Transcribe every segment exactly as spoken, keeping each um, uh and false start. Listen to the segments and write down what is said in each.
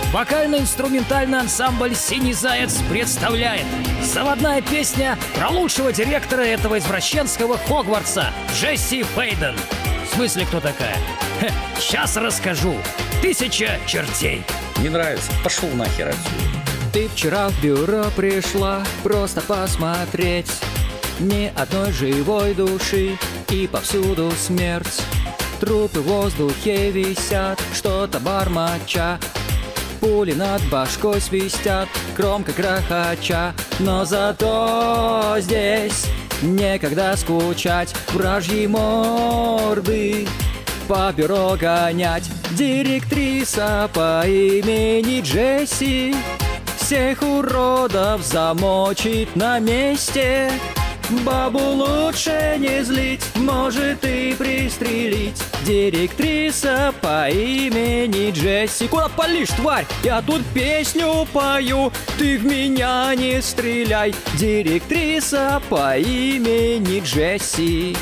Вокально-инструментальный ансамбль «Синий заяц» представляет заводная песня про лучшего директора этого извращенского Хогвартса Джесси Фейден. В смысле, кто такая? Хе, сейчас расскажу. Тысяча чертей. Не нравится? Пошел нахер отсюда. Ты вчера в бюро пришла просто посмотреть. Ни одной живой души и повсюду смерть. Трупы в воздухе висят, что-то бормоча. Пули над башкой свистят, громко грохоча. Но зато здесь некогда скучать, вражьи морды по бюро гонять. Директриса по имени Джесси всех уродов замочит на месте. Бабу лучше не злить, может и пристрелить. Директриса по имени Джесси. Куда палишь, тварь? Я тут песню пою, ты в меня не стреляй. Директриса по имени Джесси.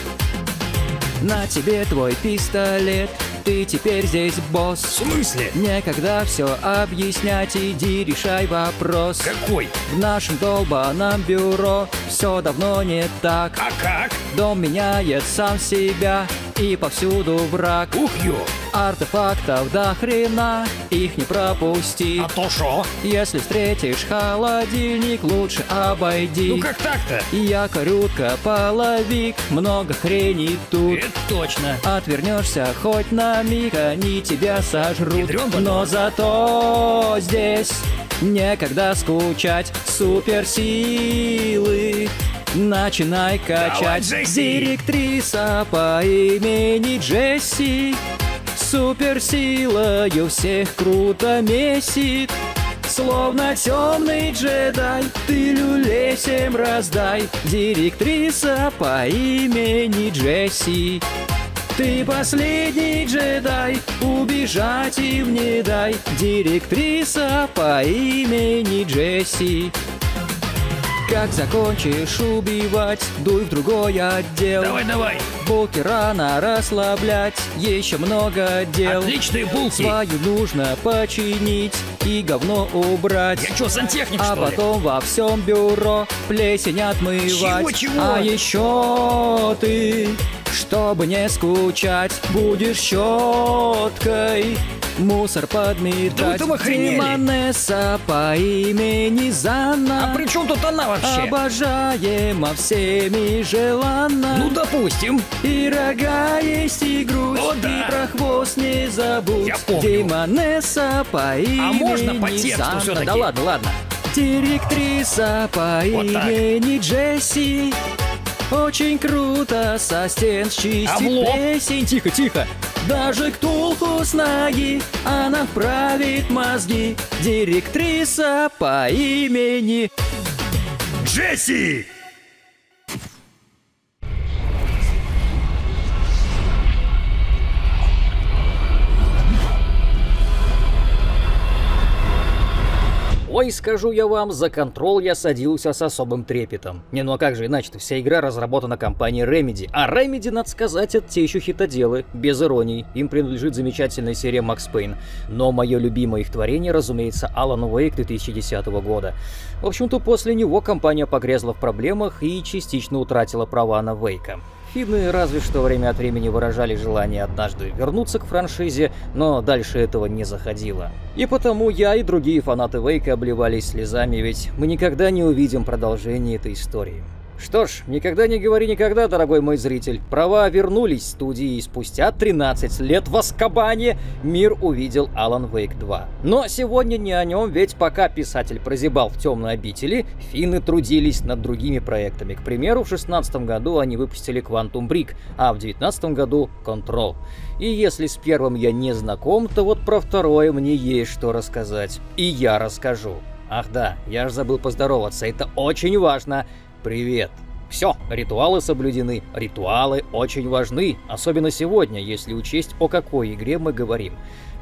На тебе твой пистолет, ты теперь здесь босс. В смысле? Некогда все объяснять, иди решай вопрос. Какой? В нашем долбаном бюро все давно не так. А как? Дом меняет сам себя, и повсюду враг. Ух ё! Артефактов до хрена, их не пропусти. А то шо? Если встретишь холодильник, лучше обойди. Ну как так-то? Якорютка, половик, много хрени тут. Это точно. Отвернешься хоть на миг, они тебя сожрут. Ядрён батон. Но зато здесь некогда скучать. Суперсилы начинай качать. Давай, Джесси. Директриса по имени Джесси суперсилою всех круто месит. Словно темный джедай, ты люлей всем раздай. Директриса по имени Джесси. Ты последний джедай, убежать им не дай. Директриса по имени Джесси. Как закончишь убивать, дуй в другой отдел. Давай, давай. Булки рано расслаблять, еще много дел. Отличные булки. Свою нужно починить и говно убрать. Я чё, сантехник, А что ли? потом во всем бюро плесень отмывать. Чего, чего? А еще ты, чтобы не скучать, будешь щеткой мусор подметать. Да вы там охренели. Демонесса по имени Занна. А при чем тут она вообще? Обожаема всеми желанна. Ну, допустим. И рога есть, и грудь, О, да. и про хвост не забудь. Я помню. Демонесса по имени можно по тексту Занна. всё-таки? Да ладно, ладно. Директриса по Вот так. имени Джесси очень круто со стен счистит А в лоб? плесень. Тихо, тихо. Даже ктулху с ноги она вправит мозги. Директриса по имени Джесси! Ой, скажу я вам, за Control я садился с особым трепетом. Не, ну а как же иначе-то, вся игра разработана компанией Remedy. А Remedy, надо сказать, это те еще хитоделы, без иронии. Им принадлежит замечательная серия Max Payne. Но мое любимое их творение, разумеется, Alan Wake две тысячи десятого года. В общем-то, после него компания погрязла в проблемах и частично утратила права на Вейка. Финны разве что время от времени выражали желание однажды вернуться к франшизе, но дальше этого не заходило. И потому я и другие фанаты Вейка обливались слезами, ведь мы никогда не увидим продолжение этой истории. Что ж, никогда не говори никогда, дорогой мой зритель. Права вернулись в студии, и спустя тринадцать лет в Азкабане мир увидел Alan Wake два. Но сегодня не о нем, ведь пока писатель прозябал в темной обители, финны трудились над другими проектами. К примеру, в шестнадцатом году они выпустили Quantum Break, а в девятнадцатом году Control. И если с первым я не знаком, то вот про второе мне есть что рассказать. И я расскажу. Ах да, я ж забыл поздороваться, это очень важно. Привет! Все, ритуалы соблюдены. Ритуалы очень важны, особенно сегодня, если учесть, о какой игре мы говорим.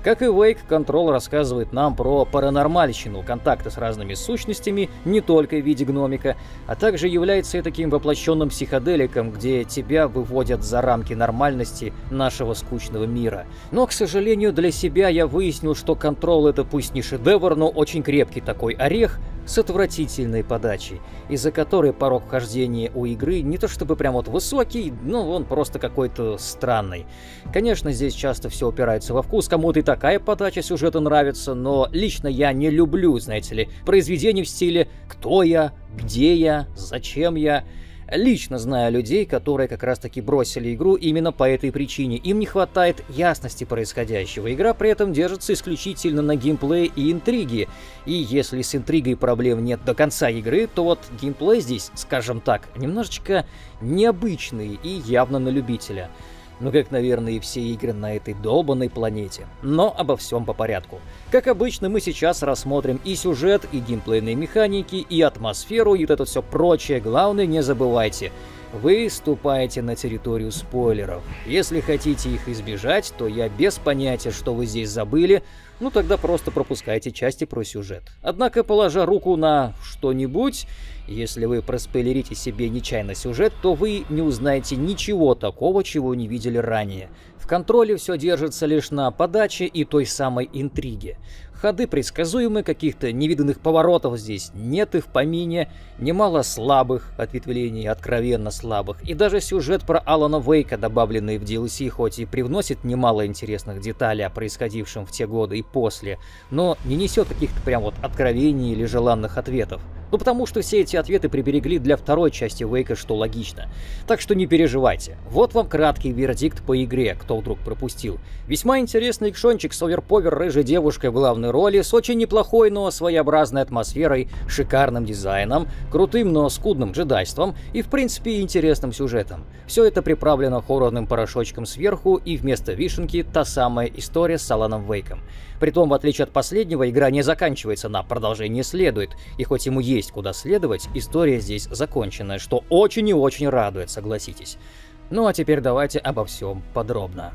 Как и Wake, Control рассказывает нам про паранормальщину, контакты с разными сущностями, не только в виде гномика, а также является и таким воплощенным психоделиком, где тебя выводят за рамки нормальности нашего скучного мира. Но, к сожалению, для себя я выяснил, что Control — это пусть не шедевр, но очень крепкий такой орех с отвратительной подачей, из-за которой порог вхождения у игры не то чтобы прям вот высокий, но он просто какой-то странный. Конечно, здесь часто все упирается во вкус, кому-то и такая подача сюжета нравится, но лично я не люблю, знаете ли, произведения в стиле «Кто я?», «Где я?», «Зачем я?». Лично знаю людей, которые как раз-таки бросили игру именно по этой причине. Им не хватает ясности происходящего. Игра при этом держится исключительно на геймплее и интриге. И если с интригой проблем нет до конца игры, то вот геймплей здесь, скажем так, немножечко необычный и явно на любителя. Ну, как, наверное, и все игры на этой долбанной планете. Но обо всем по порядку. Как обычно, мы сейчас рассмотрим и сюжет, и геймплейные механики, и атмосферу, и вот это все прочее. Главное, не забывайте, вы ступаете на территорию спойлеров. Если хотите их избежать, то я без понятия, что вы здесь забыли, ну тогда просто пропускайте части про сюжет. Однако, положа руку на что-нибудь, если вы проспойлерите себе нечаянно сюжет, то вы не узнаете ничего такого, чего не видели ранее. В Контроле все держится лишь на подаче и той самой интриге. Ходы предсказуемы, каких-то невиданных поворотов здесь нет и в помине, немало слабых ответвлений, откровенно слабых. И даже сюжет про Алана Вейка, добавленный в ди эл си, хоть и привносит немало интересных деталей о происходившем в те годы и после, но не несет каких-то прям вот откровений или желанных ответов. Ну потому что все эти ответы приберегли для второй части Вейка, что логично. Так что не переживайте. Вот вам краткий вердикт по игре, кто вдруг пропустил. Весьма интересный экшончик с оверповер рыжей девушкой в главной роли, с очень неплохой, но своеобразной атмосферой, шикарным дизайном, крутым, но скудным джедайством и, в принципе, интересным сюжетом. Все это приправлено хоррорным порошочком сверху, и вместо вишенки та самая история с Аланом Вейком. Притом, в отличие от последнего, игра не заканчивается на «продолжение следует», и хоть ему есть куда следовать, история здесь законченная, что очень и очень радует, согласитесь. Ну а теперь давайте обо всем подробно.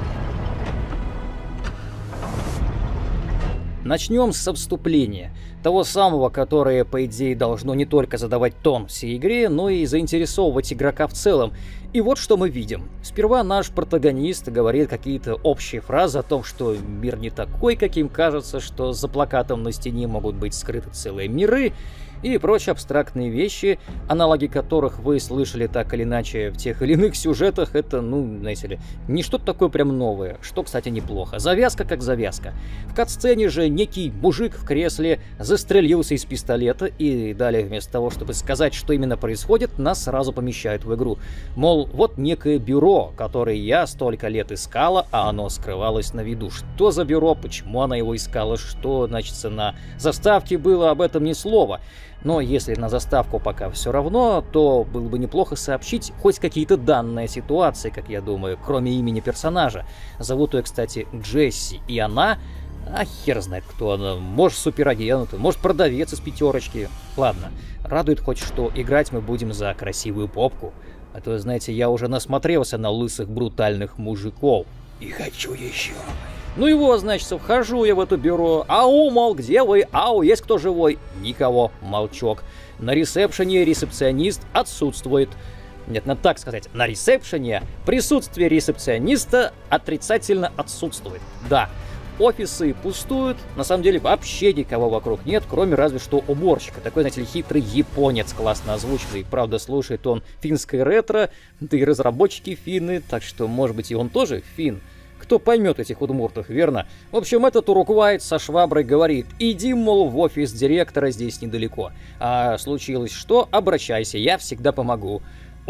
Начнем со вступления, того самого, которое, по идее, должно не только задавать тон всей игре, но и заинтересовывать игрока в целом. И вот что мы видим. Сперва наш протагонист говорит какие-то общие фразы о том, что мир не такой, каким кажется, что за плакатом на стене могут быть скрыты целые миры, и прочие абстрактные вещи, аналоги которых вы слышали так или иначе в тех или иных сюжетах. Это, ну, знаете ли, не что-то такое прям новое, что, кстати, неплохо. Завязка как завязка. В катсцене же некий мужик в кресле застрелился из пистолета, и далее вместо того, чтобы сказать, что именно происходит, нас сразу помещают в игру. Мол, вот некое бюро, которое я столько лет искала, а оно скрывалось на виду. Что за бюро, почему она его искала, что, значит, на заставке было, об этом ни слова. Но если на заставку пока все равно, то было бы неплохо сообщить хоть какие-то данные о ситуации, как я думаю, кроме имени персонажа. Зовут ее, кстати, Джесси, и она... А хер знает, кто она. Может, суперагент, может, продавец из пятерочки. Ладно, радует хоть, что играть мы будем за красивую попку. А то, знаете, я уже насмотрелся на лысых брутальных мужиков. И хочу еще. Ну его, значит, вхожу я в это бюро. Ау, мол, где вы? Ау, есть кто живой? Никого. Молчок. На ресепшене ресепционист отсутствует. Нет, надо так сказать. На ресепшене присутствие ресепциониста отрицательно отсутствует. Да. Офисы пустуют, на самом деле вообще никого вокруг нет, кроме разве что уборщика. Такой, знаете ли, хитрый японец, классно озвученный. Правда, слушает он финское ретро, да и разработчики финны, так что, может быть, и он тоже фин. Кто поймет этих удмуртов, верно? В общем, этот уруквайт со шваброй говорит: иди, мол, в офис директора, здесь недалеко. А случилось что? Обращайся, я всегда помогу.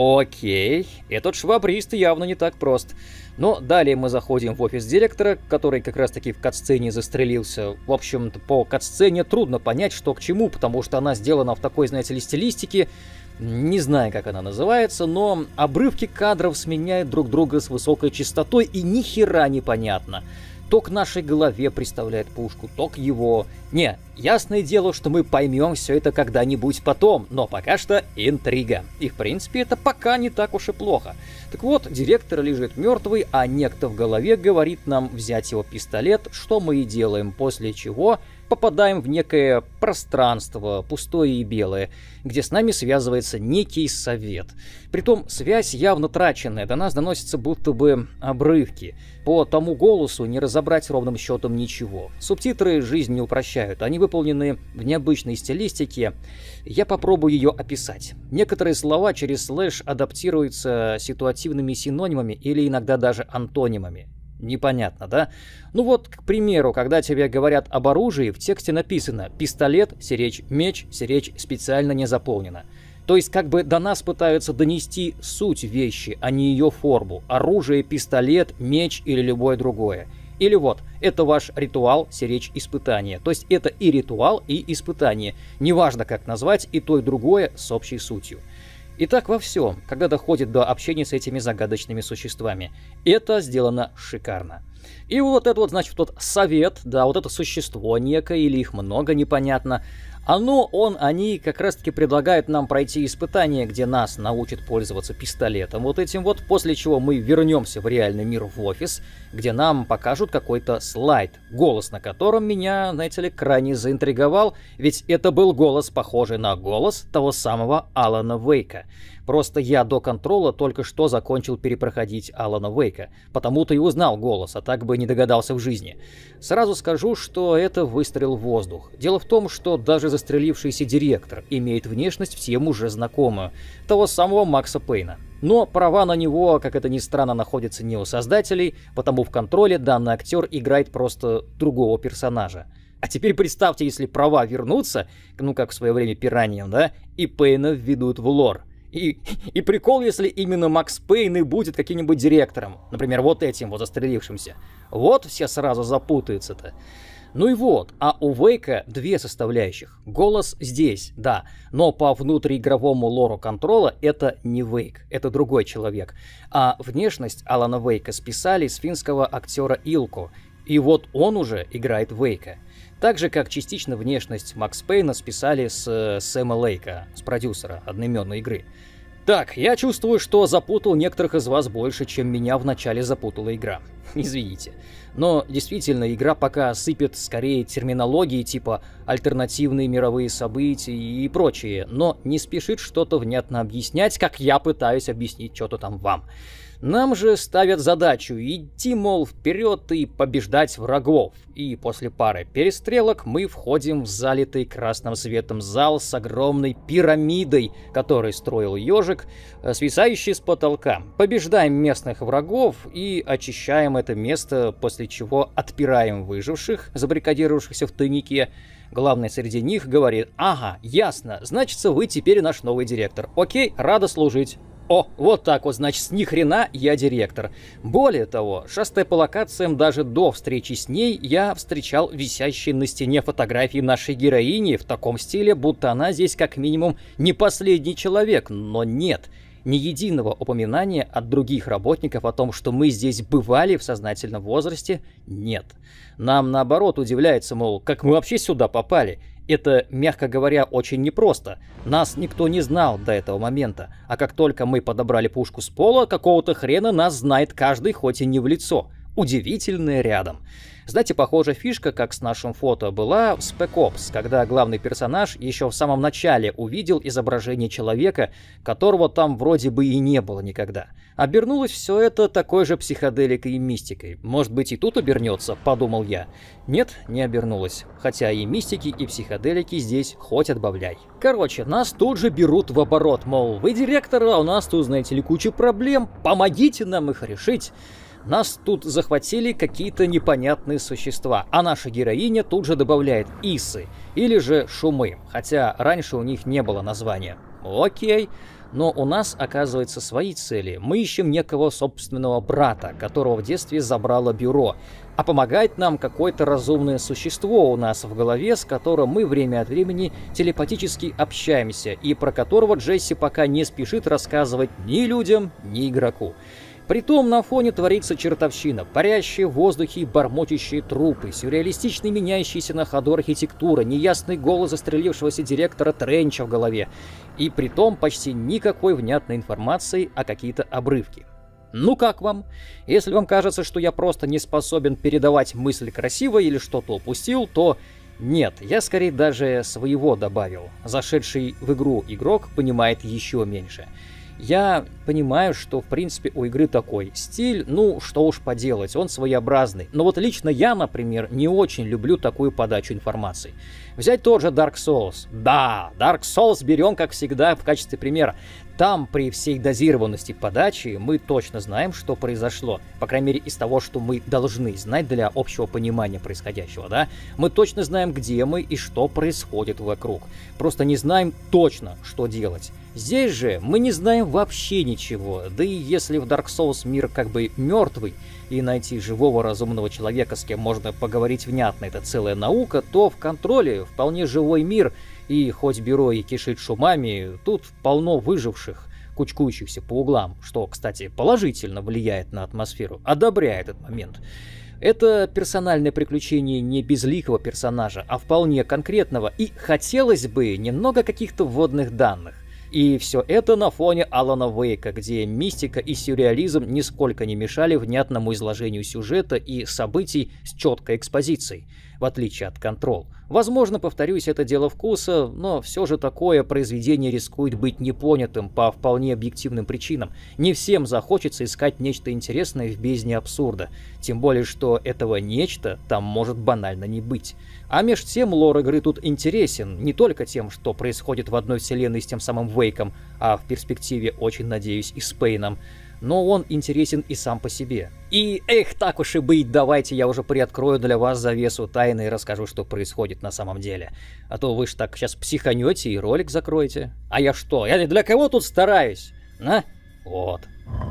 Окей, этот швабрист явно не так прост. Но далее мы заходим в офис директора, который как раз-таки в катсцене застрелился. В общем-то, по катсцене трудно понять, что к чему, потому что она сделана в такой, знаете ли, стилистике. Не знаю, как она называется, но обрывки кадров сменяют друг друга с высокой частотой, и ни хера непонятно. То к нашей голове представляет пушку, то к его... Не, Ясное дело, что мы поймем все это когда-нибудь потом, но пока что интрига. И в принципе это пока не так уж и плохо. Так вот, директор лежит мертвый, а некто в голове говорит нам взять его пистолет, что мы и делаем, после чего попадаем в некое пространство, пустое и белое, где с нами связывается некий совет. Притом связь явно траченная, до нас доносятся будто бы обрывки. По тому голосу не разобрать ровным счетом ничего. Субтитры жизнь не упрощают, они выполнены в необычной стилистике. Я попробую ее описать. Некоторые слова через слэш адаптируются ситуативными синонимами или иногда даже антонимами. Непонятно, да? Ну вот, к примеру, когда тебе говорят об оружии, в тексте написано «пистолет, сиречь, меч, сиречь специально не заполнено». То есть как бы до нас пытаются донести суть вещи, а не ее форму. Оружие, пистолет, меч или любое другое. Или вот, это ваш ритуал, сиречь, испытание. То есть это и ритуал, и испытание. Неважно как назвать, и то, и другое с общей сутью. И так во всем, когда доходит до общения с этими загадочными существами. Это сделано шикарно. И вот это вот, значит, тот совет, да, вот это существо некое, или их много, непонятно. Оно, он, они как раз-таки предлагают нам пройти испытание, где нас научат пользоваться пистолетом вот этим вот, после чего мы вернемся в реальный мир, в офис, где нам покажут какой-то слайд, голос на котором меня, знаете ли, крайне заинтриговал, ведь это был голос, похожий на голос того самого Алана Вейка. Просто я до контрола только что закончил перепроходить Алана Вейка, потому-то и узнал голос, а так бы не догадался в жизни. Сразу скажу, что это выстрел в воздух. Дело в том, что даже застрелившийся директор имеет внешность всем уже знакомую, того самого Макса Пейна. Но права на него, как это ни странно, находятся не у создателей, потому в контроле данный актер играет просто другого персонажа. А теперь представьте, если права вернутся, ну как в свое время Пираньям, да, и Пейна введут в лор. И, и прикол, если именно Макс Пейн и будет каким-нибудь директором. Например, вот этим вот застрелившимся. Вот все сразу запутаются-то. Ну и вот, а у Вейка две составляющих. Голос здесь, да, но по внутриигровому лору контрола это не Вейк, это другой человек. А внешность Алана Вейка списали с финского актера Илко. И вот он уже играет Вейка. Так же, как частично внешность Макс Пейна списали с э, Сэма Лейка, с продюсера одноименной игры. Так, я чувствую, что запутал некоторых из вас больше, чем меня вначале запутала игра. Извините. Но действительно, игра пока сыпет скорее терминологией типа альтернативные мировые события и прочее, но не спешит что-то внятно объяснять, как я пытаюсь объяснить что-то там вам. Нам же ставят задачу идти, мол, вперед и побеждать врагов. И после пары перестрелок мы входим в залитый красным светом зал с огромной пирамидой, который строил ежик, свисающий с потолка. Побеждаем местных врагов и очищаем это место, после чего отпираем выживших, забаррикадировавшихся в тайнике. Главный среди них говорит: «Ага, ясно, значится, вы теперь наш новый директор. Окей, рада служить». О, вот так вот, значит, с ни хрена я директор. Более того, шастая по локациям даже до встречи с ней, я встречал висящие на стене фотографии нашей героини в таком стиле, будто она здесь как минимум не последний человек, но нет. Ни единого упоминания от других работников о том, что мы здесь бывали в сознательном возрасте, нет. Нам наоборот удивляется, мол, как мы вообще сюда попали. Это, мягко говоря, очень непросто. Нас никто не знал до этого момента. А как только мы подобрали пушку с пола, какого-то хрена нас знает каждый, хоть и не в лицо. Удивительное рядом. Знаете, похожая фишка, как с нашим фото, была в Spec Ops, когда главный персонаж еще в самом начале увидел изображение человека, которого там вроде бы и не было никогда. Обернулось все это такой же психоделикой и мистикой. Может быть, и тут обернется, подумал я. Нет, не обернулось. Хотя и мистики, и психоделики здесь хоть отбавляй. Короче, нас тут же берут в оборот, мол, вы директор, а у нас тут, знаете ли, куча проблем, помогите нам их решить. Нас тут захватили какие-то непонятные существа, а наша героиня тут же добавляет Исы, или же Шумы, хотя раньше у них не было названия. Окей, но у нас, оказывается, свои цели. Мы ищем некого собственного брата, которого в детстве забрало бюро, а помогает нам какое-то разумное существо у нас в голове, с которым мы время от времени телепатически общаемся, и про которого Джесси пока не спешит рассказывать ни людям, ни игроку. Притом на фоне творится чертовщина, парящие в воздухе и бормочущие трупы, сюрреалистичный меняющийся на ходу архитектура, неясный голос застрелившегося директора Тренча в голове, и притом почти никакой внятной информации, а какие-то обрывки. Ну как вам? Если вам кажется, что я просто не способен передавать мысль красиво или что-то упустил, то нет, я скорее даже своего добавил. Зашедший в игру игрок понимает еще меньше. Я понимаю, что в принципе у игры такой стиль, ну что уж поделать, он своеобразный. Но вот лично я, например, не очень люблю такую подачу информации. Взять тот же Dark Souls. Да, Dark Souls берем, как всегда, в качестве примера. Там при всей дозированности подачи мы точно знаем, что произошло. По крайней мере, из того, что мы должны знать для общего понимания происходящего, да? Мы точно знаем, где мы и что происходит вокруг. Просто не знаем точно, что делать. Здесь же мы не знаем вообще ничего. Да и если в Dark Souls мир как бы мертвый, и найти живого разумного человека, с кем можно поговорить внятно, это целая наука, то в контроле вполне живой мир, и хоть бюро и кишит шумами, тут полно выживших, кучкующихся по углам, что, кстати, положительно влияет на атмосферу, одобряет этот момент. Это персональное приключение не безликого персонажа, а вполне конкретного, и хотелось бы немного каких-то вводных данных. И все это на фоне Алана Вейка, где мистика и сюрреализм нисколько не мешали внятному изложению сюжета и событий с четкой экспозицией, в отличие от Control. Возможно, повторюсь, это дело вкуса, но все же такое произведение рискует быть непонятым по вполне объективным причинам. Не всем захочется искать нечто интересное в бездне абсурда, тем более, что этого нечто там может банально не быть. А меж тем лор игры тут интересен не только тем, что происходит в одной вселенной с тем самым Вейком, а в перспективе, очень надеюсь, и с Пейном, но он интересен и сам по себе. И эх, так уж и быть, давайте я уже приоткрою для вас завесу тайны и расскажу, что происходит на самом деле. А то вы ж так сейчас психанете и ролик закроете. А я что, я для кого тут стараюсь? А? Вот.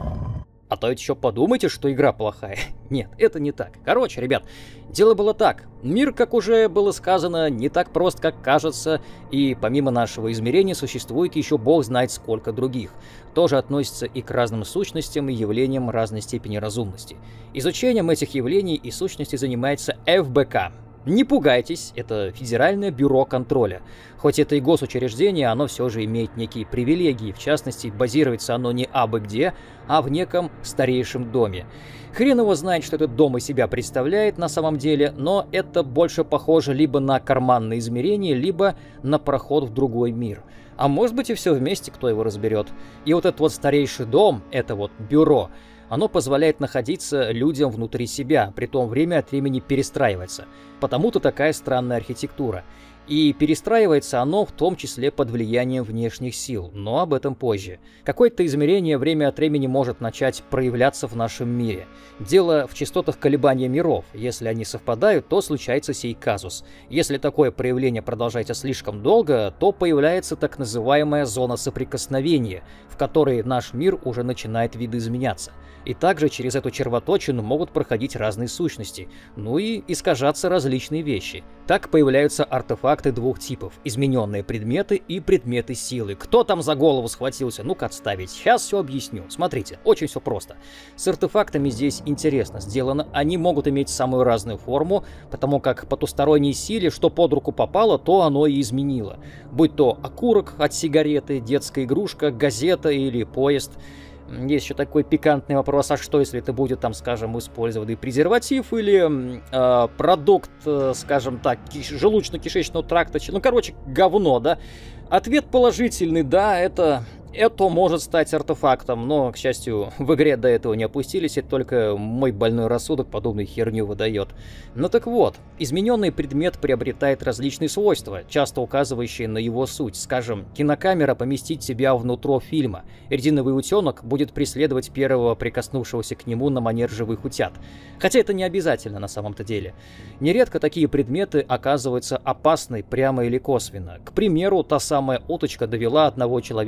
А то ведь еще подумайте, что игра плохая. Нет, это не так. Короче, ребят, дело было так. Мир, как уже было сказано, не так прост, как кажется, и помимо нашего измерения существует еще бог знает сколько других. Тоже относится и к разным сущностям и явлениям разной степени разумности. Изучением этих явлений и сущностей занимается эф бэ ка. Не пугайтесь, это Федеральное бюро контроля. Хоть это и госучреждение, оно все же имеет некие привилегии, в частности, базируется оно не абы где, а в неком старейшем доме. Хрен его знает, что этот дом из себя представляет на самом деле, но это больше похоже либо на карманное измерение, либо на проход в другой мир. А может быть и все вместе, кто его разберет. И вот этот вот старейший дом, это вот бюро, оно позволяет находиться людям внутри себя, притом время от времени перестраивается. Потому-то такая странная архитектура. И перестраивается оно в том числе под влиянием внешних сил, но об этом позже. Какое-то измерение время от времени может начать проявляться в нашем мире. Дело в частотах колебания миров. Если они совпадают, то случается сей казус. Если такое проявление продолжается слишком долго, то появляется так называемая зона соприкосновения, в которой наш мир уже начинает видоизменяться. И также через эту червоточину могут проходить разные сущности, ну и искажаться различные вещи. Так появляются артефакты двух типов – измененные предметы и предметы силы. Кто там за голову схватился? Ну-ка отставить. Сейчас все объясню. Смотрите, очень все просто. С артефактами здесь интересно сделано. Они могут иметь самую разную форму, потому как потусторонней силе, что под руку попало, то оно и изменило. Будь то окурок от сигареты, детская игрушка, газета или поезд. Есть еще такой пикантный вопрос, а что если это будет, там, скажем, использованный презерватив или э, продукт, э, скажем так, киш- желудочно-кишечного тракта, ну, короче, говно, да? Ответ положительный, да, это... Это может стать артефактом, но, к счастью, в игре до этого не опустились, и только мой больной рассудок подобную херню выдает. Ну так вот, измененный предмет приобретает различные свойства, часто указывающие на его суть. Скажем, кинокамера поместит себя внутрь фильма, резиновый утенок будет преследовать первого прикоснувшегося к нему на манер живых утят. Хотя это не обязательно на самом-то деле. Нередко такие предметы оказываются опасны прямо или косвенно. К примеру, та самая уточка довела одного человека до самоубийства.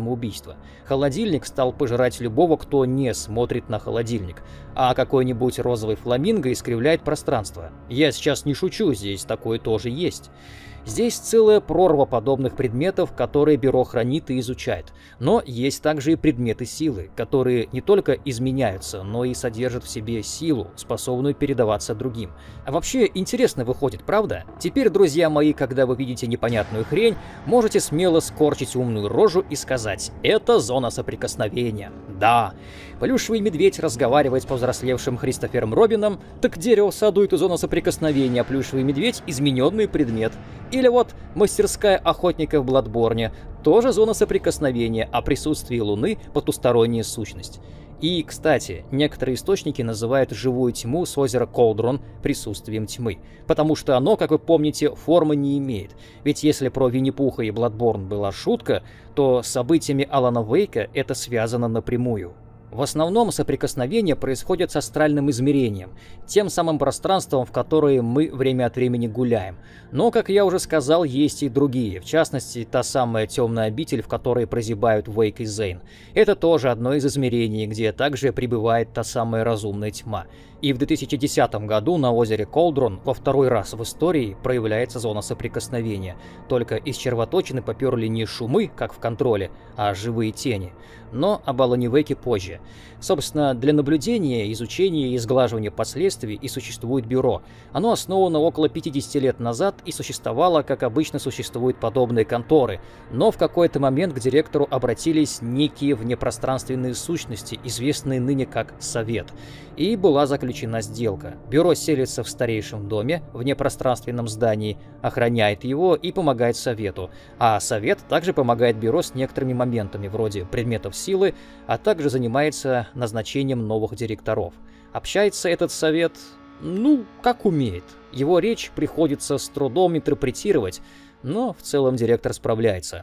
самоубийства. Холодильник стал пожирать любого, кто не смотрит на холодильник. А какой-нибудь розовый фламинго искривляет пространство. Я сейчас не шучу, здесь такое тоже есть. Здесь целая прорва подобных предметов, которые бюро хранит и изучает. Но есть также и предметы силы, которые не только изменяются, но и содержат в себе силу, способную передаваться другим. А вообще интересно выходит, правда? Теперь, друзья мои, когда вы видите непонятную хрень, можете смело скорчить умную рожу и сказать: это зона соприкосновения. Да, плюшевый медведь разговаривает с повзрослевшим Христофером Робином, так дерево в саду — это зона соприкосновения, а плюшевый медведь — измененный предмет. Или вот мастерская охотника в Бладборне, тоже зона соприкосновения, а присутствие Луны — потусторонняя сущность. И, кстати, некоторые источники называют живую тьму с озера Колдрон присутствием тьмы, потому что оно, как вы помните, формы не имеет. Ведь если про Винни-Пуха и Бладборн была шутка, то с событиями Алана Вейка это связано напрямую. В основном соприкосновение происходит с астральным измерением, тем самым пространством, в которое мы время от времени гуляем. Но, как я уже сказал, есть и другие, в частности, та самая темная обитель, в которой прозябают Вейк и Зейн. Это тоже одно из измерений, где также пребывает та самая разумная тьма. И в две тысячи десятом году на озере Колдрон во второй раз в истории проявляется зона соприкосновения. Только из червоточины поперли не шумы, как в Контроле, а живые тени. Но об Алане Вейке позже. Собственно, для наблюдения, изучения и сглаживания последствий и существует бюро. Оно основано около пятидесяти лет назад и существовало, как обычно существуют подобные конторы. Но в какой-то момент к директору обратились некие внепространственные сущности, известные ныне как Совет. И была заключена сделка. Бюро селится в старейшем доме, в непространственном здании, охраняет его и помогает Совету. А Совет также помогает бюро с некоторыми моментами, вроде предметов силы, а также занимается назначением новых директоров. Общается этот Совет, ну, как умеет. Его речь приходится с трудом интерпретировать, но в целом директор справляется.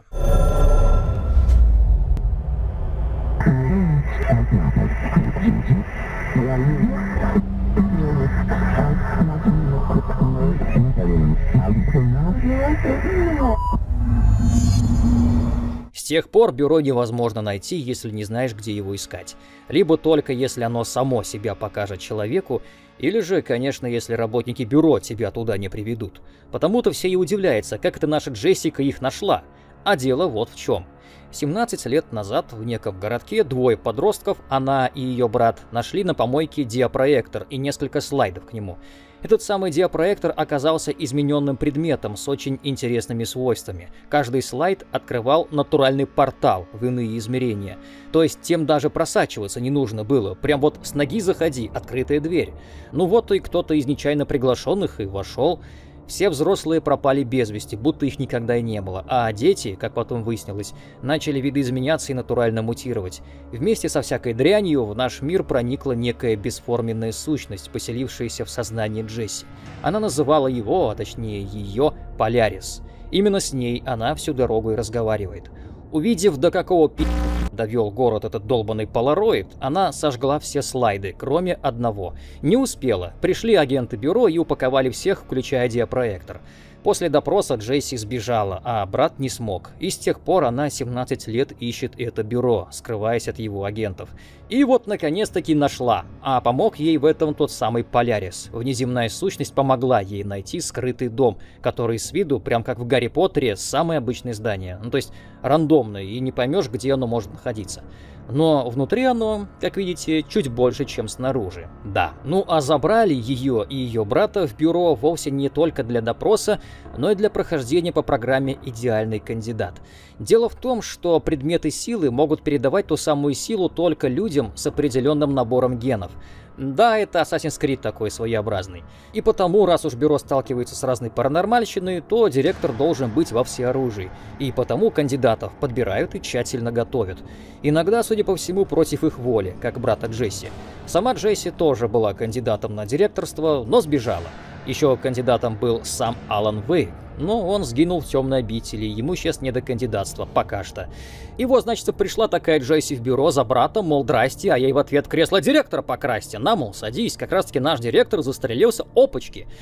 С тех пор бюро невозможно найти, если не знаешь, где его искать. Либо только если оно само себя покажет человеку, или же, конечно, если работники бюро тебя туда не приведут. Потому-то все и удивляются, как это наша Джессика их нашла. А дело вот в чем. семнадцать лет назад в неком городке двое подростков, она и ее брат, нашли на помойке диапроектор и несколько слайдов к нему. Этот самый диапроектор оказался измененным предметом с очень интересными свойствами. Каждый слайд открывал натуральный портал в иные измерения. То есть тем даже просачиваться не нужно было. Прям вот с ноги заходи, открытая дверь. Ну вот и кто-то из нечаянно приглашенных и вошел. Все взрослые пропали без вести, будто их никогда и не было, а дети, как потом выяснилось, начали видоизменяться и натурально мутировать. Вместе со всякой дрянью в наш мир проникла некая бесформенная сущность, поселившаяся в сознании Джесси. Она называла его, а точнее ее, Полярис. Именно с ней она всю дорогу и разговаривает. Увидев, до какого пи*** довел город этот долбанный полароид, она сожгла все слайды, кроме одного. Не успела. Пришли агенты бюро и упаковали всех, включая диапроектор. После допроса Джесси сбежала, а брат не смог. И с тех пор она семнадцать лет ищет это бюро, скрываясь от его агентов. И вот наконец-таки нашла. А помог ей в этом тот самый Полярис. Внеземная сущность помогла ей найти скрытый дом, который с виду, прям как в Гарри Поттере, самое обычное здание. Ну то есть рандомное, и не поймешь, где оно может находиться. Но внутри оно, как видите, чуть больше, чем снаружи. Да. Ну а забрали ее и ее брата в бюро вовсе не только для допроса, но и для прохождения по программе «Идеальный кандидат». Дело в том, что предметы силы могут передавать ту самую силу только людям с определенным набором генов. Да, это Assassin's Creed такой своеобразный. И потому, раз уж бюро сталкивается с разной паранормальщиной, то директор должен быть во всеоружии. И потому кандидатов подбирают и тщательно готовят. Иногда, судя по всему, против их воли, как брата Джесси. Сама Джесси тоже была кандидатом на директорство, но сбежала. Еще кандидатом был сам Алан Вейк, но он сгинул в темной обители, ему сейчас не до кандидатства, пока что. И вот, значит, пришла такая Джесси в бюро за братом, мол, здрасте, а ей в ответ: кресло директора покрасьте, на, мол, садись, как раз таки наш директор застрелился, опачки.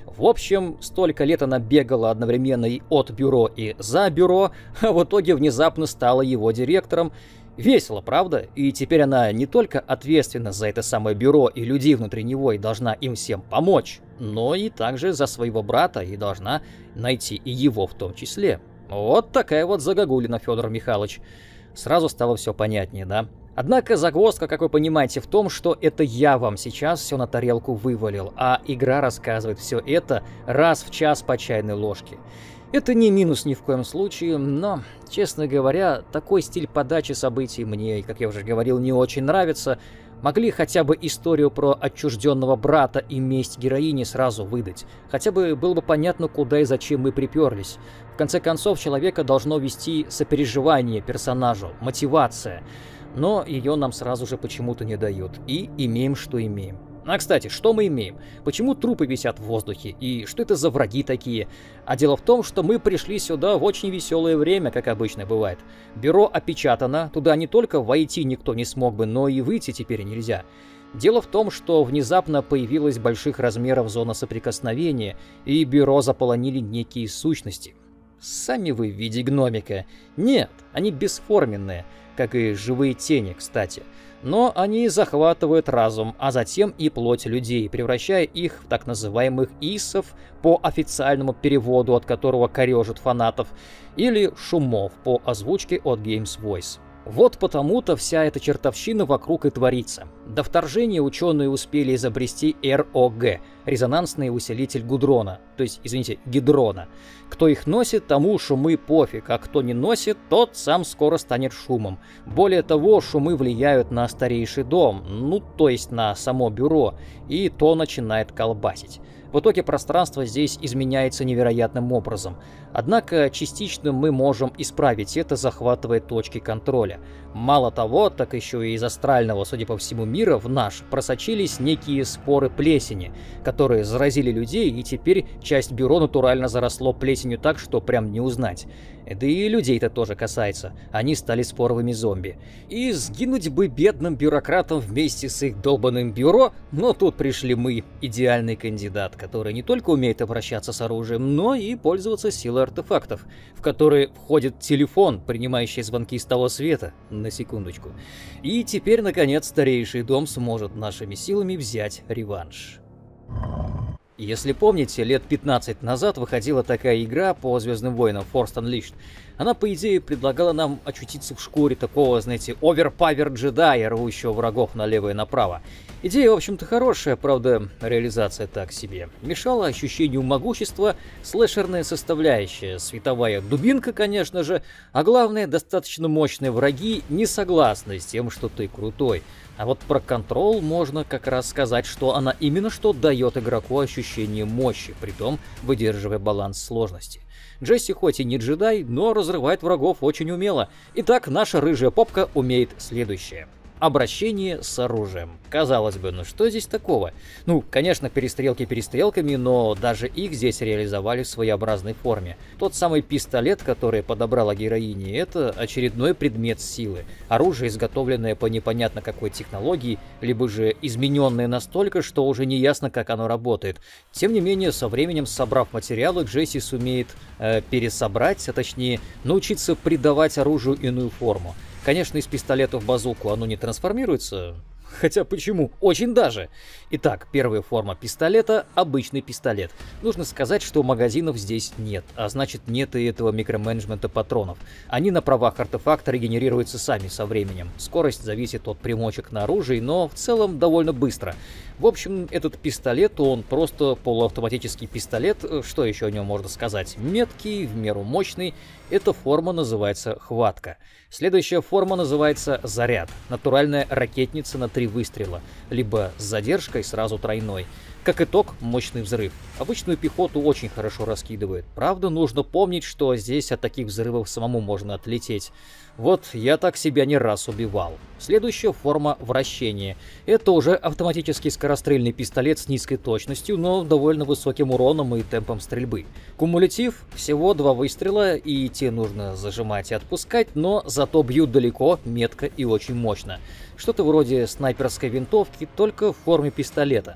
В общем, столько лет она бегала одновременно и от бюро, и за бюро, а в итоге внезапно стала его директором. Весело, правда? И теперь она не только ответственна за это самое бюро и людей внутри него и должна им всем помочь, но и также за своего брата и должна найти и его в том числе. Вот такая вот загогулина, Федор Михайлович. Сразу стало все понятнее, да? Однако загвоздка, как вы понимаете, в том, что это я вам сейчас все на тарелку вывалил, а игра рассказывает все это раз в час по чайной ложке. Это не минус ни в коем случае, но, честно говоря, такой стиль подачи событий мне, как я уже говорил, не очень нравится. Могли хотя бы историю про отчужденного брата и месть героини сразу выдать. Хотя бы было бы понятно, куда и зачем мы приперлись. В конце концов, человека должно вести сопереживание персонажу, мотивация. Но ее нам сразу же почему-то не дают. И имеем, что имеем. А, кстати, что мы имеем? Почему трупы висят в воздухе? И что это за враги такие? А дело в том, что мы пришли сюда в очень веселое время, как обычно бывает. Бюро опечатано, туда не только войти никто не смог бы, но и выйти теперь нельзя. Дело в том, что внезапно появилась больших размеров зона соприкосновения, и бюро заполонили некие сущности. Сами вы в виде гномика. Нет, они бесформенные, как и живые тени, кстати. Но они захватывают разум, а затем и плоть людей, превращая их в так называемых исов, по официальному переводу, от которого корежат фанатов, или шумов по озвучке от Games Voice. Вот потому-то вся эта чертовщина вокруг и творится. До вторжения ученые успели изобрести эр о гэ – резонансный усилитель гудрона, то есть, извините, гидрона. Кто их носит, тому шумы пофиг, а кто не носит, тот сам скоро станет шумом. Более того, шумы влияют на старейший дом, ну то есть на само бюро, и то начинает колбасить. В итоге пространство здесь изменяется невероятным образом. Однако частично мы можем исправить это, захватывая точки контроля. Мало того, так еще и из астрального, судя по всему, мира в наш просочились некие споры плесени, которые заразили людей, и теперь часть бюро натурально заросло плесенью так, что прям не узнать. Да и людей-то тоже касается. Они стали споровыми зомби. И сгинуть бы бедным бюрократам вместе с их долбанным бюро, но тут пришли мы, идеальный кандидат, который не только умеет обращаться с оружием, но и пользоваться силой артефактов, в которые входит телефон, принимающий звонки с того света, на секундочку. И теперь, наконец, старейший дом сможет нашими силами взять реванш. Если помните, лет пятнадцать назад выходила такая игра по Звездным войнам Force Unleashed. Она, по идее, предлагала нам очутиться в шкуре такого, знаете, оверпавер джедая, рвущего врагов налево и направо. Идея, в общем-то, хорошая, правда, реализация так себе. Мешала ощущению могущества слэшерная составляющая, световая дубинка, конечно же, а главное, достаточно мощные враги, не согласны с тем, что ты крутой. А вот про контрол можно как раз сказать, что она именно что дает игроку ощущение мощи, притом выдерживая баланс сложности. Джесси хоть и не джедай, но разрывает врагов очень умело. Итак, наша рыжая попка умеет следующее. Обращение с оружием. Казалось бы, ну что здесь такого? Ну, конечно, перестрелки перестрелками, но даже их здесь реализовали в своеобразной форме. Тот самый пистолет, который подобрала героиня, это очередной предмет силы. Оружие, изготовленное по непонятно какой технологии, либо же измененное настолько, что уже не ясно, как оно работает. Тем не менее, со временем, собрав материалы, Джесси сумеет э, пересобрать, а точнее, научиться придавать оружию иную форму. Конечно, из пистолета в базуку оно не трансформируется, хотя почему? Очень даже. Итак, первая форма пистолета – обычный пистолет. Нужно сказать, что магазинов здесь нет, а значит нет и этого микроменеджмента патронов. Они на правах артефакта регенерируются сами со временем. Скорость зависит от примочек на оружии, но в целом довольно быстро. В общем, этот пистолет, он просто полуавтоматический пистолет, что еще о нем можно сказать? Меткий, в меру мощный. Эта форма называется хватка. Следующая форма называется заряд. Натуральная ракетница на три выстрела, либо с задержкой сразу тройной. Как итог, мощный взрыв. Обычную пехоту очень хорошо раскидывает. Правда, нужно помнить, что здесь от таких взрывов самому можно отлететь. Вот я так себя не раз убивал. Следующая форма вращения. Это уже автоматический скорострельный пистолет с низкой точностью, но довольно высоким уроном и темпом стрельбы. Кумулятив всего два выстрела, и те нужно зажимать и отпускать, но зато бьют далеко, метко и очень мощно. Что-то вроде снайперской винтовки, только в форме пистолета.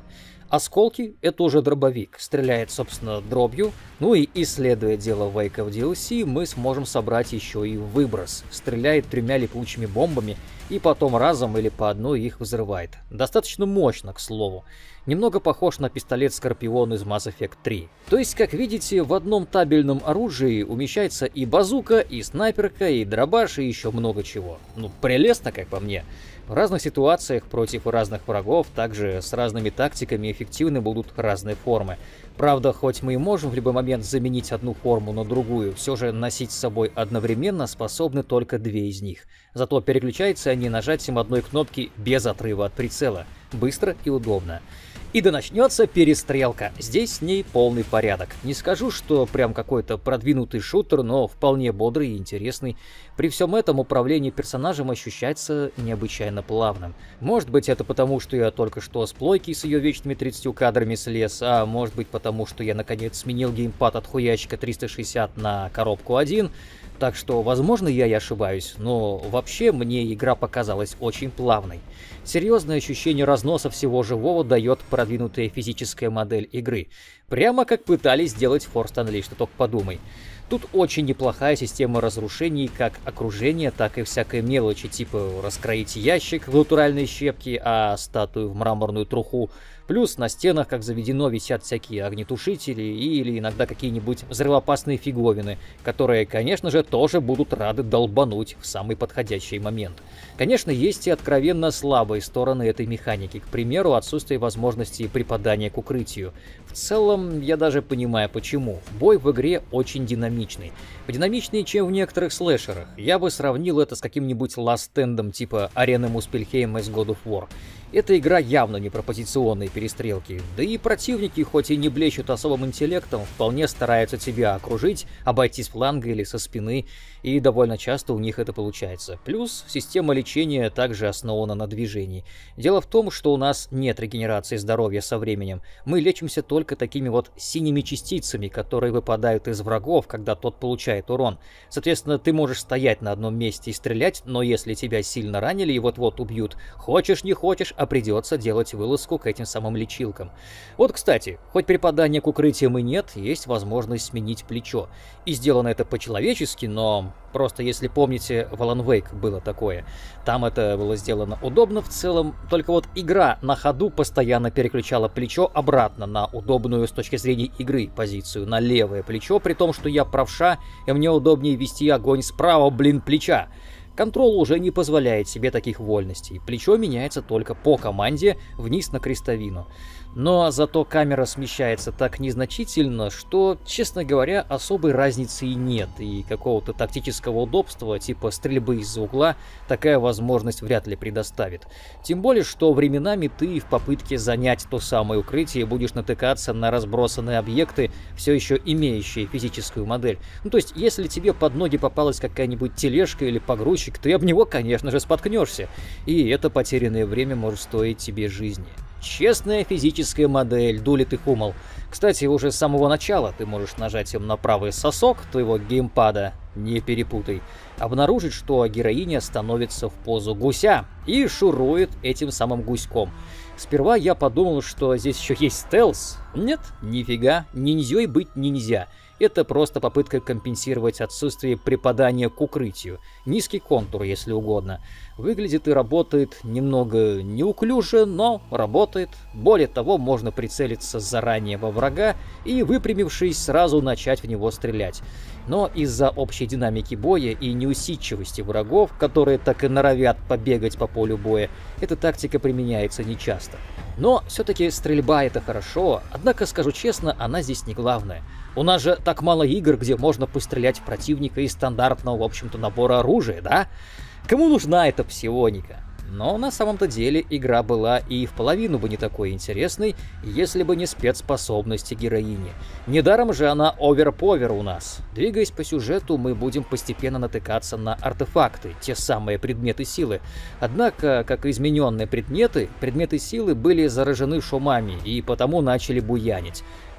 Осколки — это уже дробовик, стреляет, собственно, дробью. Ну и, исследуя дело Wake of ди эл си, мы сможем собрать еще и выброс. Стреляет тремя липучими бомбами и потом разом или по одной их взрывает. Достаточно мощно, к слову. Немного похож на пистолет Скорпион из Mass Effect три. То есть, как видите, в одном табельном оружии умещается и базука, и снайперка, и дробаш, и еще много чего. Ну, прелестно, как по мне. В разных ситуациях против разных врагов, также с разными тактиками эффективны будут разные формы. Правда, хоть мы и можем в любой момент заменить одну форму на другую, все же носить с собой одновременно способны только две из них. Зато переключаются они нажатием одной кнопки без отрыва от прицела. Быстро и удобно. И да начнется перестрелка. Здесь с ней полный порядок. Не скажу, что прям какой-то продвинутый шутер, но вполне бодрый и интересный. При всем этом управление персонажем ощущается необычайно плавным. Может быть, это потому, что я только что с плойки с ее вечными тридцатью кадрами слез, а может быть потому, что я наконец сменил геймпад от хуячка триста шестьдесят на коробку один. Так что, возможно, я и ошибаюсь, но вообще мне игра показалась очень плавной. Серьезное ощущение разноса всего живого дает продвинутая физическая модель игры. Прямо как пытались сделать Force Unleashed, только подумай. Тут очень неплохая система разрушений как окружения, так и всякой мелочи, типа раскроить ящик в натуральные щепки, а статую в мраморную труху. Плюс на стенах, как заведено, висят всякие огнетушители или иногда какие-нибудь взрывоопасные фиговины, которые, конечно же, тоже будут рады долбануть в самый подходящий момент. Конечно, есть и откровенно слабые стороны этой механики, к примеру, отсутствие возможности припадания к укрытию. В целом, я даже понимаю почему. Бой в игре очень динамичный. Динамичнее, чем в некоторых слэшерах. Я бы сравнил это с каким-нибудь Last Stand'ом типа арены Муспельхейма из God of War. Эта игра явно не про позиционные перестрелки, да и противники, хоть и не блещут особым интеллектом, вполне стараются тебя окружить, обойти с фланга или со спины, и довольно часто у них это получается. Плюс система лечения также основана на движении. Дело в том, что у нас нет регенерации здоровья со временем, мы лечимся только такими вот синими частицами, которые выпадают из врагов, когда тот получает урон. Соответственно, ты можешь стоять на одном месте и стрелять, но если тебя сильно ранили и вот-вот убьют, хочешь не хочешь, а придется делать вылазку к этим самым лечилкам. Вот, кстати, хоть припадания к укрытиям и нет, есть возможность сменить плечо. И сделано это по-человечески, но просто если помните, в Alan Wake было такое. Там это было сделано удобно в целом, только вот игра на ходу постоянно переключала плечо обратно на удобную с точки зрения игры позицию, на левое плечо, при том, что я правша, и мне удобнее вести огонь справа, блин, плеча. Контрол уже не позволяет себе таких вольностей. Плечо меняется только по команде вниз на крестовину. Но зато камера смещается так незначительно, что, честно говоря, особой разницы и нет. И какого-то тактического удобства, типа стрельбы из-за угла, такая возможность вряд ли предоставит. Тем более, что временами ты в попытке занять то самое укрытие будешь натыкаться на разбросанные объекты, все еще имеющие физическую модель. Ну то есть, если тебе под ноги попалась какая-нибудь тележка или погрузчик, ты об него, конечно же, споткнешься. И это потерянное время может стоить тебе жизни. Честная физическая модель, дулит и хумал. Кстати, уже с самого начала ты можешь нажать им на правый сосок твоего геймпада, не перепутай, обнаружить, что героиня становится в позу гуся и шурует этим самым гуськом. Сперва я подумал, что здесь еще есть стелс. Нет, нифига, ниндзей быть нельзя. Это просто попытка компенсировать отсутствие припадания к укрытию. Низкий контур, если угодно. Выглядит и работает немного неуклюже, но работает. Более того, можно прицелиться заранее во врага и, выпрямившись, сразу начать в него стрелять. Но из-за общей динамики боя и неусидчивости врагов, которые так и норовят побегать по полю боя, эта тактика применяется нечасто. Но все-таки стрельба — это хорошо, однако, скажу честно, она здесь не главная. У нас же так мало игр, где можно пострелять в противника из стандартного, в общем-то, набора оружия, да? Кому нужна эта псионика? Но на самом-то деле игра была и в половину бы не такой интересной, если бы не спецспособности героини. Недаром же она овер-повер у нас. Двигаясь по сюжету, мы будем постепенно натыкаться на артефакты, те самые предметы силы. Однако, как и измененные предметы, предметы силы были заражены шумами и потому начали буянить.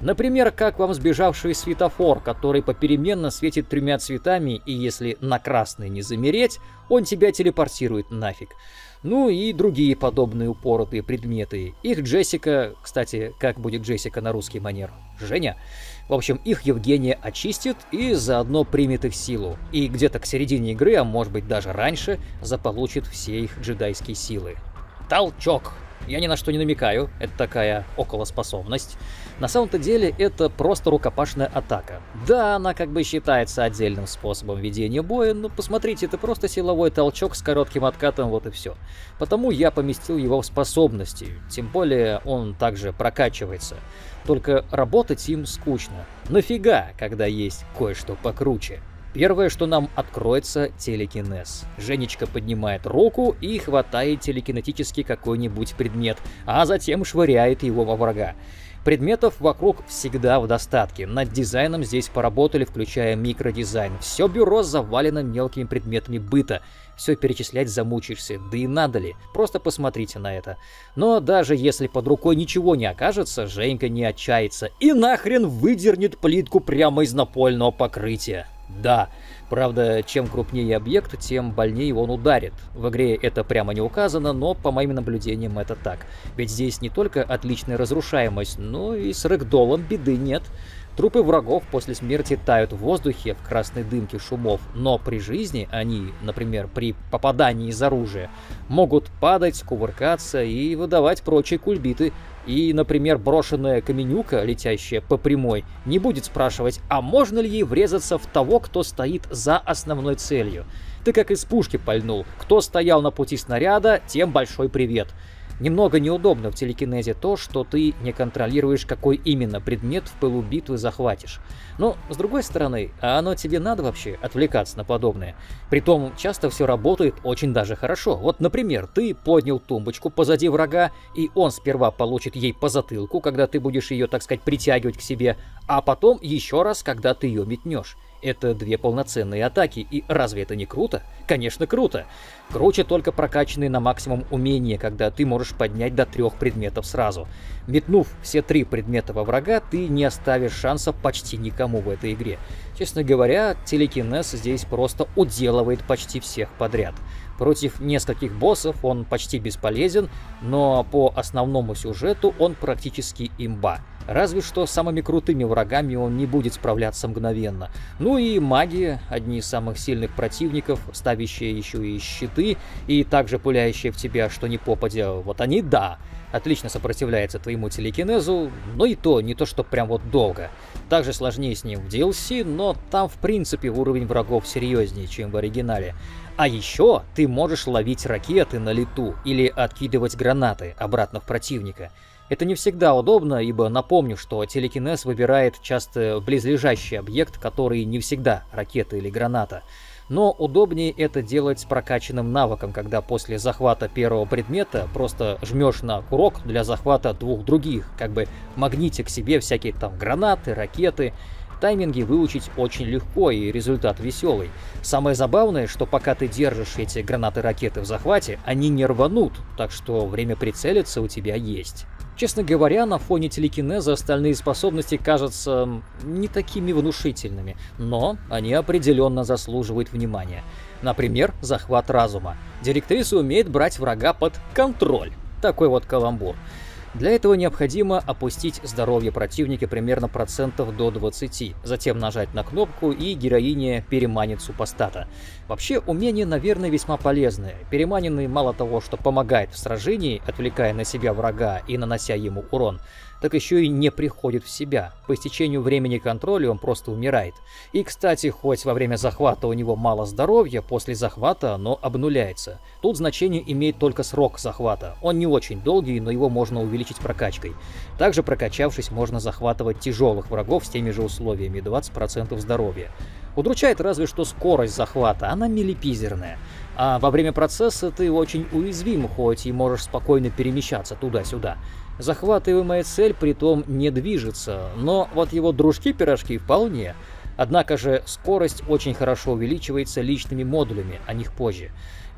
Например, как вам сбежавший светофор, который попеременно светит тремя цветами, и если на красный не замереть, он тебя телепортирует нафиг. Ну и другие подобные упоротые предметы. Их Джессика, кстати, как будет Джессика на русский манер? Женя? В общем, их Евгения очистит и заодно примет их силу. И где-то к середине игры, а может быть даже раньше, заполучит все их джедайские силы. Толчок! Я ни на что не намекаю, это такая околоспособность. На самом-то деле это просто рукопашная атака. Да, она как бы считается отдельным способом ведения боя, но посмотрите, это просто силовой толчок с коротким откатом, вот и все. Потому я поместил его в способности, тем более он также прокачивается. Только работать им скучно. Нафига, когда есть кое-что покруче? Первое, что нам откроется — телекинез. Женечка поднимает руку и хватает телекинетически какой-нибудь предмет, а затем швыряет его во врага. Предметов вокруг всегда в достатке. Над дизайном здесь поработали, включая микродизайн. Все бюро завалено мелкими предметами быта. Все перечислять замучаешься, да и надо ли? Просто посмотрите на это. Но даже если под рукой ничего не окажется, Женька не отчается и нахрен выдернет плитку прямо из напольного покрытия. Да, правда, чем крупнее объект, тем больнее он ударит. В игре это прямо не указано, но по моим наблюдениям это так. Ведь здесь не только отличная разрушаемость, но и с рэгдолом беды нет. Трупы врагов после смерти тают в воздухе в красной дымке шумов, но при жизни они, например, при попадании из оружия, могут падать, кувыркаться и выдавать прочие кульбиты. И, например, брошенная каменюка, летящая по прямой, не будет спрашивать, а можно ли ей врезаться в того, кто стоит за основной целью. Ты как из пушки пальнул. Кто стоял на пути снаряда, тем большой привет. Немного неудобно в телекинезе то, что ты не контролируешь, какой именно предмет в пылу битвы захватишь. Но, с другой стороны, а оно тебе надо вообще отвлекаться на подобное? Притом, часто все работает очень даже хорошо. Вот, например, ты поднял тумбочку позади врага, и он сперва получит ей по затылку, когда ты будешь ее, так сказать, притягивать к себе, а потом еще раз, когда ты ее метнешь. Это две полноценные атаки, и разве это не круто? Конечно, круто. Круче только прокачанные на максимум умения, когда ты можешь поднять до трех предметов сразу. Метнув все три предмета во врага, ты не оставишь шанса почти никому в этой игре. Честно говоря, телекинез здесь просто уделывает почти всех подряд. Против нескольких боссов он почти бесполезен, но по основному сюжету он практически имба. Разве что с самыми крутыми врагами он не будет справляться мгновенно. Ну и маги, одни из самых сильных противников, ставящие еще и щиты, и также пуляющие в тебя что ни попадя, вот они, да, отлично сопротивляются твоему телекинезу, но и то, не то что прям вот долго. Также сложнее с ним в ди эл си, но там в принципе уровень врагов серьезнее, чем в оригинале. А еще ты можешь ловить ракеты на лету или откидывать гранаты обратно в противника. Это не всегда удобно, ибо напомню, что телекинез выбирает часто близлежащий объект, который не всегда ракета или граната. Но удобнее это делать с прокачанным навыком, когда после захвата первого предмета просто жмешь на курок для захвата двух других, как бы магните к себе всякие там гранаты, ракеты. Тайминги выучить очень легко, и результат веселый. Самое забавное, что пока ты держишь эти гранаты-ракеты в захвате, они не рванут, так что время прицелиться у тебя есть. Честно говоря, на фоне телекинеза остальные способности кажутся не такими внушительными, но они определенно заслуживают внимания. Например, захват разума. Директриса умеет брать врага под контроль. Такой вот каламбур. Для этого необходимо опустить здоровье противника примерно процентов до двадцати, затем нажать на кнопку, и героиня переманит супостата. Вообще, умение, наверное, весьма полезное. Переманенный мало того, что помогает в сражении, отвлекая на себя врага и нанося ему урон, так еще и не приходит в себя. По истечению времени контроля он просто умирает. И, кстати, хоть во время захвата у него мало здоровья, после захвата оно обнуляется. Тут значение имеет только срок захвата. Он не очень долгий, но его можно увеличить прокачкой. Также, прокачавшись, можно захватывать тяжелых врагов с теми же условиями, двадцать процентов здоровья. Удручает разве что скорость захвата, она милипизерная. А во время процесса ты очень уязвим, хоть и можешь спокойно перемещаться туда-сюда. Захватываемая цель притом не движется, но вот его дружки-пирожки вполне. Однако же скорость очень хорошо увеличивается личными модулями, о них позже.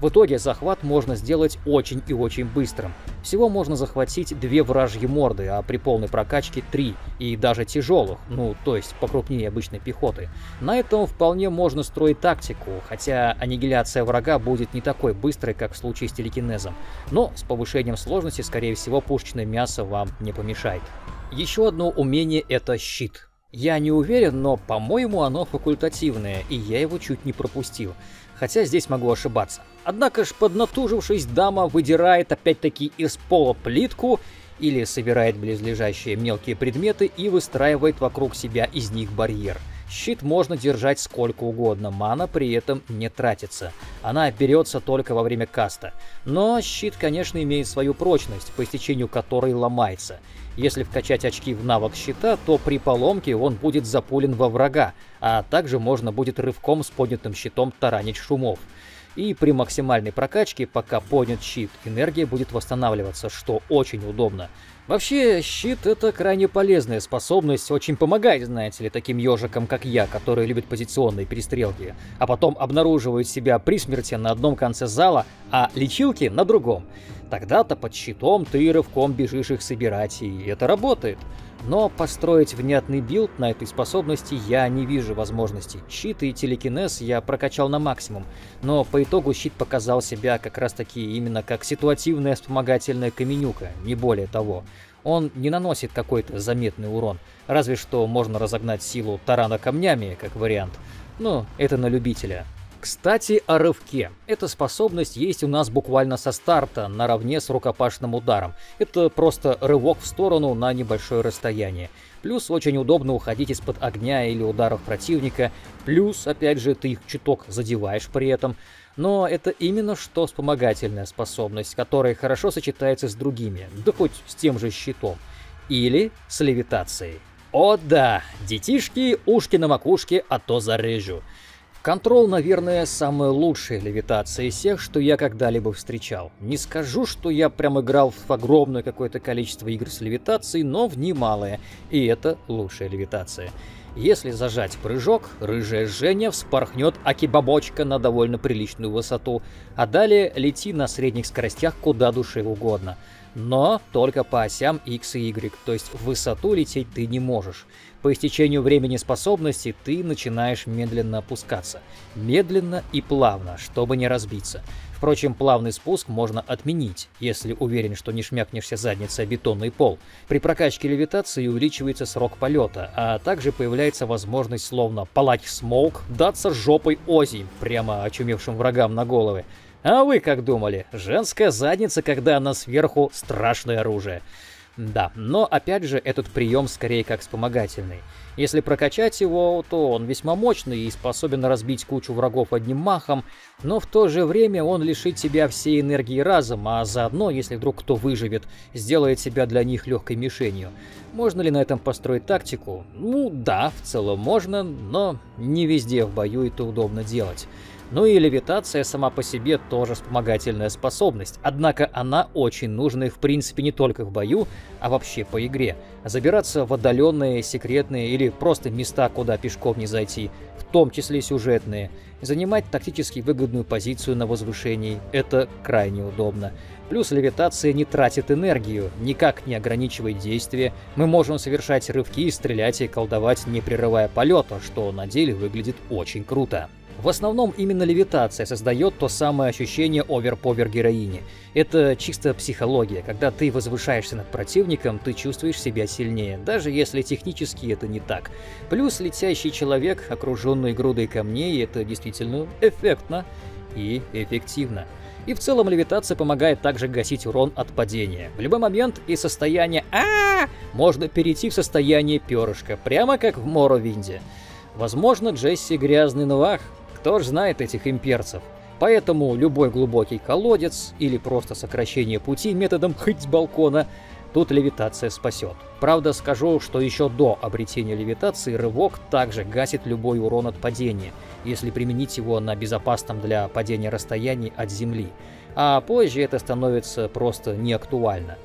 В итоге захват можно сделать очень и очень быстрым. Всего можно захватить две вражьи морды, а при полной прокачке три, и даже тяжелых, ну то есть покрупнее обычной пехоты. На этом вполне можно строить тактику, хотя аннигиляция врага будет не такой быстрой, как в случае с телекинезом. Но с повышением сложности, скорее всего, пушечное мясо вам не помешает. Еще одно умение — это щит. Я не уверен, но, по-моему, оно факультативное, и я его чуть не пропустил. Хотя здесь могу ошибаться. Однако ж, поднатужившись, дама выдирает опять-таки из пола плитку или собирает близлежащие мелкие предметы и выстраивает вокруг себя из них барьер. Щит можно держать сколько угодно, мана при этом не тратится. Она берется только во время каста. Но щит, конечно, имеет свою прочность, по истечению которой ломается. Если вкачать очки в навык щита, то при поломке он будет запулен во врага, а также можно будет рывком с поднятым щитом таранить шумов. И при максимальной прокачке, пока поднят щит, энергия будет восстанавливаться, что очень удобно. Вообще, щит — это крайне полезная способность, очень помогает, знаете ли, таким ежикам, как я, которые любят позиционные перестрелки, а потом обнаруживают себя при смерти на одном конце зала, а лечилки на другом. Тогда-то под щитом ты рывком бежишь их собирать, и это работает. Но построить внятный билд на этой способности я не вижу возможности. Щит и телекинез я прокачал на максимум, но по итогу щит показал себя как раз таки именно как ситуативная вспомогательная каменюка, не более того. Он не наносит какой-то заметный урон, разве что можно разогнать силу тарана камнями, как вариант. Но это на любителя. Кстати, о рывке. Эта способность есть у нас буквально со старта, наравне с рукопашным ударом. Это просто рывок в сторону на небольшое расстояние. Плюс очень удобно уходить из-под огня или ударов противника. Плюс, опять же, ты их чуток задеваешь при этом. Но это именно что вспомогательная способность, которая хорошо сочетается с другими, да хоть с тем же щитом. Или с левитацией. О да, детишки, ушки на макушке, а то зарежу. Контрол, наверное, самая лучшая левитация из всех, что я когда-либо встречал. Не скажу, что я прям играл в огромное какое-то количество игр с левитацией, но в немалое, и это лучшая левитация. Если зажать прыжок, рыжая Женя вспорхнет аки-бабочка на довольно приличную высоту, а далее лети на средних скоростях куда душе угодно. Но только по осям X и Y, то есть в высоту лететь ты не можешь. По истечению времени способности ты начинаешь медленно опускаться. Медленно и плавно, чтобы не разбиться. Впрочем, плавный спуск можно отменить, если уверен, что не шмякнешься задницей о бетонный пол. При прокачке левитации увеличивается срок полета, а также появляется возможность словно палать смоук, даться жопой озимь, прямо очумевшим врагам на головы. А вы как думали? Женская задница, когда она сверху, страшное оружие. Да, но опять же этот прием скорее как вспомогательный. Если прокачать его, то он весьма мощный и способен разбить кучу врагов одним махом, но в то же время он лишит тебя всей энергии разом, а заодно, если вдруг кто выживет, сделает себя для них легкой мишенью. Можно ли на этом построить тактику? Ну да, в целом можно, но не везде в бою это удобно делать. Ну и левитация сама по себе тоже вспомогательная способность, однако она очень нужна в принципе не только в бою, а вообще по игре. Забираться в отдаленные, секретные или просто места, куда пешком не зайти, в том числе сюжетные. Занимать тактически выгодную позицию на возвышении – это крайне удобно. Плюс левитация не тратит энергию, никак не ограничивает действия. Мы можем совершать рывки, стрелять и колдовать, не прерывая полета, что на деле выглядит очень круто. В основном именно левитация создает то самое ощущение овер-повер героини. Это чисто психология. Когда ты возвышаешься над противником, ты чувствуешь себя сильнее, даже если технически это не так. Плюс летящий человек, окруженный грудой камней, это действительно эффектно и эффективно. И в целом левитация помогает также гасить урон от падения. В любой момент из состояния а можно перейти в состояние перышка, прямо как в Моровинде. Возможно, Джесси грязный новах. Кто ж знает этих имперцев? Поэтому любой глубокий колодец или просто сокращение пути методом хоть с балкона, тут левитация спасет. Правда, скажу, что еще до обретения левитации рывок также гасит любой урон от падения, если применить его на безопасном для падения расстоянии от земли. А позже это становится просто неактуально.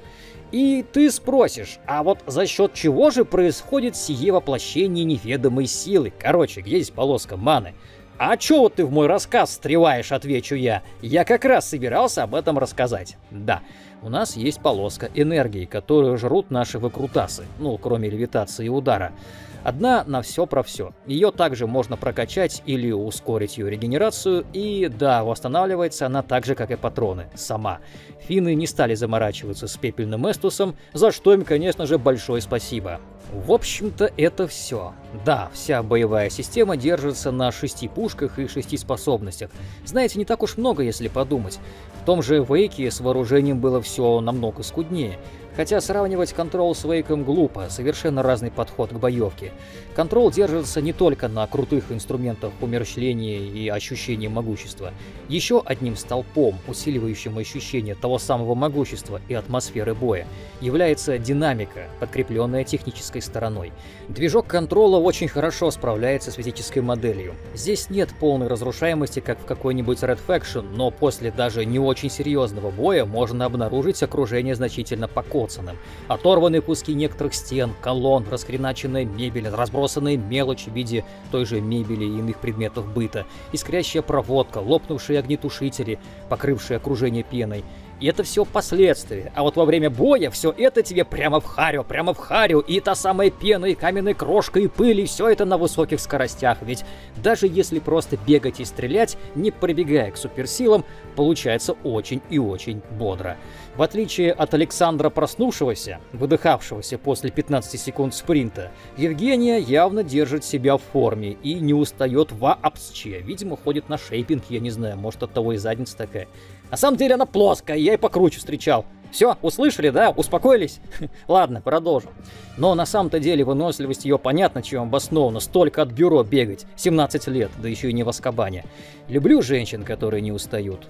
И ты спросишь, а вот за счет чего же происходит сие воплощение неведомой силы? Короче, где здесь полоска маны? А чё вот ты в мой рассказ встреваешь, отвечу я. Я как раз собирался об этом рассказать. Да, у нас есть полоска энергии, которую жрут наши выкрутасы, ну, кроме левитации и удара. Одна на все про все. Ее также можно прокачать или ускорить ее регенерацию, и да, восстанавливается она так же, как и патроны, сама. Финны не стали заморачиваться с пепельным эстусом, за что им, конечно же, большое спасибо. В общем-то, это все. Да, вся боевая система держится на шести пушках и шести способностях. Знаете, не так уж много, если подумать. В том же Вейке с вооружением было все намного скуднее. Хотя сравнивать Control с Вейком глупо, совершенно разный подход к боевке. Control держится не только на крутых инструментах умерщвления и ощущения могущества. Еще одним столпом, усиливающим ощущение того самого могущества и атмосферы боя, является динамика, подкрепленная технической стороной. Движок Контрола очень хорошо справляется с физической моделью. Здесь нет полной разрушаемости, как в какой-нибудь Red Faction, но после даже не очень серьезного боя можно обнаружить окружение значительно покоцанным. Оторванные куски некоторых стен, колонн, раскреначенная мебель, разбросанная мелочь в виде той же мебели и иных предметов быта, искрящая проводка, лопнувшие огнетушители, покрывшие окружение пеной. И это все последствия. А вот во время боя все это тебе прямо в харю, прямо в харю. И та самая пена, и каменная крошка, и пыль, и все это на высоких скоростях. Ведь даже если просто бегать и стрелять, не прибегая к суперсилам, получается очень и очень бодро. В отличие от Александра проснувшегося, выдыхавшегося после пятнадцати секунд спринта, Евгения явно держит себя в форме и не устает вообще. Видимо, ходит на шейпинг, я не знаю, может, от того и задница такая. На самом деле она плоская, я и покруче встречал. Все, услышали, да? Успокоились? Ладно, продолжим. Но на самом-то деле выносливость ее понятно, чем обоснована. Столько от бюро бегать. семнадцать лет, да еще и не в Азкабане. Люблю женщин, которые не устают.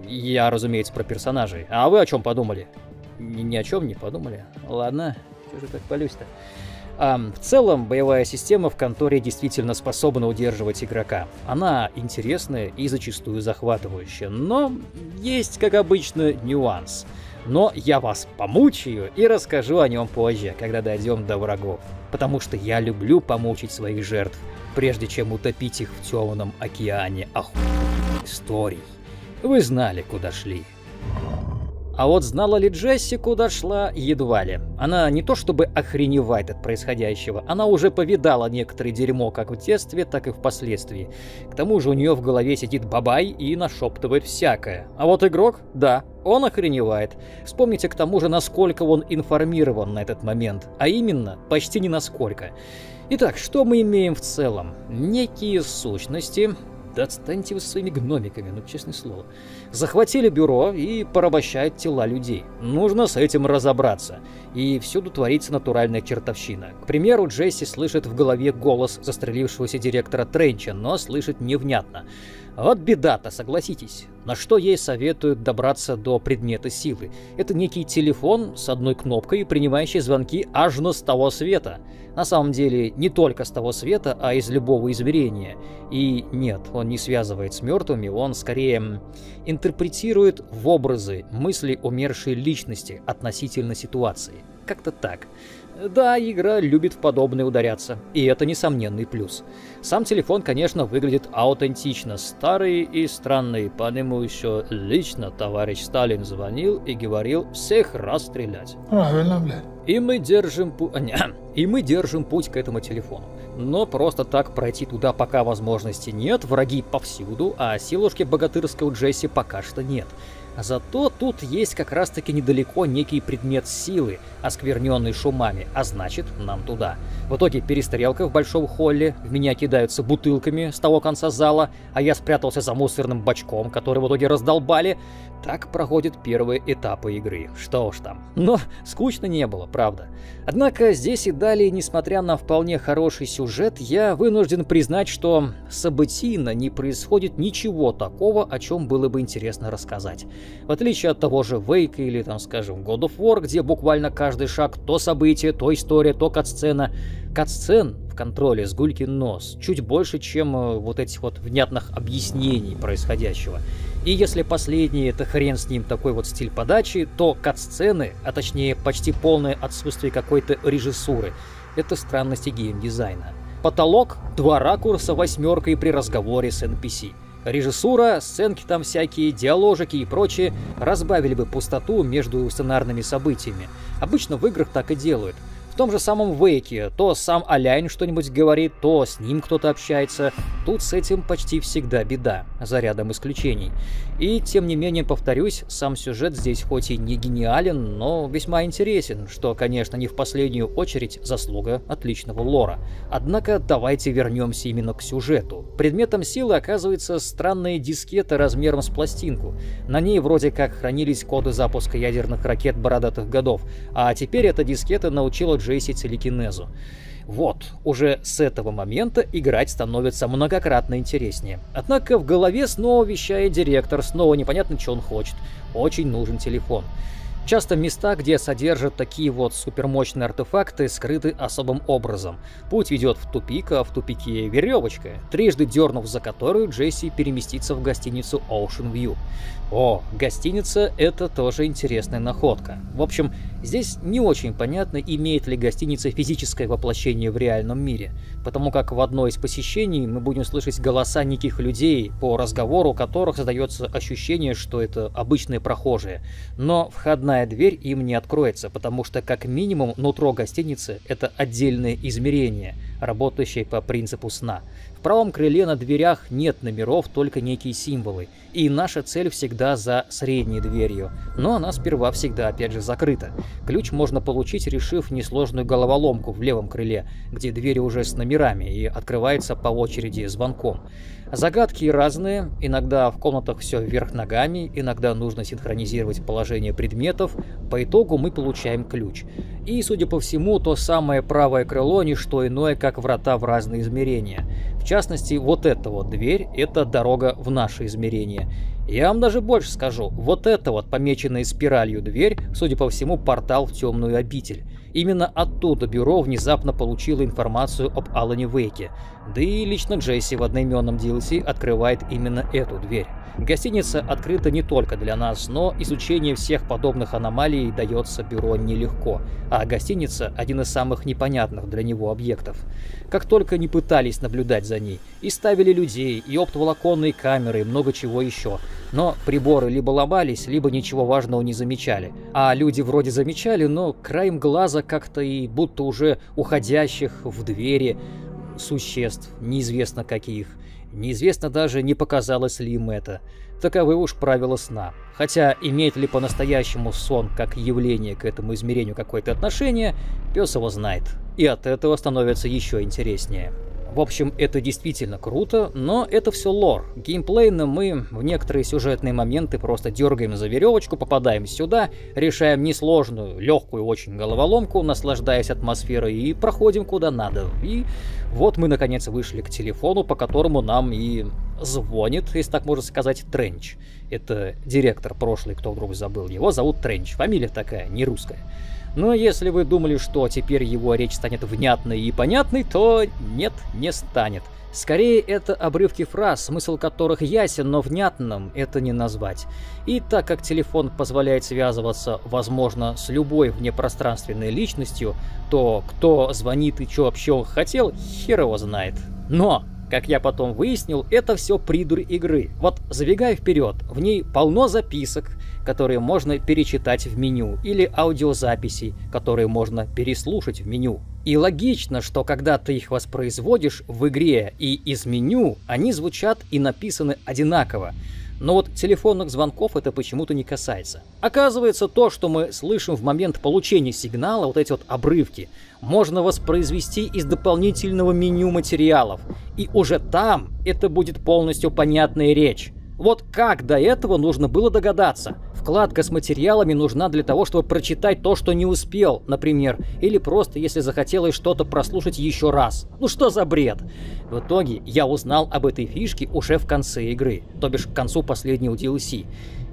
Я, разумеется, про персонажей. А вы о чем подумали? Ни, ни о чем не подумали? Ладно, что же так полюсь-то? А, в целом, боевая система в конторе действительно способна удерживать игрока. Она интересная и зачастую захватывающая, но есть, как обычно, нюанс. Но я вас помучаю и расскажу о нем позже, когда дойдем до врагов. Потому что я люблю помучить своих жертв, прежде чем утопить их в темном океане охуенных историй. Вы знали, куда шли. А вот знала ли Джесси, куда шла, едва ли. Она не то чтобы охреневает от происходящего, она уже повидала некоторое дерьмо как в детстве, так и впоследствии. К тому же у нее в голове сидит бабай и нашептывает всякое. А вот игрок, да, он охреневает. Вспомните к тому же, насколько он информирован на этот момент. А именно, почти ни насколько. Итак, что мы имеем в целом? Некие сущности... Да отстаньте вы со своими гномиками, ну честное слово. Захватили бюро и порабощают тела людей. Нужно с этим разобраться. И всюду творится натуральная чертовщина. К примеру, Джесси слышит в голове голос застрелившегося директора Тренча, но слышит невнятно. Вот беда-то, согласитесь. На что ей советуют добраться до предмета силы? Это некий телефон с одной кнопкой, принимающий звонки аж на с того света. На самом деле, не только с того света, а из любого измерения. И нет, он не связывает с мертвыми, он скорее интерпретирует в образы мысли умершей личности относительно ситуации. Как-то так. Да, игра любит в подобное ударяться, и это несомненный плюс. Сам телефон, конечно, выглядит аутентично. Старый и странный, по нему еще лично товарищ Сталин звонил и говорил всех расстрелять. Правильно, блядь. И мы держим пу... и мы держим путь к этому телефону. Но просто так пройти туда пока возможности нет, враги повсюду, а силушки богатырской у Джесси пока что нет. Зато тут есть как раз-таки недалеко некий предмет силы, оскверненный шумами, а значит, нам туда. В итоге перестрелка в большом холле, в меня кидаются бутылками с того конца зала, а я спрятался за мусорным бачком, который в итоге раздолбали. Так проходят первые этапы игры. Что уж там. Но скучно не было, правда. Однако здесь и далее, несмотря на вполне хороший сюжет, я вынужден признать, что событийно не происходит ничего такого, о чем было бы интересно рассказать. В отличие от того же Вейка или, там, скажем, God of War, где буквально каждый шаг то событие, то история, то катсцена. Катсцен в контроле с гулькин нос чуть больше, чем э, вот этих вот внятных объяснений происходящего. И если последний это хрен с ним такой вот стиль подачи, то катсцены, а точнее почти полное отсутствие какой-то режиссуры, это странности геймдизайна. Потолок, два ракурса восьмеркой при разговоре с эн пи си. Режиссура, сценки там всякие, диаложики и прочее разбавили бы пустоту между сценарными событиями. Обычно в играх так и делают. В том же самом Вейке то сам Аляйн что-нибудь говорит, то с ним кто-то общается. Тут с этим почти всегда беда, за рядом исключений. И тем не менее, повторюсь, сам сюжет здесь хоть и не гениален, но весьма интересен, что, конечно, не в последнюю очередь заслуга отличного лора. Однако давайте вернемся именно к сюжету. Предметом силы оказывается странная дискета размером с пластинку. На ней вроде как хранились коды запуска ядерных ракет бородатых годов, а теперь эта дискета научила Джесси телекинезу. Вот, уже с этого момента играть становится многократно интереснее. Однако в голове снова вещает директор, снова непонятно, что он хочет. Очень нужен телефон. Часто места, где содержат такие вот супермощные артефакты, скрыты особым образом. Путь ведет в тупик, а в тупике веревочка, трижды дернув за которую Джесси переместится в гостиницу Ocean View. О, гостиница — это тоже интересная находка. В общем, здесь не очень понятно, имеет ли гостиница физическое воплощение в реальном мире, потому как в одно из посещений мы будем слышать голоса неких людей, по разговору которых создается ощущение, что это обычные прохожие. Но входная дверь им не откроется, потому что как минимум нутро гостиницы — это отдельное измерение, работающее по принципу сна. В правом крыле на дверях нет номеров, только некие символы. И наша цель всегда за средней дверью. Но она сперва всегда опять же закрыта. Ключ можно получить, решив несложную головоломку в левом крыле, где двери уже с номерами и открывается по очереди звонком. Загадки разные, иногда в комнатах все вверх ногами, иногда нужно синхронизировать положение предметов. По итогу мы получаем ключ. И, судя по всему, то самое правое крыло не что иное, как врата в разные измерения. В частности, вот эта вот дверь — это дорога в наше измерение. Я вам даже больше скажу, вот эта вот помеченная спиралью дверь, судя по всему, портал в темную обитель. Именно оттуда бюро внезапно получило информацию об Алане Вейке. Да и лично Джесси в одноименном ди эл си открывает именно эту дверь. Гостиница открыта не только для нас, но изучение всех подобных аномалий дается бюро нелегко, а гостиница — один из самых непонятных для него объектов. Как только не пытались наблюдать за ней, и ставили людей, и оптоволоконные камеры, и много чего еще, но приборы либо ломались, либо ничего важного не замечали. А люди вроде замечали, но краем глаза как-то и будто уже уходящих в двери существ, неизвестно каких. Неизвестно даже, не показалось ли им это. Таковы уж правила сна. Хотя имеет ли по-настоящему сон как явление к этому измерению какое-то отношение, пес его знает. И от этого становится еще интереснее. В общем, это действительно круто, но это все лор. Геймплейно мы в некоторые сюжетные моменты просто дергаем за веревочку, попадаем сюда, решаем несложную, легкую очень головоломку, наслаждаясь атмосферой, и проходим куда надо. И вот мы наконец вышли к телефону, по которому нам и звонит, если так можно сказать, Тренч. Это директор прошлый, кто вдруг забыл. Его зовут Тренч, фамилия такая, не русская. Но если вы думали, что теперь его речь станет внятной и понятной, то нет, не станет. Скорее, это обрывки фраз, смысл которых ясен, но внятным это не назвать. И так как телефон позволяет связываться, возможно, с любой внепространственной личностью, то кто звонит и что вообще он хотел, хер его знает. Но, как я потом выяснил, это все придурь игры. Вот, забегая вперед, в ней полно записок, которые можно перечитать в меню, или аудиозаписей, которые можно переслушать в меню. И логично, что когда ты их воспроизводишь в игре и из меню, они звучат и написаны одинаково. Но вот телефонных звонков это почему-то не касается. Оказывается, то, что мы слышим в момент получения сигнала, вот эти вот обрывки, можно воспроизвести из дополнительного меню материалов. И уже там это будет полностью понятная речь. Вот как до этого нужно было догадаться? Вкладка с материалами нужна для того, чтобы прочитать то, что не успел, например, или просто если захотелось что-то прослушать еще раз. Ну что за бред? В итоге я узнал об этой фишке уже в конце игры, то бишь к концу последнего ди эл си.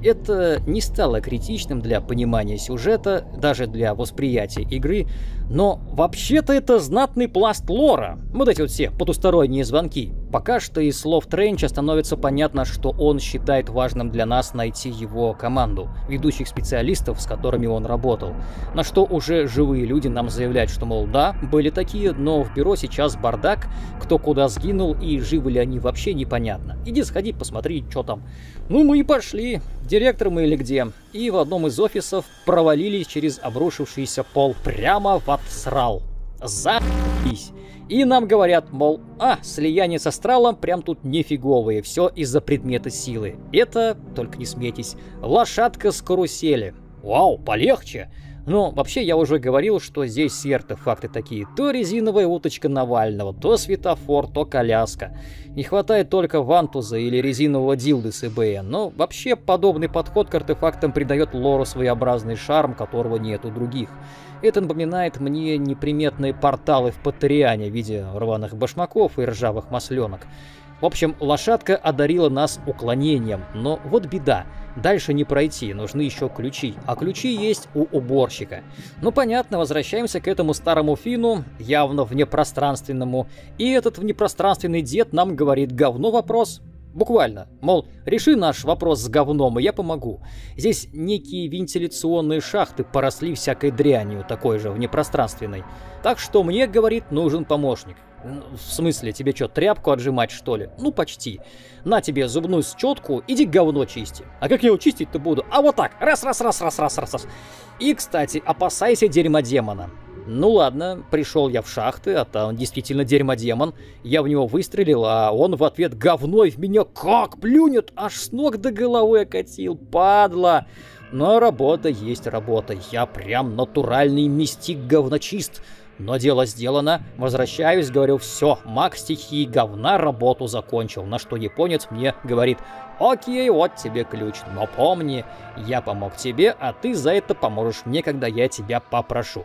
Это не стало критичным для понимания сюжета, даже для восприятия игры, но вообще-то это знатный пласт лора. Вот эти вот все потусторонние звонки. Пока что из слов Тренча становится понятно, что он считает важным для нас найти его команду. команду ведущих специалистов, с которыми он работал. На что уже живые люди нам заявляют, что, мол, да, были такие, но в бюро сейчас бардак, кто куда сгинул и живы ли они вообще непонятно. Иди сходи, посмотри, что там. Ну, мы и пошли. Директор мы или где. И в одном из офисов провалились через обрушившийся пол прямо в отсрал. За***ись. И нам говорят, мол, а, слияние с астралом прям тут нифиговые, все из-за предмета силы. Это, только не смейтесь, лошадка с карусели. Вау, полегче. Но вообще я уже говорил, что здесь все артефакты такие. То резиновая уточка Навального, то светофор, то коляска. Не хватает только вантуза или резинового дилды с eBay. Но вообще подобный подход к артефактам придает лору своеобразный шарм, которого нет у других. Это напоминает мне неприметные порталы в Патриане в виде рваных башмаков и ржавых масленок. В общем, лошадка одарила нас уклонением, но вот беда. Дальше не пройти, нужны еще ключи. А ключи есть у уборщика. Ну понятно, возвращаемся к этому старому фину, явно внепространственному. И этот внепространственный дед нам говорит: говно вопрос. Буквально. Мол, реши наш вопрос с говном, и я помогу. Здесь некие вентиляционные шахты поросли всякой дрянью, такой же внепространственной. Так что мне, говорит, нужен помощник. В смысле, тебе что, тряпку отжимать, что ли? Ну, почти. На тебе зубную щетку, иди говно чисти. А как я его чистить-то буду? А вот так. Раз, раз, раз, раз, раз, раз, раз. И, кстати, опасайся дерьмодемона. Ну ладно, пришел я в шахты, а там действительно дерьмодемон. Я в него выстрелил, а он в ответ говной в меня как плюнет, аж с ног до головы окатил, падла. Но работа есть работа, я прям натуральный мистик-говночист. Но дело сделано, возвращаюсь, говорю, все, маг стихии говна работу закончил. На что японец мне говорит: окей, вот тебе ключ, но помни, я помог тебе, а ты за это поможешь мне, когда я тебя попрошу.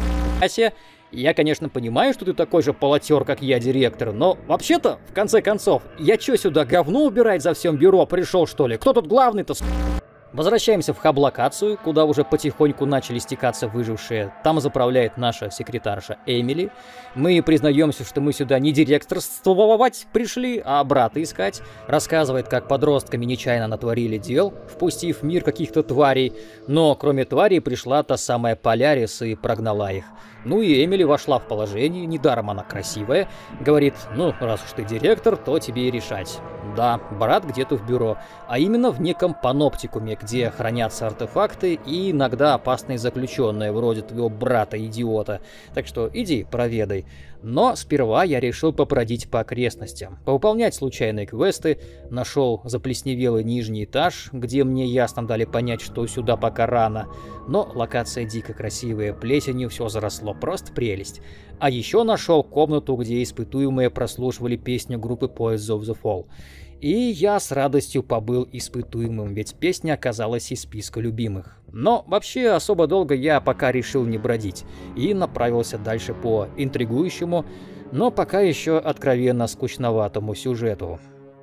Ася, я, конечно, понимаю, что ты такой же полотер, как я, директор, но вообще-то, в конце концов, я чё сюда говно убирать за всем бюро пришел, что ли? Кто тут главный-то? Возвращаемся в хаб-локацию, куда уже потихоньку начали стекаться выжившие. Там заправляет наша секретарша Эмили. Мы признаемся, что мы сюда не директорствовать пришли, а брата искать. Рассказывает, как подростками нечаянно натворили дел, впустив в мир каких-то тварей. Но кроме тварей пришла та самая Полярис и прогнала их. Ну и Эмили вошла в положение, недаром она красивая. Говорит: ну, раз уж ты директор, то тебе и решать. Да, брат где-то в бюро, а именно в неком паноптикуме, где хранятся артефакты и иногда опасные заключенные, вроде твоего брата-идиота. Так что иди, проведай. Но сперва я решил побродить по окрестностям, повыполнять случайные квесты, нашел заплесневелый нижний этаж, где мне ясно дали понять, что сюда пока рано. Но локация дико красивая, плесенью все заросло, просто прелесть. А еще нашел комнату, где испытуемые прослушивали песню группы Poets of the Fall. И я с радостью побыл испытуемым, ведь песня оказалась из списка любимых. Но вообще особо долго я пока решил не бродить и направился дальше по интригующему, но пока еще откровенно скучноватому сюжету.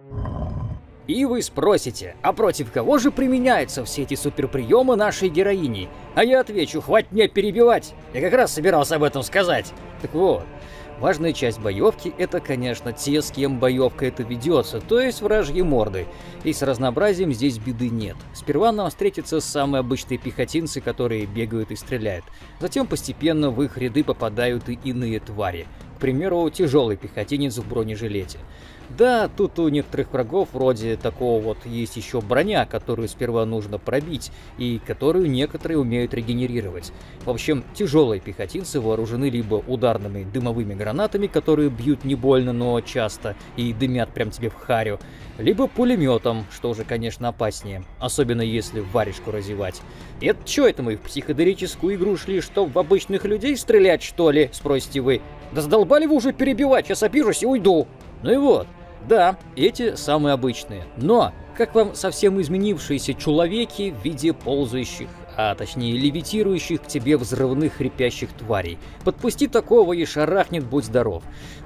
И вы спросите, а против кого же применяются все эти суперприемы нашей героини? А я отвечу: хватит меня перебивать, я как раз собирался об этом сказать. Так вот. Важная часть боевки — это, конечно, те, с кем боевка это ведется, то есть вражьи морды. И с разнообразием здесь беды нет. Сперва нам встретятся самые обычные пехотинцы, которые бегают и стреляют. Затем постепенно в их ряды попадают и иные твари. К примеру, тяжелый пехотинец в бронежилете. Да, тут у некоторых врагов вроде такого вот есть еще броня, которую сперва нужно пробить, и которую некоторые умеют регенерировать. В общем, тяжелые пехотинцы вооружены либо ударными дымовыми гранатами, которые бьют не больно, но часто, и дымят прям тебе в харю, либо пулеметом, что уже, конечно, опаснее, особенно если варежку разевать. Это чё это мы в психоделическую игру шли, чтоб в обычных людей стрелять, что ли, спросите вы? Да задолбали вы уже перебивать, сейчас обижусь и уйду. Ну и вот. Да, эти самые обычные. Но, как вам совсем изменившиеся человеки в виде ползающих, а точнее левитирующих к тебе взрывных хрипящих тварей. Подпусти такого и шарахнет, будь здоров.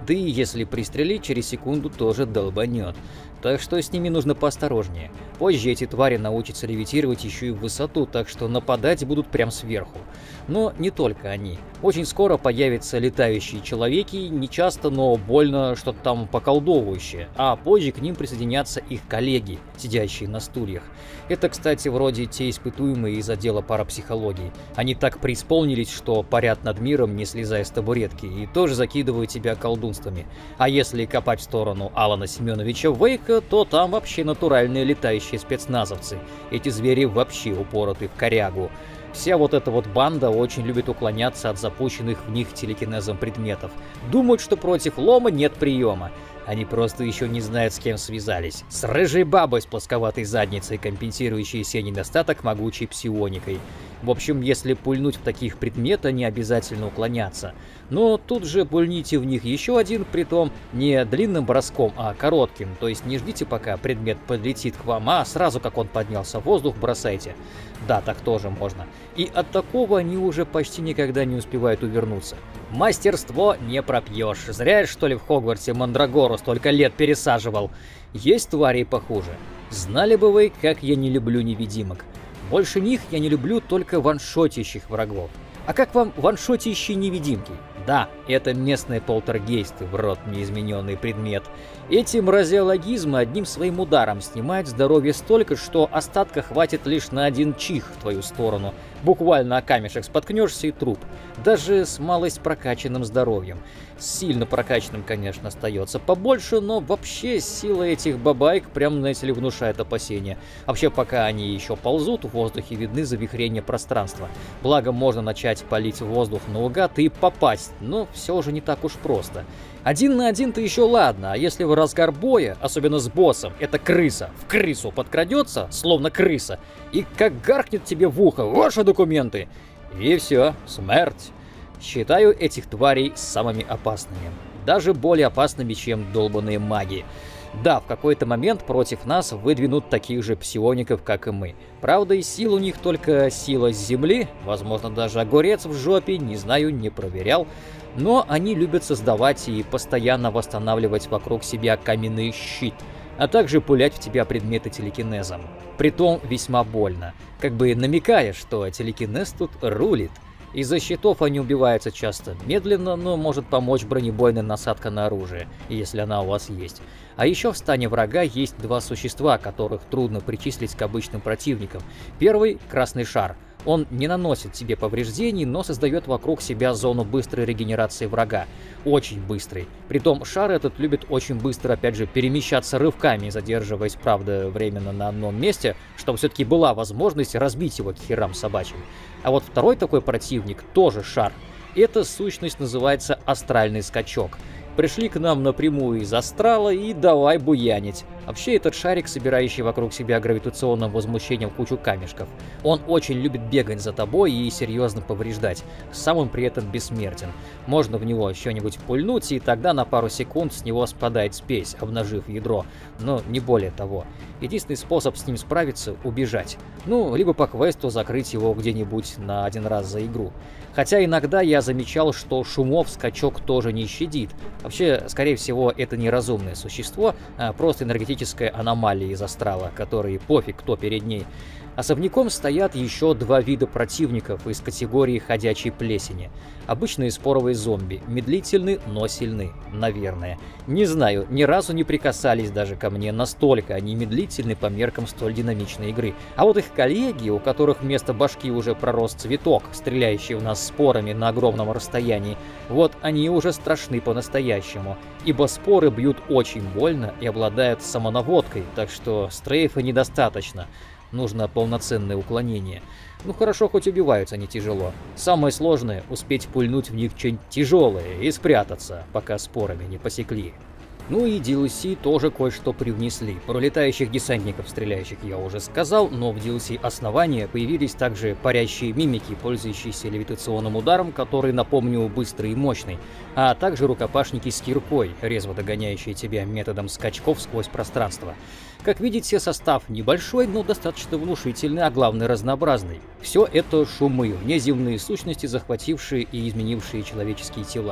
Да и если пристрелить, через секунду тоже долбанет. Так что с ними нужно поосторожнее. Позже эти твари научатся левитировать еще и в высоту, так что нападать будут прям сверху. Но не только они. Очень скоро появятся летающие человеки, не часто, но больно что-то там поколдовывающее. А позже к ним присоединятся их коллеги, сидящие на стульях. Это, кстати, вроде те испытуемые из отдела парапсихологии. Они так преисполнились, что парят над миром, не слезая с табуретки, и тоже закидывают тебя колдунствами. А если копать в сторону Алана Семеновича Вейка, то там вообще натуральные летающие спецназовцы. Эти звери вообще упороты в корягу. Вся вот эта вот банда очень любит уклоняться от запущенных в них телекинезом предметов. Думают, что против лома нет приема. Они просто еще не знают, с кем связались. С рыжей бабой с плосковатой задницей, компенсирующей сей недостаток могучей псионикой. В общем, если пульнуть в таких предметов, не обязательно уклоняться. Но тут же пульните в них еще один, притом не длинным броском, а коротким. То есть не ждите, пока предмет подлетит к вам, а сразу, как он поднялся в воздух, бросайте. Да, так тоже можно. И от такого они уже почти никогда не успевают увернуться. Мастерство не пропьешь. Зря, что ли, в Хогвартсе Мандрагору столько лет пересаживал. Есть твари похуже. Знали бы вы, как я не люблю невидимок. Больше них я не люблю только ваншотящих врагов. А как вам ваншотящие невидимки? Да, это местные полтергейсты, в рот неизмененный предмет. Эти мразеологизмы одним своим ударом снимают здоровье столько, что остатка хватит лишь на один чих в твою сторону. Буквально о камешек споткнешься и труп. Даже с малость прокачанным здоровьем. Сильно прокачанным, конечно, остается побольше, но вообще сила этих бабаек прям, знаете ли, внушает опасения. Вообще, пока они еще ползут, в воздухе видны завихрения пространства. Благо, можно начать палить в воздух наугад и попасть, но все же не так уж просто. Один на один-то еще ладно, а если в разгар боя, особенно с боссом, эта крыса в крысу подкрадется, словно крыса, и как гаркнет тебе в ухо: «Ваши документы!» И все, смерть. Считаю этих тварей самыми опасными. Даже более опасными, чем долбаные маги. Да, в какой-то момент против нас выдвинут таких же псиоников, как и мы. Правда, и сил у них только сила с земли, возможно, даже огурец в жопе, не знаю, не проверял. Но они любят создавать и постоянно восстанавливать вокруг себя каменный щит, а также пулять в тебя предметы телекинезом. Притом весьма больно, как бы намекая, что телекинез тут рулит. Из-за щитов они убиваются часто медленно, но может помочь бронебойная насадка на оружие, если она у вас есть. А еще в стане врага есть два существа, которых трудно причислить к обычным противникам. Первый — красный шар. Он не наносит себе повреждений, но создает вокруг себя зону быстрой регенерации врага. Очень быстрый. Притом шар этот любит очень быстро, опять же, перемещаться рывками, задерживаясь, правда, временно на одном месте, чтобы все-таки была возможность разбить его к херам собачьим. А вот второй такой противник тоже шар. Эта сущность называется астральный скачок. Пришли к нам напрямую из астрала и давай буянить. Вообще, этот шарик, собирающий вокруг себя гравитационным возмущением кучу камешков. Он очень любит бегать за тобой и серьезно повреждать. Сам он при этом бессмертен. Можно в него что-нибудь пульнуть, и тогда на пару секунд с него спадает спесь, обнажив ядро. Но не более того. Единственный способ с ним справиться — убежать. Ну, либо по квесту закрыть его где-нибудь на один раз за игру. Хотя иногда я замечал, что шумов скачок тоже не щадит. Вообще, скорее всего, это не разумное существо, а просто энергетическая аномалия из астрала, которой пофиг, кто перед ней. Особняком стоят еще два вида противников из категории ходячей плесени. Обычные споровые зомби, медлительны, но сильны, наверное. Не знаю, ни разу не прикасались даже ко мне, настолько они медлительны по меркам столь динамичной игры. А вот их коллеги, у которых вместо башки уже пророс цветок, стреляющий в нас спорами на огромном расстоянии, вот они уже страшны по-настоящему, ибо споры бьют очень больно и обладают самонаводкой, так что стрейфа недостаточно. Нужно полноценное уклонение. Ну хорошо, хоть убиваются они тяжело. Самое сложное — успеть пульнуть в них что-нибудь тяжелое и спрятаться, пока спорами не посекли. Ну и ди эл си тоже кое-что привнесли. Про летающих десантников, стреляющих, я уже сказал, но в ди эл си основания появились также парящие мимики, пользующиеся левитационным ударом, который, напомню, быстрый и мощный, а также рукопашники с киркой, резво догоняющие тебя методом скачков сквозь пространство. Как видите, состав небольшой, но достаточно внушительный, а главное разнообразный. Все это шумы, внеземные сущности, захватившие и изменившие человеческие тела.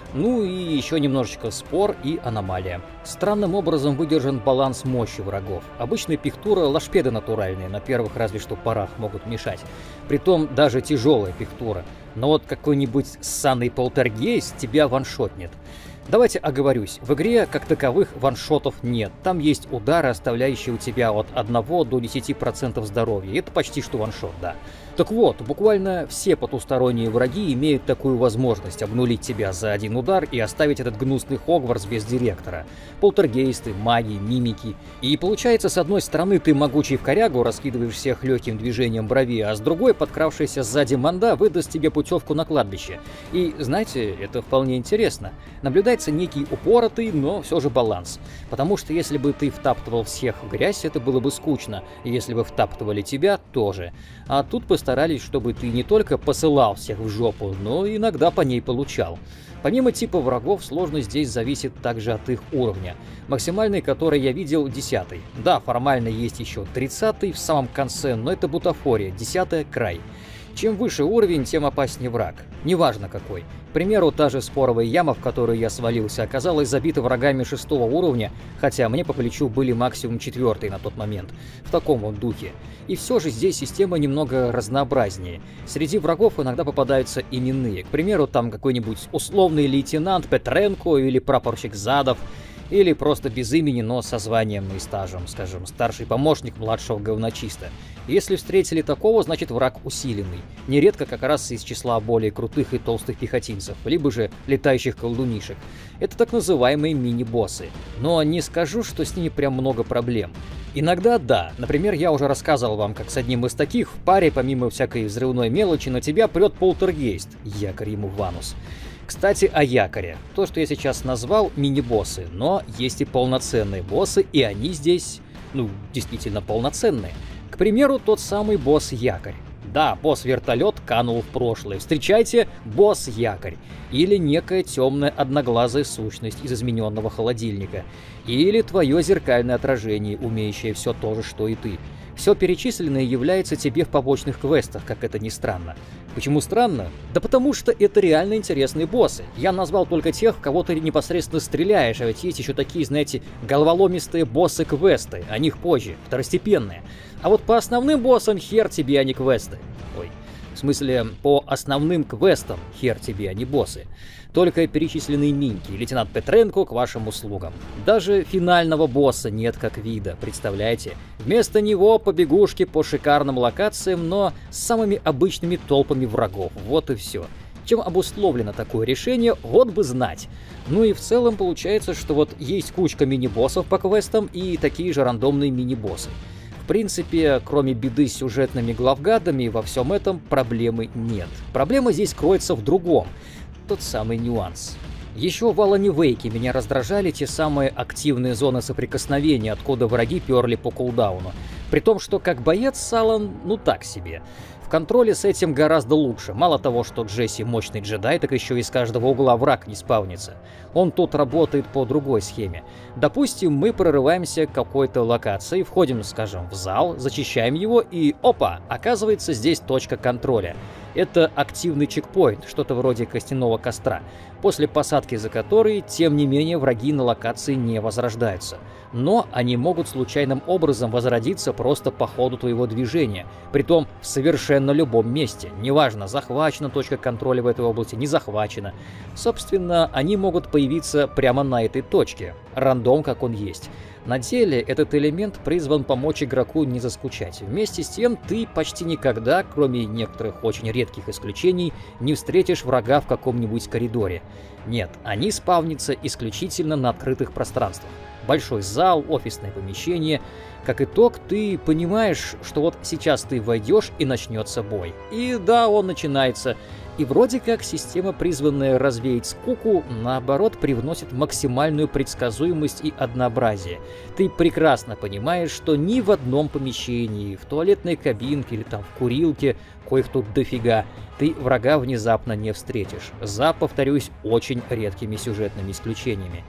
Ну и еще немножечко спор и аномалия. Странным образом выдержан баланс мощи врагов. Обычная пихтура — лошпеды натуральные, на первых разве что порах могут мешать. Притом даже тяжелая пихтура. Но вот какой-нибудь ссаный полтергейст тебя ваншотнет. Давайте оговорюсь, в игре как таковых ваншотов нет. Там есть удары, оставляющие у тебя от одного до десяти процентов здоровья. Это почти что ваншот, да. Так вот, буквально все потусторонние враги имеют такую возможность обнулить тебя за один удар и оставить этот гнусный Хогвартс без директора. Полтергейсты, маги, мимики. И получается, с одной стороны ты могучий в корягу, раскидываешь всех легким движением брови, а с другой подкравшаяся сзади манда выдаст тебе путевку на кладбище. И, знаете, это вполне интересно. Наблюдается некий упоротый, но все же баланс. Потому что если бы ты втаптывал всех в грязь, это было бы скучно. И если бы втаптывали тебя, тоже. А тут постарались, чтобы ты не только посылал всех в жопу, но и иногда по ней получал. Помимо типа врагов, сложность здесь зависит также от их уровня. Максимальный, который я видел, десятый. Да, формально есть еще тридцатый в самом конце, но это бутафория, десятый край. Чем выше уровень, тем опаснее враг. Неважно какой. К примеру, та же споровая яма, в которую я свалился, оказалась забита врагами шестого уровня, хотя мне по плечу были максимум четвертый на тот момент. В таком вот духе. И все же здесь система немного разнообразнее. Среди врагов иногда попадаются именные. К примеру, там какой-нибудь условный лейтенант Петренко или прапорщик Задов. Или просто без имени, но со званием и стажем, скажем, старший помощник младшего говночиста. Если встретили такого, значит враг усиленный. Нередко как раз из числа более крутых и толстых пехотинцев, либо же летающих колдунишек. Это так называемые мини-боссы. Но не скажу, что с ними прям много проблем. Иногда да. Например, я уже рассказывал вам, как с одним из таких в паре, помимо всякой взрывной мелочи, на тебя прет полтергейст. Якорь ему в анус. Кстати, о якоре. То, что я сейчас назвал, мини-боссы, но есть и полноценные боссы, и они здесь, ну, действительно полноценные. К примеру, тот самый босс-якорь. Да, босс-вертолет канул в прошлое. Встречайте, босс-якорь. Или некая темная одноглазая сущность из измененного холодильника. Или твое зеркальное отражение, умеющее все то же, что и ты. Все перечисленное является тебе в побочных квестах, как это ни странно. Почему странно? Да потому что это реально интересные боссы. Я назвал только тех, в кого ты непосредственно стреляешь, а ведь есть еще такие, знаете, головоломистые боссы-квесты, о них позже, второстепенные. А вот по основным боссам хер тебе, а не квесты. Ой, в смысле, по основным квестам хер тебе, а не боссы. Только перечисленные миньки, лейтенант Петренко к вашим услугам. Даже финального босса нет как вида, представляете? Вместо него побегушки по шикарным локациям, но с самыми обычными толпами врагов. Вот и все. Чем обусловлено такое решение, вот бы знать. Ну и в целом получается, что вот есть кучка мини-боссов по квестам и такие же рандомные мини-боссы. В принципе, кроме беды с сюжетными главгадами, во всем этом проблемы нет. Проблема здесь кроется в другом. Тот самый нюанс. Еще в Алане Вейке меня раздражали те самые активные зоны соприкосновения, откуда враги перли по кулдауну. При том, что как боец Алан, ну так себе. В контроле с этим гораздо лучше. Мало того, что Джесси мощный джедай, так еще из каждого угла враг не спавнится. Он тут работает по другой схеме. Допустим, мы прорываемся к какой-то локации, входим, скажем, в зал, зачищаем его и опа, оказывается здесь точка контроля. Это активный чекпоинт, что-то вроде костяного костра, после посадки за который, тем не менее, враги на локации не возрождаются. Но они могут случайным образом возродиться просто по ходу твоего движения, притом в совершенно любом месте. Неважно, захвачена точка контроля в этой области, не захвачена. Собственно, они могут появиться прямо на этой точке, рандом как он есть. На деле этот элемент призван помочь игроку не заскучать. Вместе с тем ты почти никогда, кроме некоторых очень редких исключений, не встретишь врага в каком-нибудь коридоре. Нет, они спавнятся исключительно на открытых пространствах. Большой зал, офисное помещение. Как итог, ты понимаешь, что вот сейчас ты войдешь и начнется бой. И да, он начинается. И вроде как система, призванная развеять скуку, наоборот, привносит максимальную предсказуемость и однообразие. Ты прекрасно понимаешь, что ни в одном помещении, в туалетной кабинке или там в курилке, коих тут дофига, ты врага внезапно не встретишь. За, повторюсь, очень редкими сюжетными исключениями.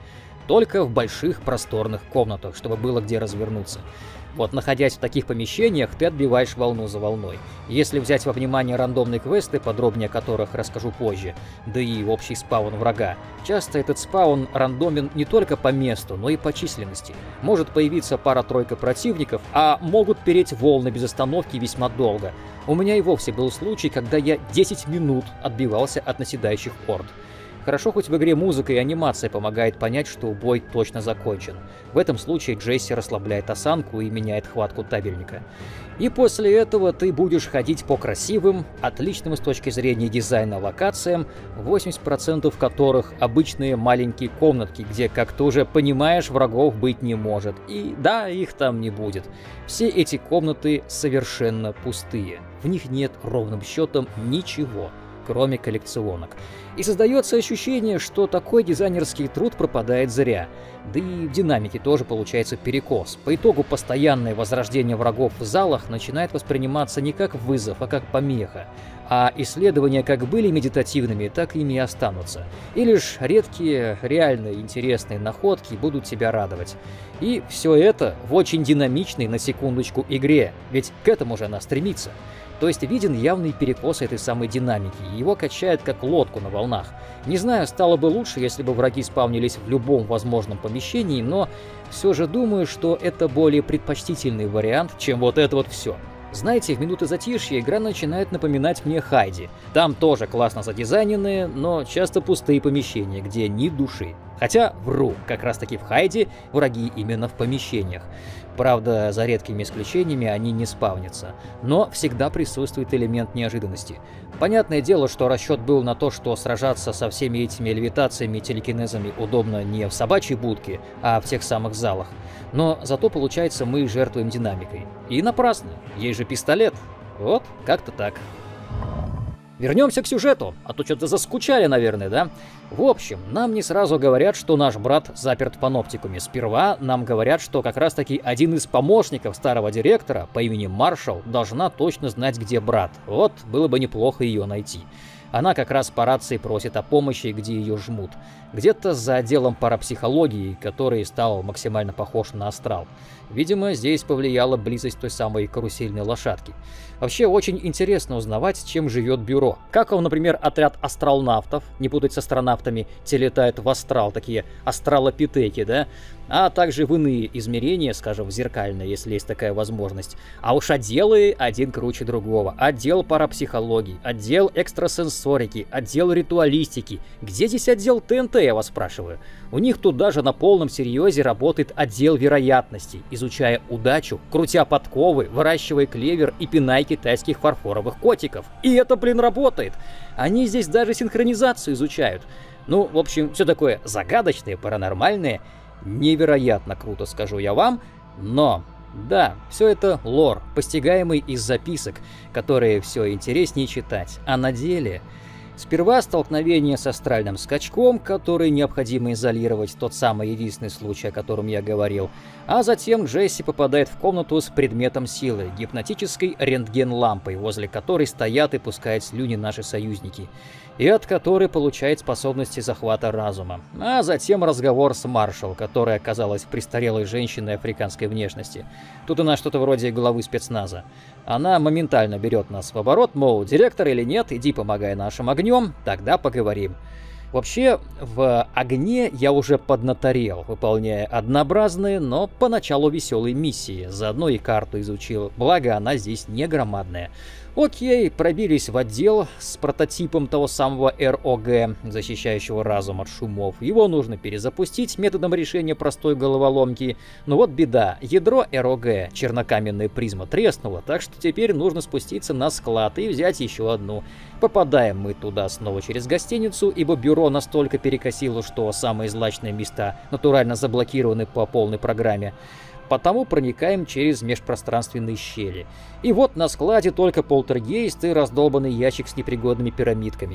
только в больших просторных комнатах, чтобы было где развернуться. Вот, находясь в таких помещениях, ты отбиваешь волну за волной. Если взять во внимание рандомные квесты, подробнее о которых расскажу позже, да и общий спаун врага, часто этот спаун рандомен не только по месту, но и по численности. Может появиться пара-тройка противников, а могут переть волны без остановки весьма долго. У меня и вовсе был случай, когда я десять минут отбивался от наседающих орд. Хорошо, хоть в игре музыка и анимация помогает понять, что бой точно закончен. В этом случае Джесси расслабляет осанку и меняет хватку табельника. И после этого ты будешь ходить по красивым, отличным с точки зрения дизайна локациям, восемьдесят процентов которых обычные маленькие комнатки, где, как ты уже понимаешь, врагов быть не может. И да, их там не будет. Все эти комнаты совершенно пустые. В них нет ровным счетом ничего, кроме коллекционок. И создается ощущение, что такой дизайнерский труд пропадает зря. Да и в динамике тоже получается перекос. По итогу постоянное возрождение врагов в залах начинает восприниматься не как вызов, а как помеха. А исследования как были медитативными, так ими и останутся. И лишь редкие, реально интересные находки будут тебя радовать. И все это в очень динамичной, на секундочку, игре, ведь к этому же она стремится. То есть виден явный перекос этой самой динамики, его качает как лодку на волнах. Не знаю, стало бы лучше, если бы враги спавнились в любом возможном помещении, но все же думаю, что это более предпочтительный вариант, чем вот это вот все. Знаете, в минуты затишья игра начинает напоминать мне Хайди. Там тоже классно задизайненные, но часто пустые помещения, где ни души. Хотя, вру, как раз таки в Хайди враги именно в помещениях. Правда, за редкими исключениями они не спавнятся. Но всегда присутствует элемент неожиданности. Понятное дело, что расчет был на то, что сражаться со всеми этими левитациями и телекинезами удобно не в собачьей будке, а в тех самых залах. Но зато, получается, мы жертвуем динамикой. И напрасно. Есть же пистолет. Вот, как-то так. Вернемся к сюжету, а то что-то заскучали, наверное, да? В общем, нам не сразу говорят, что наш брат заперт в паноптикуме. Сперва нам говорят, что как раз-таки один из помощников старого директора по имени Маршал должна точно знать, где брат. Вот, было бы неплохо ее найти. Она как раз по рации просит о помощи, где ее жмут. Где-то за отделом парапсихологии, который стал максимально похож на астрал. Видимо, здесь повлияла близость той самой карусельной лошадки. Вообще, очень интересно узнавать, чем живет бюро. Как он, например, отряд астралнавтов, не путать с астронавтами, те летают в астрал, такие астралопитеки, да? А также в иные измерения, скажем, зеркальные, если есть такая возможность. А уж отделы один круче другого. Отдел парапсихологии, отдел экстрасенсорики, отдел ритуалистики. Где здесь отдел ТНТ, я вас спрашиваю? У них тут даже на полном серьезе работает отдел вероятностей, изучая удачу, крутя подковы, выращивая клевер и пиная китайских фарфоровых котиков. И это, блин, работает. Они здесь даже синхронизацию изучают. Ну, в общем, все такое загадочное, паранормальное. Невероятно круто, скажу я вам, но да, все это лор, постигаемый из записок, которые все интереснее читать, а на деле... Сперва столкновение с астральным скачком, который необходимо изолировать, тот самый единственный случай, о котором я говорил, а затем Джесси попадает в комнату с предметом силы, гипнотической рентген-лампой, возле которой стоят и пускают слюни наши союзники, и от которой получает способности захвата разума. А затем разговор с Маршал, которая оказалась престарелой женщиной африканской внешности. Тут она что-то вроде главы спецназа. Она моментально берет нас в оборот, мол, директор или нет, иди помогай нашим огнем, тогда поговорим. Вообще, в огне я уже поднаторел, выполняя однообразные, но поначалу веселые миссии. Заодно и карту изучил, благо она здесь не громадная. Окей, пробились в отдел с прототипом того самого эр о гэ, защищающего разум от шумов. Его нужно перезапустить методом решения простой головоломки. Но вот беда, ядро эр о гэ, чернокаменная призма, треснуло, так что теперь нужно спуститься на склад и взять еще одну. Попадаем мы туда снова через гостиницу, ибо бюро настолько перекосило, что самые злачные места натурально заблокированы по полной программе. Потому проникаем через межпространственные щели. И вот на складе только полтергейст и раздолбанный ящик с непригодными пирамидками.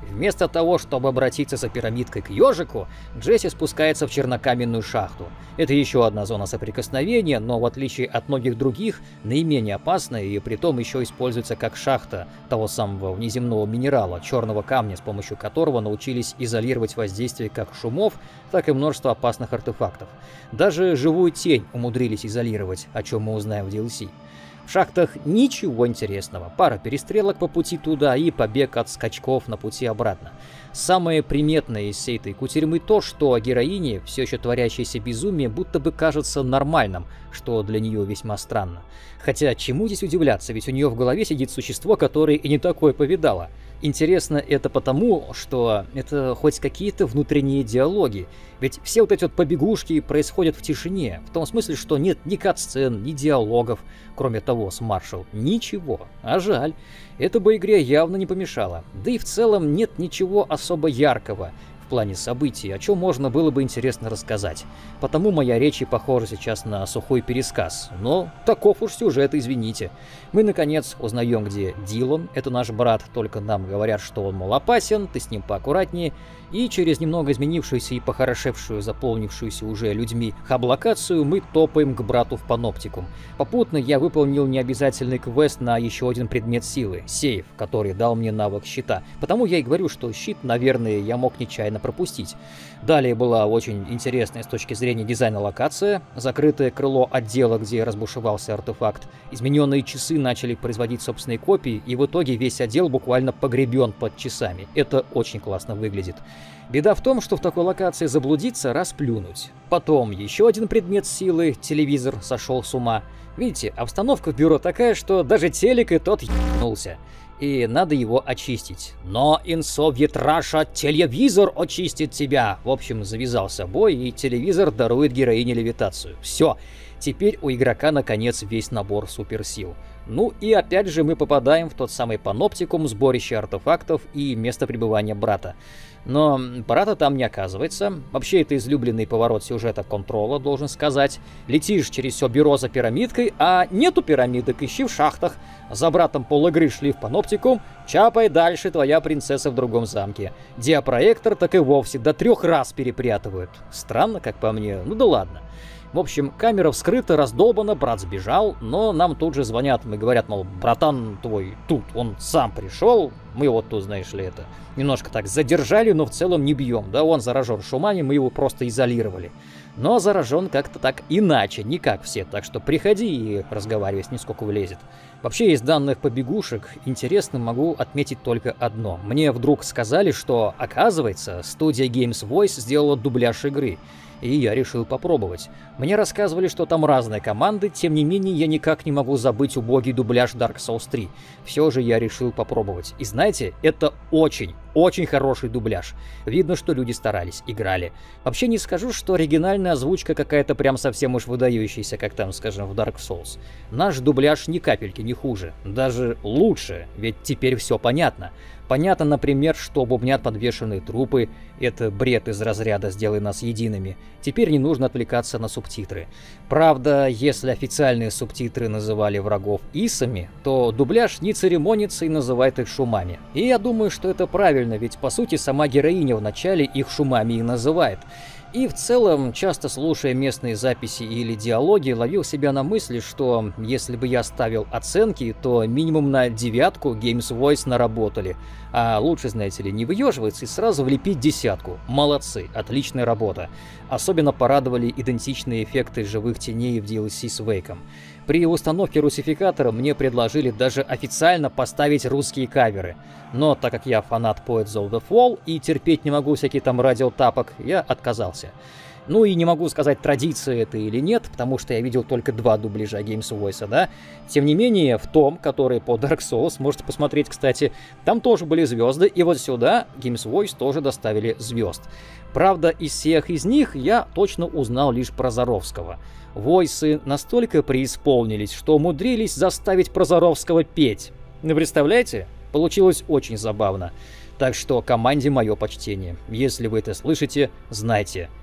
Вместо того, чтобы обратиться за пирамидкой к ежику, Джесси спускается в чернокаменную шахту. Это еще одна зона соприкосновения, но в отличие от многих других, наименее опасная и притом еще используется как шахта того самого внеземного минерала, черного камня, с помощью которого научились изолировать воздействие как шумов, так и множество опасных артефактов. Даже живую тень умудрились изолировать, о чем мы узнаем в ди эл си. В шахтах ничего интересного. Пара перестрелок по пути туда и побег от скачков на пути обратно. Самое приметное из всей этой кутерьмы то, что героине все еще творящееся безумие будто бы кажется нормальным, что для нее весьма странно. Хотя чему здесь удивляться, ведь у нее в голове сидит существо, которое и не такое повидало. Интересно это потому, что это хоть какие-то внутренние диалоги. Ведь все вот эти вот побегушки происходят в тишине. В том смысле, что нет ни кат-сцен, ни диалогов. Кроме того, с Маршал ничего. А жаль. Это бы игре явно не помешало. Да и в целом нет ничего особо яркого в плане событий, о чем можно было бы интересно рассказать. Потому моя речь и похожа сейчас на сухой пересказ. Но таков уж сюжет, извините. Мы, наконец, узнаем, где Дилан. Это наш брат, только нам говорят, что он, мол, опасен, ты с ним поаккуратнее. И через немного изменившуюся и похорошевшую, заполнившуюся уже людьми хаб-локацию, мы топаем к брату в паноптикум. Попутно я выполнил необязательный квест на еще один предмет силы — сейф, который дал мне навык щита. Потому я и говорю, что щит, наверное, я мог нечаянно пропустить. Далее была очень интересная с точки зрения дизайна локация, закрытое крыло отдела, где разбушевался артефакт. Измененные часы начали производить собственные копии, и в итоге весь отдел буквально погребен под часами. Это очень классно выглядит. Беда в том, что в такой локации заблудиться — расплюнуть. Потом еще один предмет силы — телевизор — сошел с ума. Видите, обстановка в бюро такая, что даже телек и тот ебнулся. И надо его очистить. Но in Soviet Russia телевизор очистит тебя. В общем, завязался бой, и телевизор дарует героине левитацию. Все. Теперь у игрока наконец весь набор суперсил. Ну и опять же мы попадаем в тот самый паноптикум, сборище артефактов и место пребывания брата. Но брата там не оказывается. Вообще это излюбленный поворот сюжета Контрола, должен сказать. Летишь через все бюро за пирамидкой, а нету пирамидок, ищи в шахтах. За братом полигры шли в паноптикум, чапай дальше, твоя принцесса в другом замке. Диапроектор так и вовсе до трех раз перепрятывают. Странно, как по мне, ну да ладно. В общем, камера вскрыта, раздолбана, брат сбежал, но нам тут же звонят и говорят, мол, братан твой тут, он сам пришел, мы его тут, знаешь ли, это, немножко так задержали, но в целом не бьем, да, он заражен шумами, мы его просто изолировали. Но заражен как-то так иначе, не как все, так что приходи и разговаривай, с ним сколько влезет. Вообще, из данных побегушек интересно могу отметить только одно. Мне вдруг сказали, что, оказывается, студия Games Voice сделала дубляж игры. И я решил попробовать. Мне рассказывали, что там разные команды, тем не менее я никак не могу забыть убогий дубляж Dark Souls три. Все же я решил попробовать. И знаете, это очень, очень хороший дубляж. Видно, что люди старались, играли. Вообще не скажу, что оригинальная озвучка какая-то прям совсем уж выдающаяся, как там, скажем, в Dark Souls. Наш дубляж ни капельки не хуже, даже лучше, ведь теперь все понятно. Понятно, например, что бубнят подвешенные трупы, это бред из разряда «сделай нас едиными». Теперь не нужно отвлекаться на субтитры. Правда, если официальные субтитры называли врагов исами, то дубляж не церемонится и называет их шумами. И я думаю, что это правильно, ведь по сути сама героиня в начале их шумами и называет. И в целом, часто слушая местные записи или диалоги, ловил себя на мысли, что если бы я ставил оценки, то минимум на девятку Games Voice наработали. А лучше, знаете ли, не выеживаться и сразу влепить десятку. Молодцы, отличная работа. Особенно порадовали идентичные эффекты живых теней в ди эл си с Вейком. При установке русификатора мне предложили даже официально поставить русские каверы. Но так как я фанат Poets of the Fall и терпеть не могу всякий там радиотапок, я отказался. Ну и не могу сказать, традиция это или нет, потому что я видел только два дубляжа Games Voice, да. Тем не менее, в том, который по Dark Souls, можете посмотреть, кстати, там тоже были звезды, и вот сюда Games Voice тоже доставили звезд. Правда, из всех из них я точно узнал лишь Прозоровского. Войсы настолько преисполнились, что умудрились заставить Прозоровского петь. Вы представляете? Получилось очень забавно. Так что команде мое почтение. Если вы это слышите, знайте,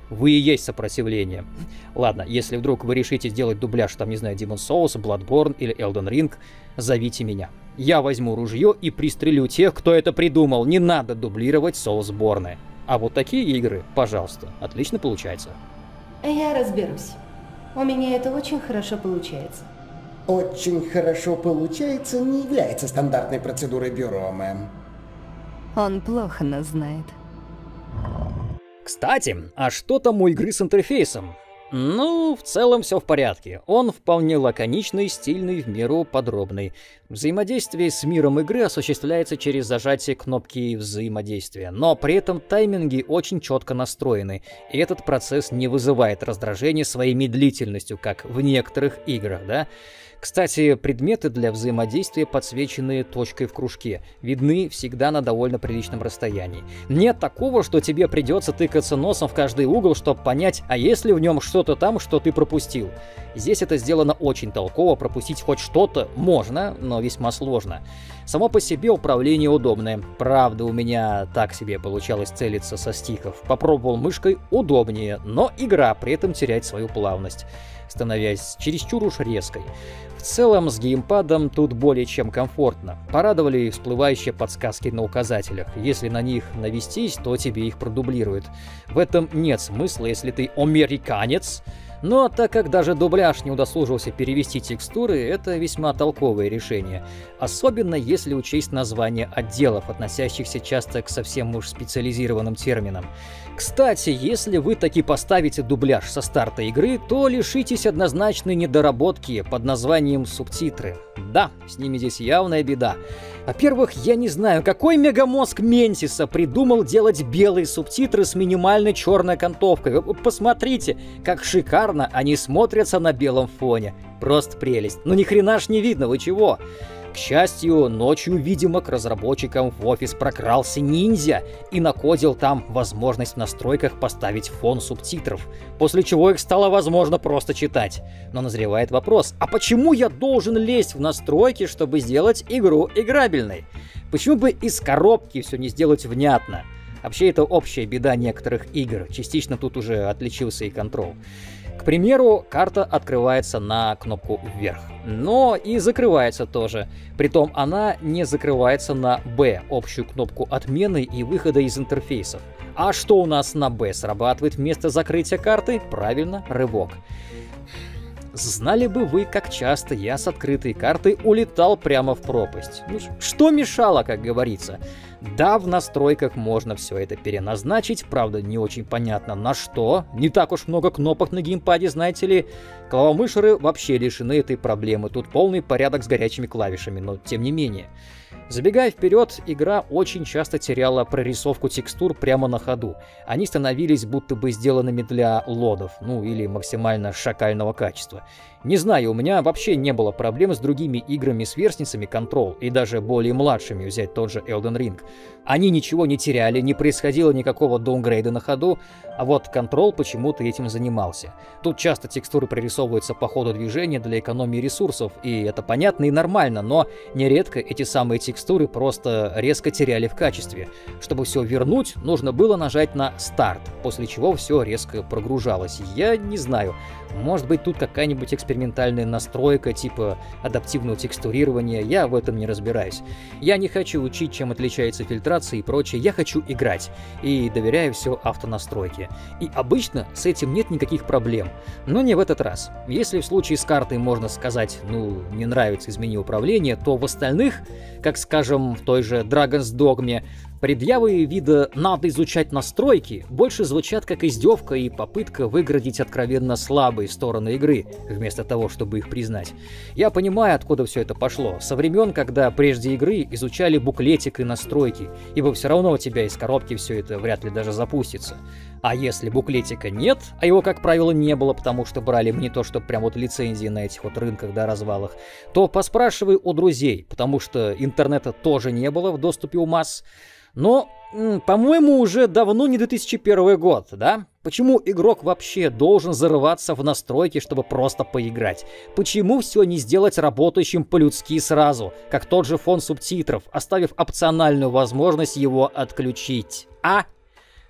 Вы и есть сопротивление. Ладно, если вдруг вы решите сделать дубляж, там, не знаю, Demon's Souls, Bloodborne или Elden Ring, зовите меня. Я возьму ружье и пристрелю тех, кто это придумал. Не надо дублировать Soulsborne. А вот такие игры, пожалуйста, отлично получается. Я разберусь. У меня это очень хорошо получается. Очень хорошо получается не является стандартной процедурой бюро, мэм. Он плохо нас знает. Кстати, а что там у игры с интерфейсом? Ну, в целом все в порядке. Он вполне лаконичный, стильный, в меру подробный. Взаимодействие с миром игры осуществляется через зажатие кнопки взаимодействия, но при этом тайминги очень четко настроены, и этот процесс не вызывает раздражения своей медлительностью, как в некоторых играх, да? Кстати, предметы для взаимодействия, подсвеченные точкой в кружке, видны всегда на довольно приличном расстоянии. Нет такого, что тебе придется тыкаться носом в каждый угол, чтобы понять, а есть ли в нем что-то там, что ты пропустил. Здесь это сделано очень толково, пропустить хоть что-то можно, но весьма сложно. Само по себе управление удобное. Правда, у меня так себе получалось целиться со стиков. Попробовал мышкой, удобнее, но игра при этом теряет свою плавность, становясь чересчур уж резкой. В целом, с геймпадом тут более чем комфортно. Порадовали всплывающие подсказки на указателях. Если на них навестись, то тебе их продублируют. В этом нет смысла, если ты американец. Но так как даже дубляж не удосужился перевести текстуры, это весьма толковое решение. Особенно если учесть названия отделов, относящихся часто к совсем уж специализированным терминам. Кстати, если вы таки поставите дубляж со старта игры, то лишитесь однозначной недоработки под названием субтитры. Да, с ними здесь явная беда. Во-первых, я не знаю, какой мегамозг Ментиса придумал делать белые субтитры с минимальной черной окантовкой. Посмотрите, как шикарно они смотрятся на белом фоне. Просто прелесть. Ну ни хрена ж не видно, вы чего? К счастью, ночью, видимо, к разработчикам в офис прокрался ниндзя и накодил там возможность в настройках поставить фон субтитров, после чего их стало возможно просто читать. Но назревает вопрос, а почему я должен лезть в настройки, чтобы сделать игру играбельной? Почему бы из коробки все не сделать внятно? Вообще, это общая беда некоторых игр, частично тут уже отличился и Control. К примеру, карта открывается на кнопку вверх, но и закрывается тоже. Притом она не закрывается на B, общую кнопку отмены и выхода из интерфейсов. А что у нас на B срабатывает вместо закрытия карты? Правильно, рывок. Знали бы вы, как часто я с открытой картой улетал прямо в пропасть. Ну, что мешало, как говорится? Да, в настройках можно все это переназначить, правда, не очень понятно на что. Не так уж много кнопок на геймпаде, знаете ли. Клавомышеры вообще лишены этой проблемы, тут полный порядок с горячими клавишами, но тем не менее. Забегая вперед, игра очень часто теряла прорисовку текстур прямо на ходу. Они становились будто бы сделанными для лодов, ну или максимально шакального качества. Не знаю, у меня вообще не было проблем с другими играми сверстницами Control и даже более младшими, взять тот же Elden Ring. Они ничего не теряли, не происходило никакого даунгрейда на ходу, а вот Control почему-то этим занимался. Тут часто текстуры прорисовываются по ходу движения для экономии ресурсов, и это понятно и нормально, но нередко эти самые текстуры просто резко теряли в качестве. Чтобы все вернуть, нужно было нажать на старт, после чего все резко прогружалось. Я не знаю, может быть тут какая-нибудь экспериментальная настройка типа адаптивного текстурирования, я в этом не разбираюсь. Я не хочу учить, чем отличается фильтрация и прочее, я хочу играть и доверяю все автонастройке. И обычно с этим нет никаких проблем, но не в этот раз. Если в случае с картой можно сказать, ну, не нравится измени управление, то в остальных, как скажем в той же Dragon's Dogma, предъявы вида «надо изучать настройки» больше звучат как издевка и попытка выградить откровенно слабые стороны игры, вместо того, чтобы их признать. Я понимаю, откуда все это пошло. Со времен, когда прежде игры изучали буклетик и настройки, ибо все равно у тебя из коробки все это вряд ли даже запустится. А если буклетика нет, а его, как правило, не было, потому что брали не то, что прям вот лицензии на этих вот рынках, да, развалах, то поспрашивай у друзей, потому что интернета тоже не было в доступе у масс. Но, по-моему, уже давно не две тысячи первый год, да? Почему игрок вообще должен зарываться в настройки, чтобы просто поиграть? Почему все не сделать работающим по-людски сразу, как тот же фон субтитров, оставив опциональную возможность его отключить? А?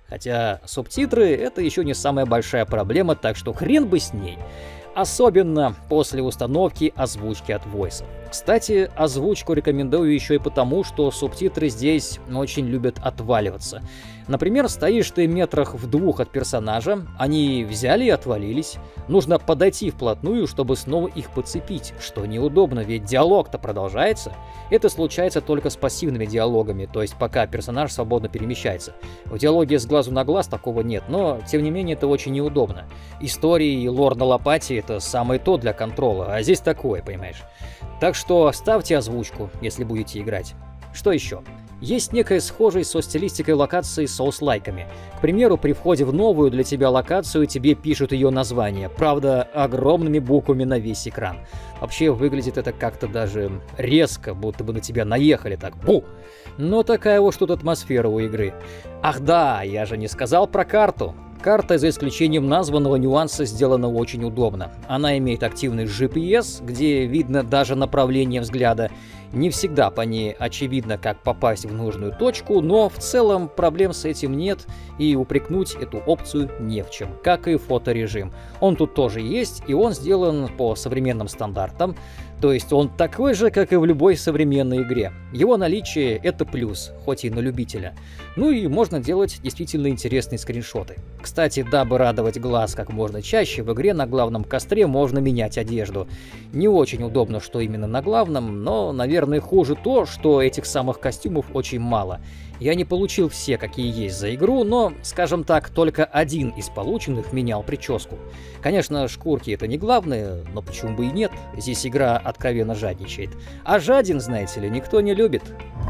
Хотя субтитры — это еще не самая большая проблема, так что хрен бы с ней. Особенно после установки озвучки от Voice. Кстати, озвучку рекомендую еще и потому, что субтитры здесь очень любят отваливаться. Например, стоишь ты метрах в двух от персонажа, они взяли и отвалились. Нужно подойти вплотную, чтобы снова их подцепить, что неудобно, ведь диалог-то продолжается. Это случается только с пассивными диалогами, то есть пока персонаж свободно перемещается. В диалоге с глазу на глаз такого нет, но тем не менее это очень неудобно. Истории и лор на лопате — это самое то для контрола, а здесь такое, понимаешь. Так что ставьте озвучку, если будете играть. Что еще? Есть некая схожесть со стилистикой локации с соус-лайками. К примеру, при входе в новую для тебя локацию тебе пишут ее название, правда, огромными буквами на весь экран. Вообще выглядит это как-то даже резко, будто бы на тебя наехали так, бу! Но такая вот тут атмосфера у игры. Ах да, я же не сказал про карту. Карта, за исключением названного нюанса, сделана очень удобно. Она имеет активный джи пи эс, где видно даже направление взгляда. Не всегда по ней очевидно, как попасть в нужную точку, но в целом проблем с этим нет, и упрекнуть эту опцию не в чем, как и фоторежим. Он тут тоже есть, и он сделан по современным стандартам, то есть он такой же, как и в любой современной игре. Его наличие — это плюс, хоть и на любителя. Ну и можно делать действительно интересные скриншоты. Кстати, дабы радовать глаз как можно чаще, в игре на главном костре можно менять одежду. Не очень удобно, что именно на главном, но, наверное, хуже то, что этих самых костюмов очень мало. Я не получил все, какие есть за игру, но, скажем так, только один из полученных менял прическу. Конечно, шкурки — это не главное, но почему бы и нет? Здесь игра откровенно жадничает. А жадин, знаете ли, никто не любит.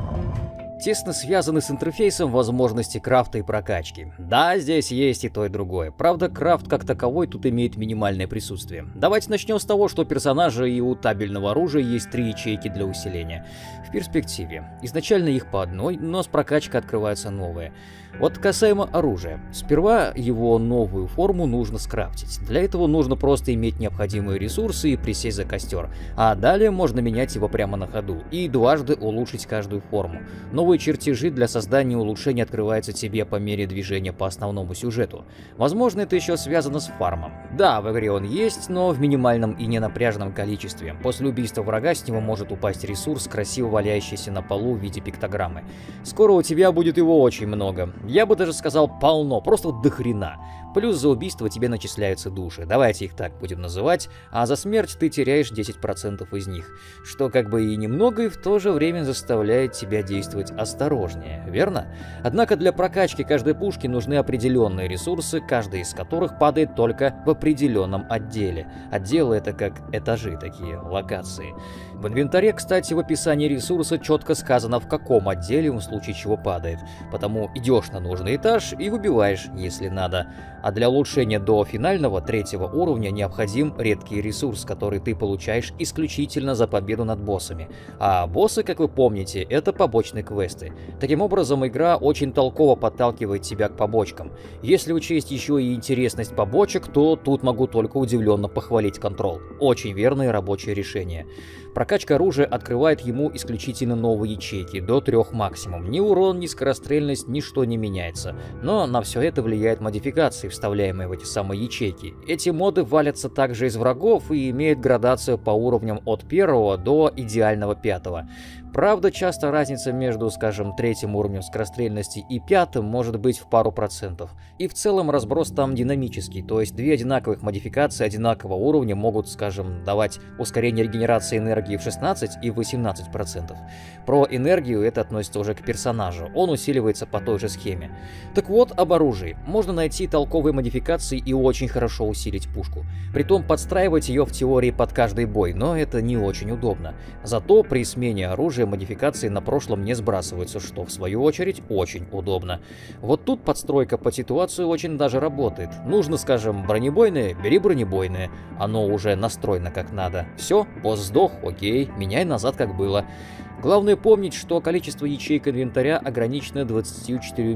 Тесно связаны с интерфейсом возможности крафта и прокачки. Да, здесь есть и то, и другое. Правда, крафт как таковой тут имеет минимальное присутствие. Давайте начнем с того, что у персонажа и у табельного оружия есть три ячейки для усиления. В перспективе. Изначально их по одной, но с прокачкой открываются новые. Вот касаемо оружия. Сперва его новую форму нужно скрафтить. Для этого нужно просто иметь необходимые ресурсы и присесть за костер. А далее можно менять его прямо на ходу и дважды улучшить каждую форму. Новые чертежи для создания улучшений открываются тебе по мере движения по основному сюжету. Возможно, это еще связано с фармом. Да, в игре он есть, но в минимальном и ненапряженном количестве. После убийства врага с него может упасть ресурс, красиво валяющийся на полу в виде пиктограммы. Скоро у тебя будет его очень много. Я бы даже сказал полно, просто до хрена. Плюс за убийство тебе начисляются души, давайте их так будем называть, а за смерть ты теряешь десять процентов из них, что как бы и немного, и в то же время заставляет тебя действовать осторожнее, верно? Однако для прокачки каждой пушки нужны определенные ресурсы, каждый из которых падает только в определенном отделе. Отделы — это как этажи, такие локации. В инвентаре, кстати, в описании ресурса четко сказано, в каком отделе он в случае чего падает, потому идешь на нужный этаж и выбиваешь, если надо. А для улучшения до финального третьего уровня необходим редкий ресурс, который ты получаешь исключительно за победу над боссами. А боссы, как вы помните, это побочные квесты. Таким образом, игра очень толково подталкивает тебя к побочкам. Если учесть еще и интересность побочек, то тут могу только удивленно похвалить Control. Очень верное рабочее решение. Прокачка оружия открывает ему исключительно новые ячейки, до трех максимум. Ни урон, ни скорострельность, ничто не меняется. Но на все это влияют модификации, вставляемые в эти самые ячейки. Эти моды валятся также из врагов и имеют градацию по уровням от первого до идеального пятого. Правда, часто разница между, скажем, третьим уровнем скорострельности и пятым может быть в пару процентов. И в целом разброс там динамический, то есть две одинаковых модификации одинакового уровня могут, скажем, давать ускорение регенерации энергии в шестнадцать и восемнадцать процентов. Про энергию это относится уже к персонажу, он усиливается по той же схеме. Так вот, об оружии. Можно найти толковые модификации и очень хорошо усилить пушку. Притом подстраивать ее в теории под каждый бой, но это не очень удобно. Зато при смене оружия модификации на прошлом не сбрасываются, что в свою очередь очень удобно. Вот тут подстройка под ситуацию очень даже работает. Нужно, скажем, бронебойное, бери бронебойное. Оно уже настроено как надо. Все, босс сдох, окей, меняй назад как было. Главное помнить, что количество ячеек инвентаря ограничено двадцатью четырьмя.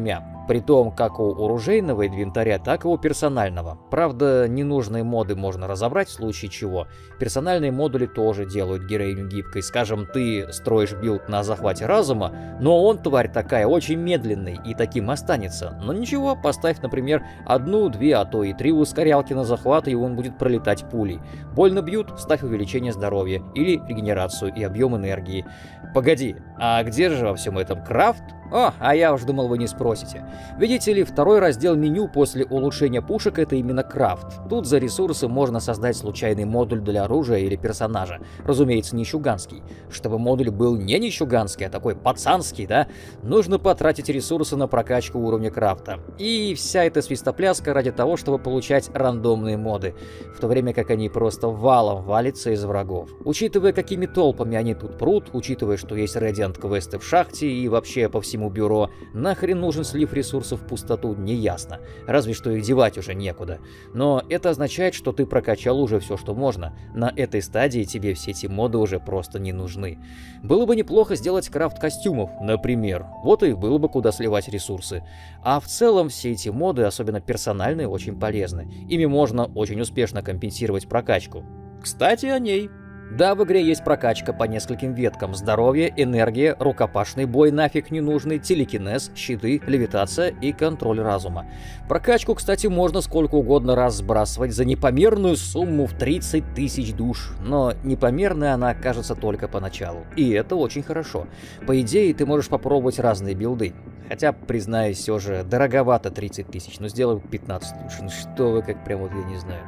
Притом как у оружейного инвентаря, так и у персонального. Правда, ненужные моды можно разобрать в случае чего. Персональные модули тоже делают героиню гибкой. Скажем, ты строишь билд на захвате разума, но он, тварь такая, очень медленный и таким останется. Но ничего, поставь, например, одну, две, а то и три ускорялки на захват, и он будет пролетать пулей. Больно бьют, ставь увеличение здоровья или регенерацию и объем энергии. Погоди, а где же во всем этом крафт? О, а я уж думал, вы не спросите. Видите ли, второй раздел меню после улучшения пушек — это именно крафт. Тут за ресурсы можно создать случайный модуль для оружия или персонажа. Разумеется, не щуганский. Чтобы модуль был не нищуганский, а такой пацанский, да, нужно потратить ресурсы на прокачку уровня крафта. И вся эта свистопляска ради того, чтобы получать рандомные моды, в то время как они просто валом валятся из врагов. Учитывая, какими толпами они тут прут, учитывая, что есть Radiant-квесты в шахте и вообще по всему бюро, нахрен нужен слив ресурсов в пустоту, неясно. Разве что их девать уже некуда. Но это означает, что ты прокачал уже все, что можно. На этой стадии тебе все эти моды уже просто не нужны. Было бы неплохо сделать крафт костюмов, например. Вот и было бы куда сливать ресурсы. А в целом все эти моды, особенно персональные, очень полезны. Ими можно очень успешно компенсировать прокачку. Кстати, о ней. Да, в игре есть прокачка по нескольким веткам: здоровье, энергия, рукопашный бой нафиг не нужный, телекинез, щиты, левитация и контроль разума. Прокачку, кстати, можно сколько угодно раз сбрасывать за непомерную сумму в тридцать тысяч душ, но непомерная она окажется только поначалу, и это очень хорошо. По идее, ты можешь попробовать разные билды. Хотя, признаюсь, все же дороговато тридцать тысяч, но сделаю пятнадцать лучше. Ну что вы, как прям вот я не знаю.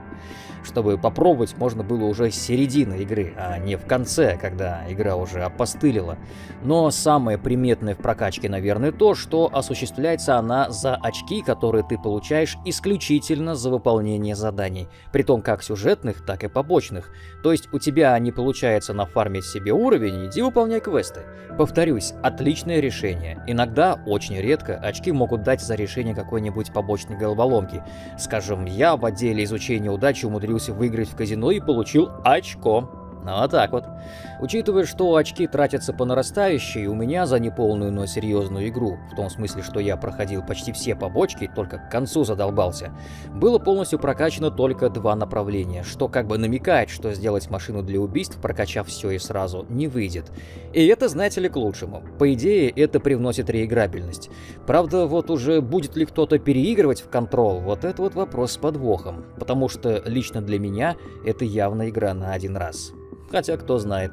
Чтобы попробовать можно было уже с середины игры, а не в конце, когда игра уже опостылила. Но самое приметное в прокачке, наверное, то, что осуществляется она за очки, которые ты получаешь исключительно за выполнение заданий, притом как сюжетных, так и побочных. То есть у тебя не получается нафармить себе уровень, иди выполняй квесты. Повторюсь, отличное решение. Иногда, очень редко, очки могут дать за решение какой-нибудь побочной головоломки. Скажем, я в отделе изучения удачи умудрился выиграть в казино и получил очко. Ну, вот так вот. Учитывая, что очки тратятся по нарастающей, у меня за неполную, но серьезную игру, в том смысле, что я проходил почти все побочки, только к концу задолбался, было полностью прокачано только два направления, что как бы намекает, что сделать машину для убийств, прокачав все и сразу, не выйдет. И это, знаете ли, к лучшему. По идее, это привносит реиграбельность. Правда, вот уже будет ли кто-то переигрывать в Control, вот это вот вопрос с подвохом, потому что лично для меня это явно игра на один раз. Хотя, кто знает.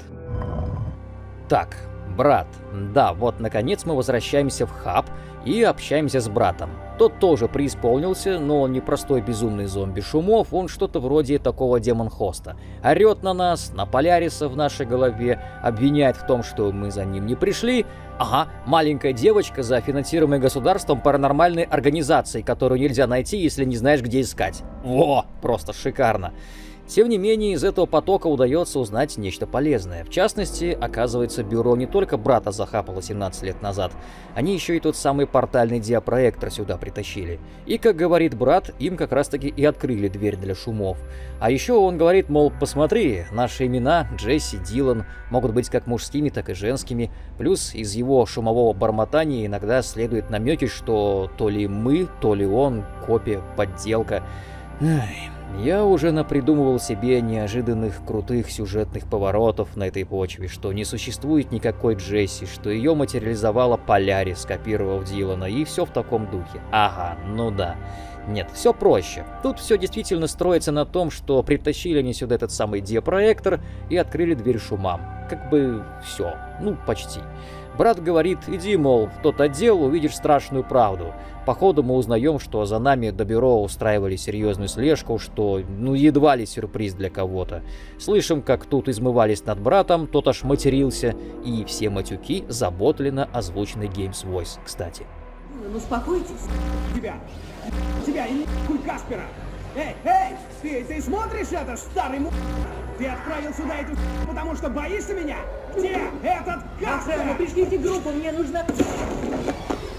Так, брат. Да, вот наконец мы возвращаемся в хаб и общаемся с братом. Тот тоже преисполнился, но он не простой безумный зомби шумов, он что-то вроде такого демон-хоста. Орет на нас, на Поляриса в нашей голове, обвиняет в том, что мы за ним не пришли. Ага, маленькая девочка за финансируемой государством паранормальной организацией, которую нельзя найти, если не знаешь, где искать. Во, просто шикарно. Тем не менее, из этого потока удается узнать нечто полезное. В частности, оказывается, бюро не только брата захапало семнадцать лет назад, они еще и тот самый портальный диапроектор сюда притащили. И, как говорит брат, им как раз-таки и открыли дверь для шумов. А еще он говорит, мол, посмотри, наши имена, Джесси, Дилан, могут быть как мужскими, так и женскими. Плюс из его шумового бормотания иногда следует намеки, что то ли мы, то ли он, копия, подделка. Ай... Я уже напридумывал себе неожиданных крутых сюжетных поворотов на этой почве, что не существует никакой Джесси, что ее материализовала Полярис, скопировав Дилана, и все в таком духе. Ага, ну да. Нет, все проще. Тут все действительно строится на том, что притащили они сюда этот самый диапроектор и открыли дверь шумам. Как бы все. Ну, почти. Брат говорит, иди, мол, в тот отдел, увидишь страшную правду. Походу мы узнаем, что за нами до бюро устраивали серьезную слежку, что, ну, едва ли сюрприз для кого-то. Слышим, как тут измывались над братом, тот аж матерился, и все матюки заботленно озвучены Games Voice, кстати. Ну, успокойтесь. Тебя, тебя и нахуй Каспера. Эй, эй, ты, ты смотришь это, старый му... Ты отправил сюда эту потому что боишься меня? Где этот Каспер? Охрана, пришлите группу, мне нужно...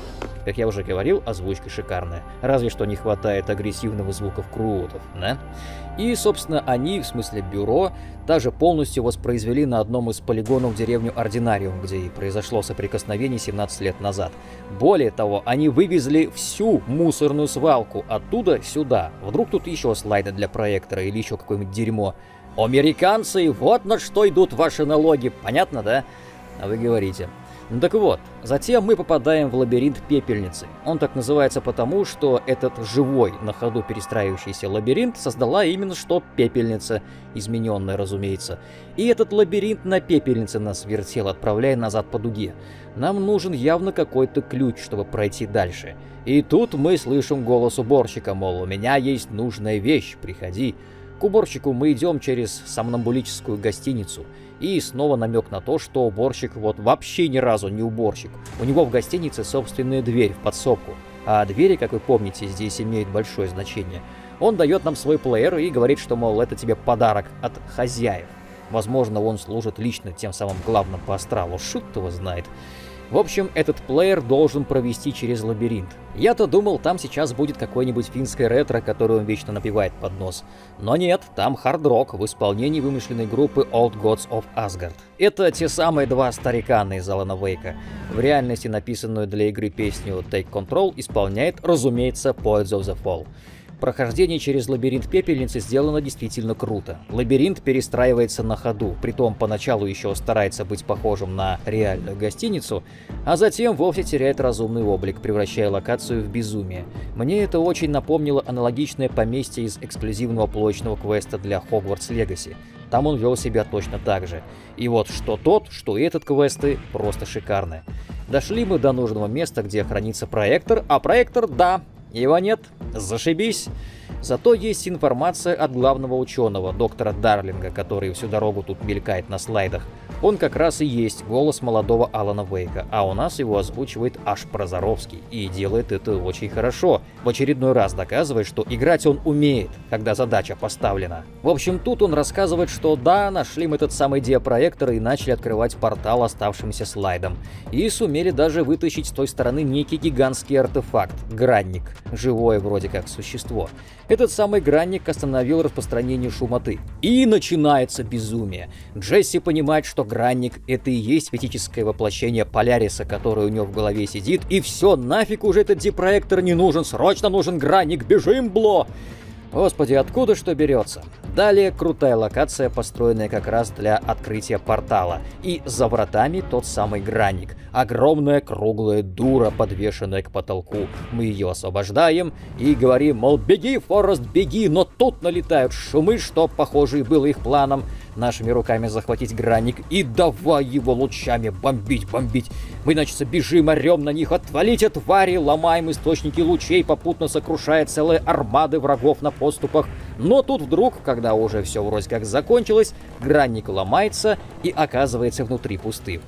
Как я уже говорил, озвучка шикарная. Разве что не хватает агрессивного звука крутов, да? И, собственно, они, в смысле бюро, даже полностью воспроизвели на одном из полигонов деревню Ординариум, где и произошло соприкосновение семнадцать лет назад. Более того, они вывезли всю мусорную свалку оттуда сюда. Вдруг тут еще слайды для проектора или еще какое-нибудь дерьмо. Американцы, вот на что идут ваши налоги. Понятно, да? А вы говорите. Ну так вот, затем мы попадаем в лабиринт пепельницы. Он так называется потому, что этот живой, на ходу перестраивающийся лабиринт создала именно что пепельница, измененная, разумеется. И этот лабиринт на пепельнице нас вертел, отправляя назад по дуге. Нам нужен явно какой-то ключ, чтобы пройти дальше. И тут мы слышим голос уборщика, мол, у меня есть нужная вещь, приходи. К уборщику мы идем через сомнамбулическую гостиницу. И снова намек на то, что уборщик вот вообще ни разу не уборщик. У него в гостинице собственная дверь в подсобку. А двери, как вы помните, здесь имеют большое значение. Он дает нам свой плеер и говорит, что, мол, это тебе подарок от хозяев. Возможно, он служит лично тем самым главным по астралу. Шут его знает. В общем, этот плеер должен провести через лабиринт. Я-то думал, там сейчас будет какой-нибудь финское ретро, которое он вечно напевает под нос. Но нет, там хард-рок в исполнении вымышленной группы Old Gods of Asgard. Это те самые два старикана из Алана Вейка. В реальности написанную для игры песню Take Control исполняет, разумеется, Poets of the Fall. Прохождение через лабиринт пепельницы сделано действительно круто. Лабиринт перестраивается на ходу, притом поначалу еще старается быть похожим на реальную гостиницу, а затем вовсе теряет разумный облик, превращая локацию в безумие. Мне это очень напомнило аналогичное поместье из эксклюзивного плоечного квеста для Hogwarts Legacy. Там он вел себя точно так же. И вот что тот, что и этот квесты просто шикарны. Дошли мы до нужного места, где хранится проектор, а проектор, да, его нет. Зашибись. Зато есть информация от главного ученого, доктора Дарлинга, который всю дорогу тут мелькает на слайдах. Он как раз и есть голос молодого Алана Вейка, а у нас его озвучивает аж Прозоровский. И делает это очень хорошо. В очередной раз доказывает, что играть он умеет, когда задача поставлена. В общем, тут он рассказывает, что да, нашли мы этот самый диапроектор и начали открывать портал оставшимся слайдом. И сумели даже вытащить с той стороны некий гигантский артефакт — гранник. Живое вроде как существо. Этот самый гранник остановил распространение шумоты. И начинается безумие. Джесси понимает, что гранник — это и есть фетическое воплощение Поляриса, которое у него в голове сидит, и все, нафиг уже этот дипроектор не нужен, срочно нужен гранник, бежим, Бло! Господи, откуда что берется? Далее крутая локация, построенная как раз для открытия портала. И за вратами тот самый гранник. Огромная круглая дура, подвешенная к потолку. Мы ее освобождаем и говорим, мол, беги, Форест, беги, но тут налетают шумы, что, похоже, и было их планом. Нашими руками захватить гранник и давай его лучами бомбить, бомбить. Мы, значит, бежим, орем на них, отвалите, твари, ломаем источники лучей, попутно сокрушая целые армады врагов на подступах. Но тут вдруг, когда уже все вроде как закончилось, гранник ломается и оказывается внутри пустым.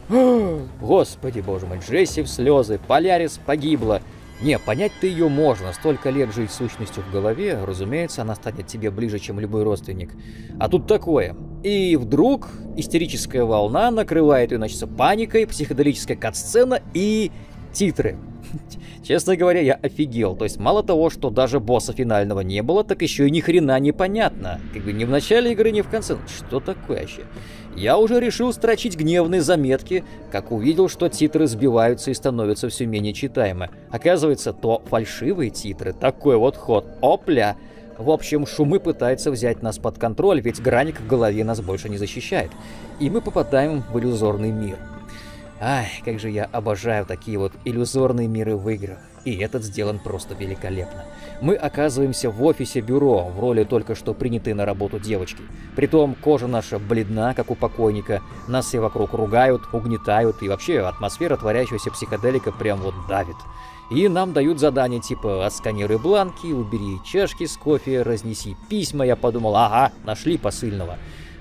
Господи боже мой, Джесси в слезы, Полярис погибла. Не, понять-то ее можно, столько лет жить сущностью в голове, разумеется, она станет тебе ближе, чем любой родственник. А тут такое. И вдруг истерическая волна накрывает ее, значит, паникой, психоделическая кат-сцена и титры. Честно говоря, я офигел. То есть мало того, что даже босса финального не было, так еще и ни хрена непонятно. Как бы ни в начале игры, ни в конце. Что такое вообще? Я уже решил строчить гневные заметки, как увидел, что титры сбиваются и становятся все менее читаемы. Оказывается, то фальшивые титры. Такой вот ход. Опля! В общем, шумы пытаются взять нас под контроль, ведь гранник в голове нас больше не защищает. И мы попадаем в иллюзорный мир. Ай, как же я обожаю такие вот иллюзорные миры в играх. И этот сделан просто великолепно. Мы оказываемся в офисе бюро, в роли только что принятой на работу девочки. Притом кожа наша бледна, как у покойника, нас все вокруг ругают, угнетают, и вообще атмосфера творящегося психоделика прям вот давит. И нам дают задания типа «отсканируй бланки, убери чашки с кофе, разнеси письма». Я подумал, ага, нашли посыльного.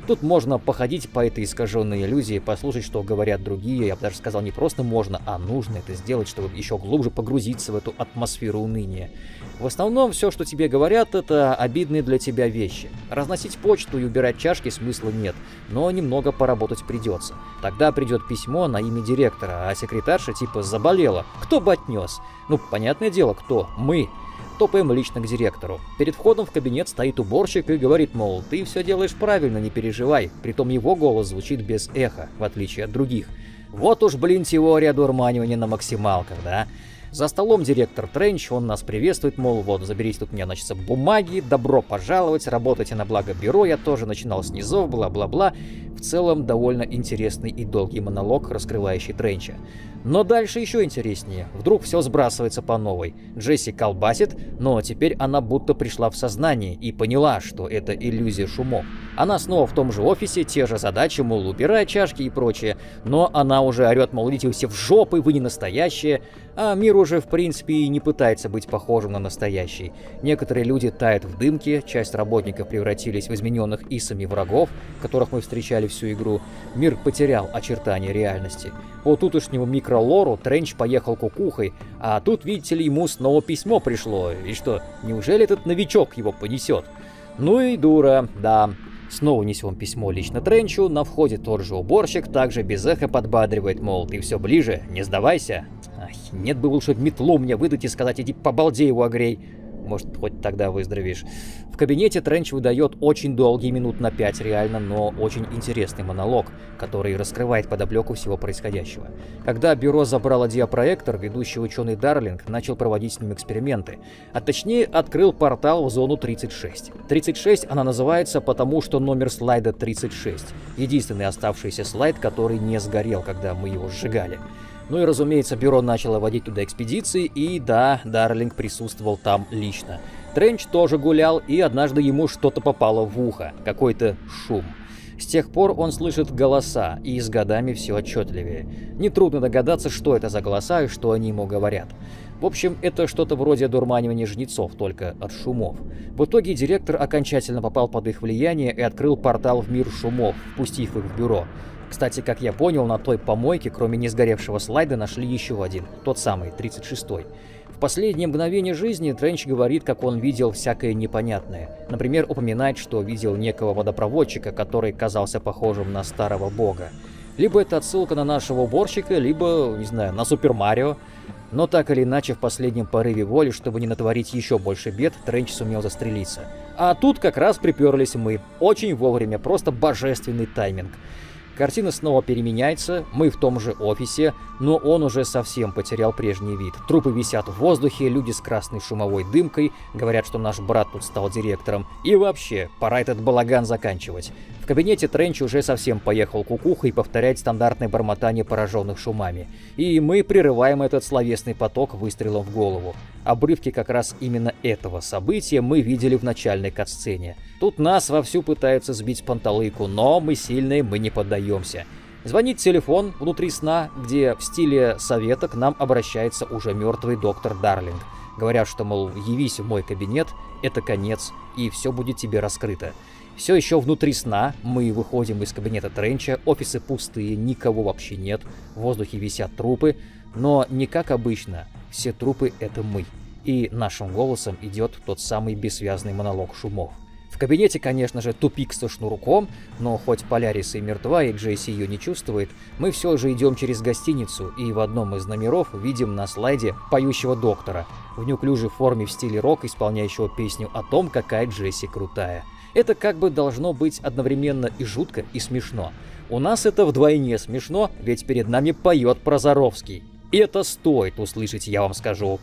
Тут можно походить по этой искаженной иллюзии, послушать, что говорят другие. Я бы даже сказал, не просто можно, а нужно это сделать, чтобы еще глубже погрузиться в эту атмосферу уныния. В основном все, что тебе говорят, это обидные для тебя вещи. Разносить почту и убирать чашки смысла нет, но немного поработать придется. Тогда придет письмо на имя директора, а секретарша типа заболела. Кто бы отнес? Ну, понятное дело, кто? Мы. Топаем лично к директору. Перед входом в кабинет стоит уборщик и говорит, мол, ты все делаешь правильно, не переживай. Притом его голос звучит без эха, в отличие от других. Вот уж, блин, теория одурманивания на максималках, да? За столом директор Тренч, он нас приветствует, мол, вот, заберите тут у меня, значит, бумаги, добро пожаловать, работайте на благо бюро, я тоже начинал с низов, бла-бла-бла. В целом, довольно интересный и долгий монолог, раскрывающий Тренча. Но дальше еще интереснее. Вдруг все сбрасывается по новой. Джесси колбасит, но теперь она будто пришла в сознание и поняла, что это иллюзия шумов. Она снова в том же офисе, те же задачи, мол, убирай чашки и прочее. Но она уже орет, мол, идите все в жопы, вы не настоящие. А мир уже, в принципе, и не пытается быть похожим на настоящий. Некоторые люди тают в дымке, часть работников превратились в измененных исами врагов, которых мы встречали всю игру. Мир потерял очертания реальности. По тутошнему микролору Тренч поехал кукухой, а тут, видите ли, ему снова письмо пришло. И что, неужели этот новичок его понесет? Ну и дура, да. Снова несем письмо лично Тренчу, на входе тот же уборщик также без эха подбадривает, мол, ты все ближе, не сдавайся. Ах, нет бы лучше метлу мне выдать и сказать, иди побалдей его огрей. Может, хоть тогда выздоровеешь. В кабинете Тренч выдает очень долгий, минут на пять реально, но очень интересный монолог, который раскрывает подоплеку всего происходящего. Когда бюро забрало диапроектор, ведущий ученый Дарлинг начал проводить с ним эксперименты. А точнее, открыл портал в зону тридцать шесть. тридцать шесть она называется потому, что номер слайда тридцать шесть. Единственный оставшийся слайд, который не сгорел, когда мы его сжигали. Ну и, разумеется, бюро начало водить туда экспедиции, и да, Дарлинг присутствовал там лично. Тренч тоже гулял, и однажды ему что-то попало в ухо, какой-то шум. С тех пор он слышит голоса, и с годами все отчетливее. Нетрудно догадаться, что это за голоса и что они ему говорят. В общем, это что-то вроде одурманивания жнецов, только от шумов. В итоге директор окончательно попал под их влияние и открыл портал в мир шумов, впустив их в бюро. Кстати, как я понял, на той помойке, кроме несгоревшего слайда, нашли еще один, тот самый, тридцать шестой. В последнее мгновение жизни Тренч говорит, как он видел всякое непонятное. Например, упоминает, что видел некого водопроводчика, который казался похожим на старого бога. Либо это отсылка на нашего уборщика, либо, не знаю, на Супер Марио. Но так или иначе, в последнем порыве воли, чтобы не натворить еще больше бед, Тренч сумел застрелиться. А тут как раз приперлись мы. Очень вовремя, просто божественный тайминг. Картина снова переменяется, мы в том же офисе, но он уже совсем потерял прежний вид. Трупы висят в воздухе, люди с красной шумовой дымкой, говорят, что наш брат тут стал директором. И вообще, пора этот балаган заканчивать. В кабинете Тренч уже совсем поехал кукухой повторять стандартное бормотание пораженных шумами. И мы прерываем этот словесный поток выстрелом в голову. Обрывки как раз именно этого события мы видели в начальной катсцене. Тут нас вовсю пытаются сбить с панталыку, но мы сильные, мы не поддаемся. Звонит телефон внутри сна, где в стиле совета к нам обращается уже мертвый доктор Дарлинг. Говорят, что, мол, явись в мой кабинет, это конец, и все будет тебе раскрыто. Все еще внутри сна, мы выходим из кабинета Тренча, офисы пустые, никого вообще нет, в воздухе висят трупы, но не как обычно, все трупы — это мы. И нашим голосом идет тот самый бессвязный монолог шумов. В кабинете, конечно же, тупик со шнурком, но хоть Полярис и мертва, и Джесси ее не чувствует, мы все же идем через гостиницу и в одном из номеров видим на слайде поющего доктора в неуклюжей форме в стиле рок, исполняющего песню о том, какая Джесси крутая. Это как бы должно быть одновременно и жутко, и смешно. У нас это вдвойне смешно, ведь перед нами поет Прозоровский. И это стоит услышать, я вам скажу.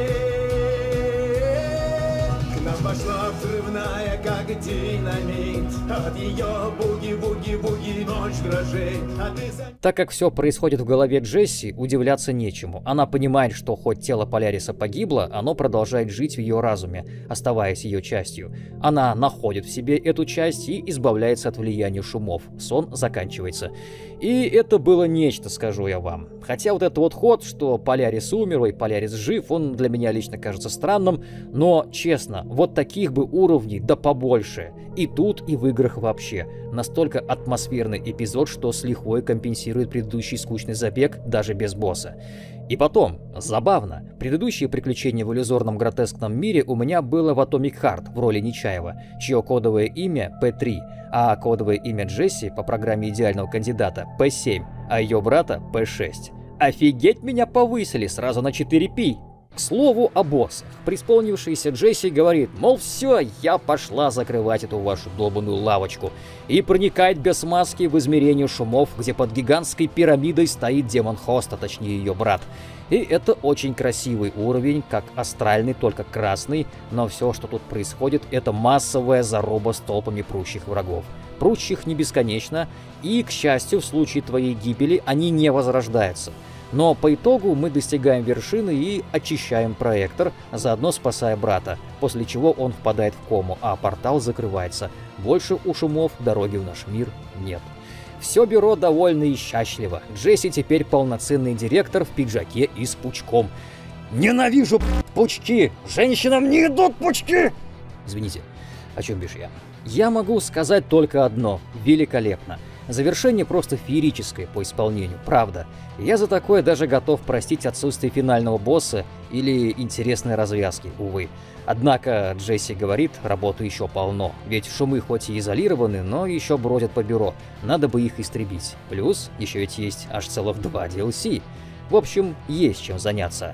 Пошла взрывная, как динамит. От ее буги-буги-буги ночь дрожит. А ты за... Так как все происходит в голове Джесси, удивляться нечему. Она понимает, что хоть тело Поляриса погибло, оно продолжает жить в ее разуме, оставаясь ее частью. Она находит в себе эту часть и избавляется от влияния шумов. Сон заканчивается. И это было нечто, скажу я вам. Хотя вот этот вот ход, что Полярис умер и Полярис жив, он для меня лично кажется странным, но честно, вот таких бы уровней, да побольше. И тут, и в играх вообще. Настолько атмосферный эпизод, что с лихвой компенсирует предыдущий скучный забег даже без босса. И потом, забавно, предыдущее приключение в иллюзорном гротескном мире у меня было в Atomic Heart в роли Нечаева, чье кодовое имя пэ три, а кодовое имя Джесси по программе идеального кандидата пэ семь, а ее брата пэ шесть. Офигеть, меня повысили сразу на четыре пи! К слову о боссах. Преисполнившийся Джесси говорит, мол, все, я пошла закрывать эту вашу долбанную лавочку. И проникает без маски в измерение шумов, где под гигантской пирамидой стоит демон Хоста, точнее ее брат. И это очень красивый уровень, как астральный, только красный, но все, что тут происходит, это массовая заруба с толпами прущих врагов. Прущих не бесконечно, и, к счастью, в случае твоей гибели они не возрождаются. Но по итогу мы достигаем вершины и очищаем проектор, заодно спасая брата, после чего он впадает в кому, а портал закрывается. Больше у шумов дороги в наш мир нет. Все бюро довольно и счастливо. Джесси теперь полноценный директор в пиджаке и с пучком. Ненавижу пучки! Женщинам не идут пучки! Извините, о чем бишь я? Я могу сказать только одно. Великолепно. Завершение просто феерическое по исполнению, правда. Я за такое даже готов простить отсутствие финального босса или интересной развязки, увы. Однако Джесси говорит, работы еще полно, ведь шумы хоть и изолированы, но еще бродят по бюро, надо бы их истребить. Плюс еще ведь есть аж целых два ди эл си. В общем, есть чем заняться.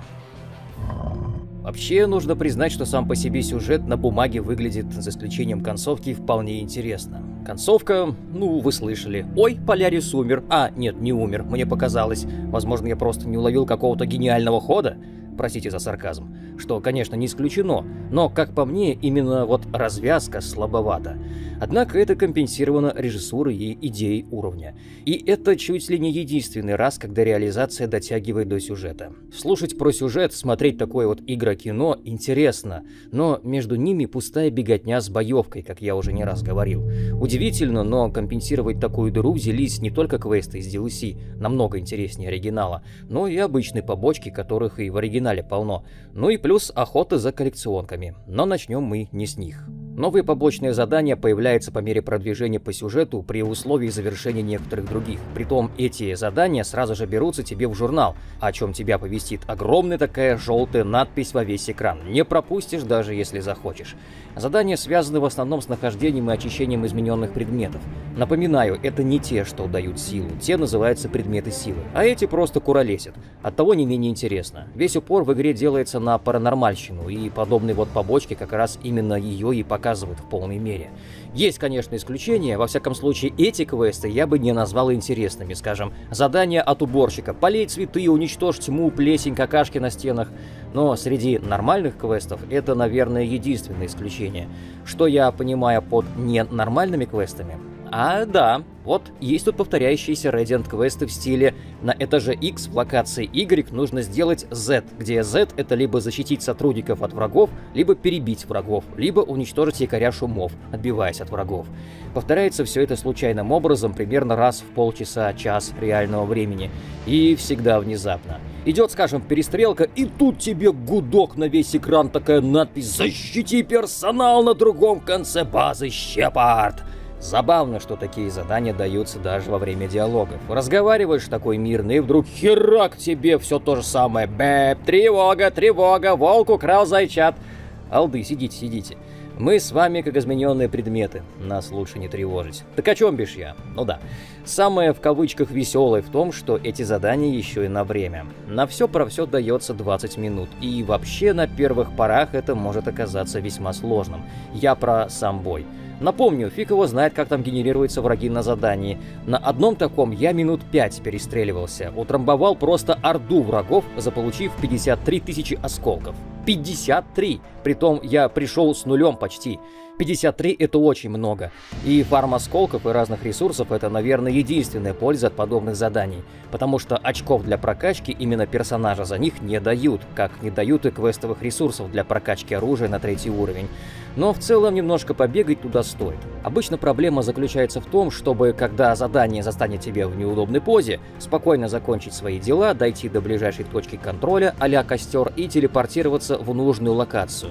Вообще, нужно признать, что сам по себе сюжет на бумаге выглядит, за исключением концовки, вполне интересно. Концовка, ну, вы слышали. Ой, Полярис умер. А, нет, не умер, мне показалось. Возможно, я просто не уловил какого-то гениального хода. Простите за сарказм. Что, конечно, не исключено, но, как по мне, именно вот развязка слабовата. Однако это компенсировано режиссурой и идеей уровня. И это чуть ли не единственный раз, когда реализация дотягивает до сюжета. Слушать про сюжет, смотреть такое вот игра-кино интересно, но между ними пустая беготня с боевкой, как я уже не раз говорил. Удивительно, но компенсировать такую дыру взялись не только квесты из ди эл си, намного интереснее оригинала, но и обычные побочки, которых и в оригинале полно. Ну и плюс охота за коллекционками. Но начнем мы не с них. Новые побочные задания появляются по мере продвижения по сюжету при условии завершения некоторых других. Притом эти задания сразу же берутся тебе в журнал, о чем тебя повестит огромная такая желтая надпись во весь экран. Не пропустишь, даже если захочешь. Задания связаны в основном с нахождением и очищением измененных предметов. Напоминаю, это не те, что дают силу. Те называются предметы силы. А эти просто куролесят. Оттого не менее интересно. Весь упор в игре делается на паранормальщину, и подобные вот побочки как раз именно ее и показывают в полной мере. Есть, конечно, исключения. Во всяком случае, эти квесты я бы не назвал интересными. Скажем, задание от уборщика: полей цветы, уничтожь тьму, плесень, какашки на стенах. Но среди нормальных квестов это, наверное, единственное исключение. Что я понимаю под ненормальными квестами? А, да, вот есть тут повторяющиеся Radiant квесты в стиле: на этаже X в локации Y нужно сделать Z, где Z — это либо защитить сотрудников от врагов, либо перебить врагов, либо уничтожить якоря шумов, отбиваясь от врагов. Повторяется все это случайным образом примерно раз в полчаса-час реального времени. И всегда внезапно. Идет, скажем, перестрелка, и тут тебе гудок на весь экран, такая надпись: «Защити персонал на другом конце базы, Щепард!» Забавно, что такие задания даются даже во время диалогов. Разговариваешь такой мирный, и вдруг херак тебе все то же самое. Бэп, тревога, тревога, волк украл зайчат. Алды, сидите, сидите. Мы с вами как измененные предметы. Нас лучше не тревожить. Так о чем бишь я? Ну да. Самое в кавычках веселое в том, что эти задания еще и на время. На все про все дается двадцать минут. И вообще на первых порах это может оказаться весьма сложным. Я про сам бой. Напомню, фиг его знает, как там генерируются враги на задании. На одном таком я минут пять перестреливался. Утрамбовал просто орду врагов, заполучив пятьдесят три тысячи осколков. пятьдесят три! Притом я пришел с нулем почти. пятьдесят три — это очень много. И фарм осколков и разных ресурсов — это, наверное, единственная польза от подобных заданий. Потому что очков для прокачки именно персонажа за них не дают, как не дают и квестовых ресурсов для прокачки оружия на третий уровень. Но в целом немножко побегать туда стоит. Обычно проблема заключается в том, чтобы, когда задание застанет тебя в неудобной позе, спокойно закончить свои дела, дойти до ближайшей точки контроля а-ля костер и телепортироваться в нужную локацию.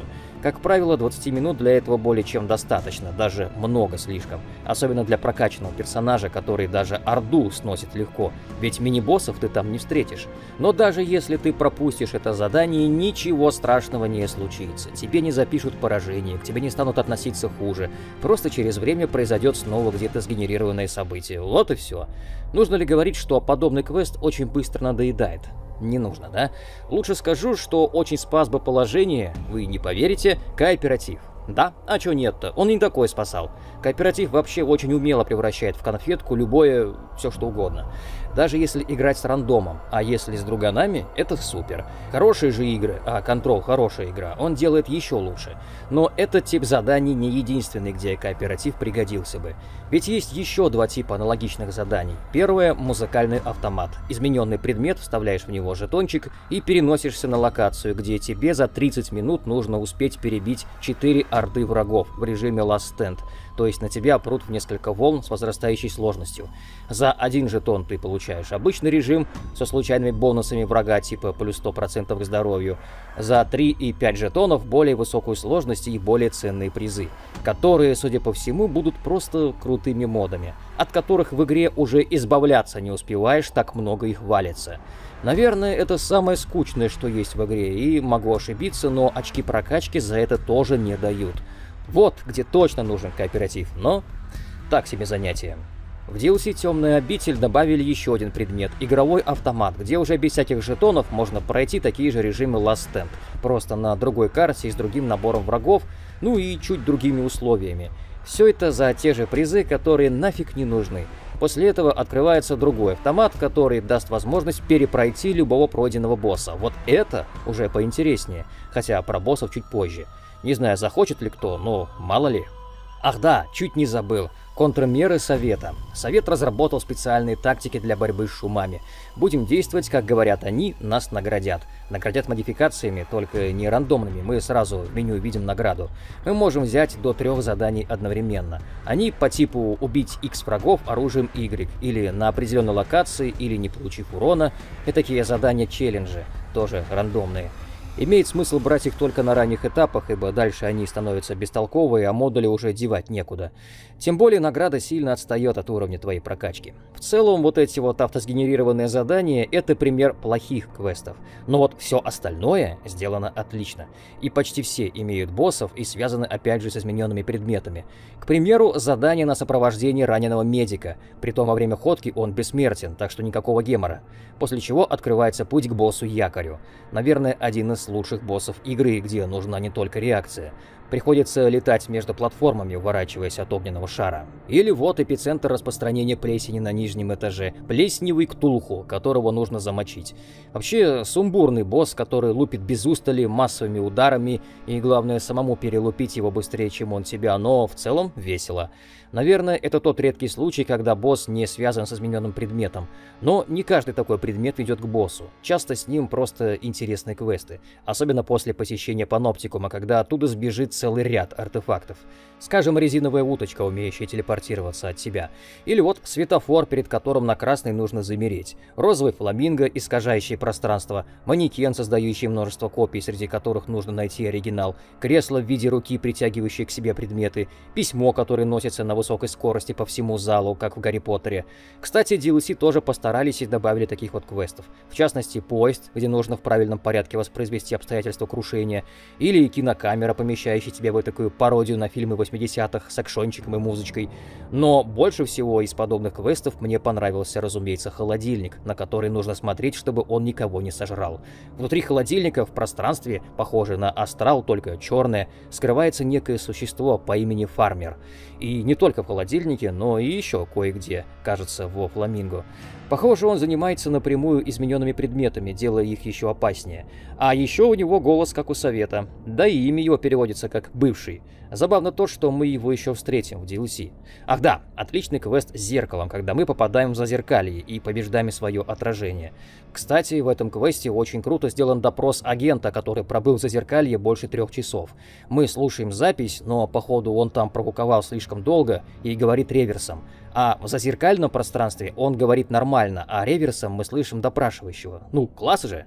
Как правило, двадцать минут для этого более чем достаточно, даже много слишком. Особенно для прокачанного персонажа, который даже Орду сносит легко, ведь мини-боссов ты там не встретишь. Но даже если ты пропустишь это задание, ничего страшного не случится. Тебе не запишут поражение, к тебе не станут относиться хуже. Просто через время произойдет снова где-то сгенерированное событие. Вот и все. Нужно ли говорить, что подобный квест очень быстро надоедает? Не нужно, да? Лучше скажу, что очень спас бы положение, вы не поверите, кооператив. Да, а чё нет-то? Он не такой спасал. Кооператив вообще очень умело превращает в конфетку любое, все что угодно. Даже если играть с рандомом, а если с друганами, это супер. Хорошие же игры, а Control хорошая игра, он делает еще лучше. Но этот тип заданий не единственный, где кооператив пригодился бы. Ведь есть еще два типа аналогичных заданий. Первое — музыкальный автомат. Измененный предмет, вставляешь в него жетончик и переносишься на локацию, где тебе за тридцать минут нужно успеть перебить четыре орды врагов в режиме Last Stand. То есть на тебя прут в несколько волн с возрастающей сложностью. За один жетон ты получаешь обычный режим со случайными бонусами врага типа плюс сто процентов к здоровью. За три и пять жетонов более высокую сложность и более ценные призы, которые, судя по всему, будут просто крутыми модами, от которых в игре уже избавляться не успеваешь, так много их валится. Наверное, это самое скучное, что есть в игре, и могу ошибиться, но очки прокачки за это тоже не дают. Вот где точно нужен кооператив, но так себе занятие. В ди эл си «Темная обитель» добавили еще один предмет — игровой автомат, где уже без всяких жетонов можно пройти такие же режимы Last Stand, просто на другой карте и с другим набором врагов, ну и чуть другими условиями. Все это за те же призы, которые нафиг не нужны. После этого открывается другой автомат, который даст возможность перепройти любого пройденного босса. Вот это уже поинтереснее, хотя про боссов чуть позже. Не знаю, захочет ли кто, но мало ли. Ах да, чуть не забыл. Контрмеры Совета. Совет разработал специальные тактики для борьбы с шумами. Будем действовать, как говорят они, нас наградят. Наградят модификациями, только не рандомными, мы сразу в меню видим награду. Мы можем взять до трех заданий одновременно. Они по типу убить X врагов оружием Y, или на определенной локации, или не получив урона. И такие задания-челленджи, тоже рандомные. Имеет смысл брать их только на ранних этапах, ибо дальше они становятся бестолковые, а модули уже девать некуда. Тем более награда сильно отстает от уровня твоей прокачки. В целом, вот эти вот автосгенерированные задания — это пример плохих квестов. Но вот все остальное сделано отлично. И почти все имеют боссов и связаны опять же с измененными предметами. К примеру, задание на сопровождение раненого медика. Притом во время ходки он бессмертен, так что никакого гемора. После чего открывается путь к боссу-якорю. Наверное, один из лучших боссов игры, где нужна не только реакция. Приходится летать между платформами, уворачиваясь от огненного шара. Или вот эпицентр распространения плесени на нижнем этаже. Плесневый Ктулху, которого нужно замочить. Вообще, сумбурный босс, который лупит без устали, массовыми ударами, и главное, самому перелупить его быстрее, чем он тебя, но в целом весело. Наверное, это тот редкий случай, когда босс не связан с измененным предметом. Но не каждый такой предмет ведет к боссу. Часто с ним просто интересные квесты. Особенно после посещения паноптикума, когда оттуда сбежит целый ряд артефактов. Скажем, резиновая уточка, умеющая телепортироваться от себя. Или вот светофор, перед которым на красный нужно замереть. Розовый фламинго, искажающий пространство. Манекен, создающий множество копий, среди которых нужно найти оригинал. Кресло в виде руки, притягивающее к себе предметы. Письмо, которое носится на высокой скорости по всему залу, как в Гарри Поттере. Кстати, ди эл си тоже постарались и добавили таких вот квестов. В частности, поезд, где нужно в правильном порядке воспроизвести обстоятельства крушения. Или кинокамера, помещающая тебя в такую пародию на фильмы восьмидесятых с акшончиком и музычкой. Но больше всего из подобных квестов мне понравился, разумеется, холодильник, на который нужно смотреть, чтобы он никого не сожрал. Внутри холодильника в пространстве, похожее на астрал, только черное, скрывается некое существо по имени Фармер. И не только в холодильнике, но и еще кое-где, кажется, во Фламинго. Похоже, он занимается напрямую измененными предметами, делая их еще опаснее. А еще у него голос, как у Совета. Да и имя его переводится как «бывший». Забавно то, что мы его еще встретим в ди эл си. Ах да, отличный квест с зеркалом, когда мы попадаем в зазеркалье и побеждаем свое отражение. Кстати, в этом квесте очень круто сделан допрос агента, который пробыл в зазеркалье больше трех часов. Мы слушаем запись, но походу он там прокуковал слишком долго и говорит реверсом. А в зазеркальном пространстве он говорит нормально, а реверсом мы слышим допрашивающего. Ну, класс же!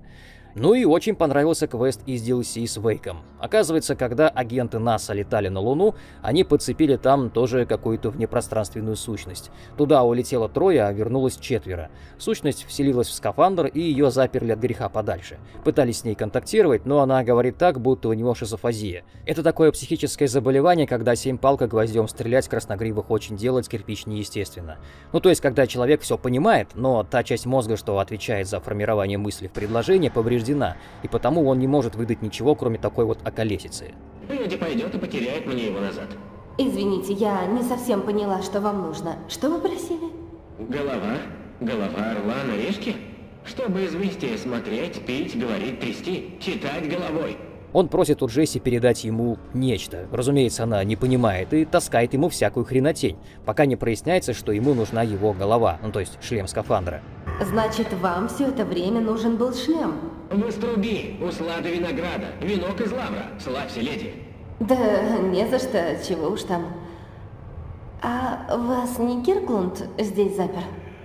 Ну и очень понравился квест из ди эл си с Вейком. Оказывается, когда агенты НАСА летали на Луну, они подцепили там тоже какую-то внепространственную сущность. Туда улетело трое, а вернулось четверо. Сущность вселилась в скафандр, и ее заперли от греха подальше. Пытались с ней контактировать, но она говорит так, будто у него шизофазия. Это такое психическое заболевание, когда семь-палка гвоздем стрелять красногривых очень делать кирпич неестественно. Ну то есть, когда человек все понимает, но та часть мозга, что отвечает за формирование мысли в предложении, повреждена. И потому он не может выдать ничего, кроме такой вот околесицы. Люди пойдет и потеряет мне его назад. Извините, я не совсем поняла, что вам нужно. Что вы просили? Голова? Голова орла на решке? Чтобы известие смотреть, пить, говорить, трясти, читать головой. Он просит у Джесси передать ему нечто. Разумеется, она не понимает и таскает ему всякую хренотень, пока не проясняется, что ему нужна его голова, ну то есть шлем скафандра. Значит, вам все это время нужен был шлем? В Иструби, у Слады Винограда, венок из лавра. Славься, леди. Да не за что, чего уж там. А вас не Кирклунд здесь запер?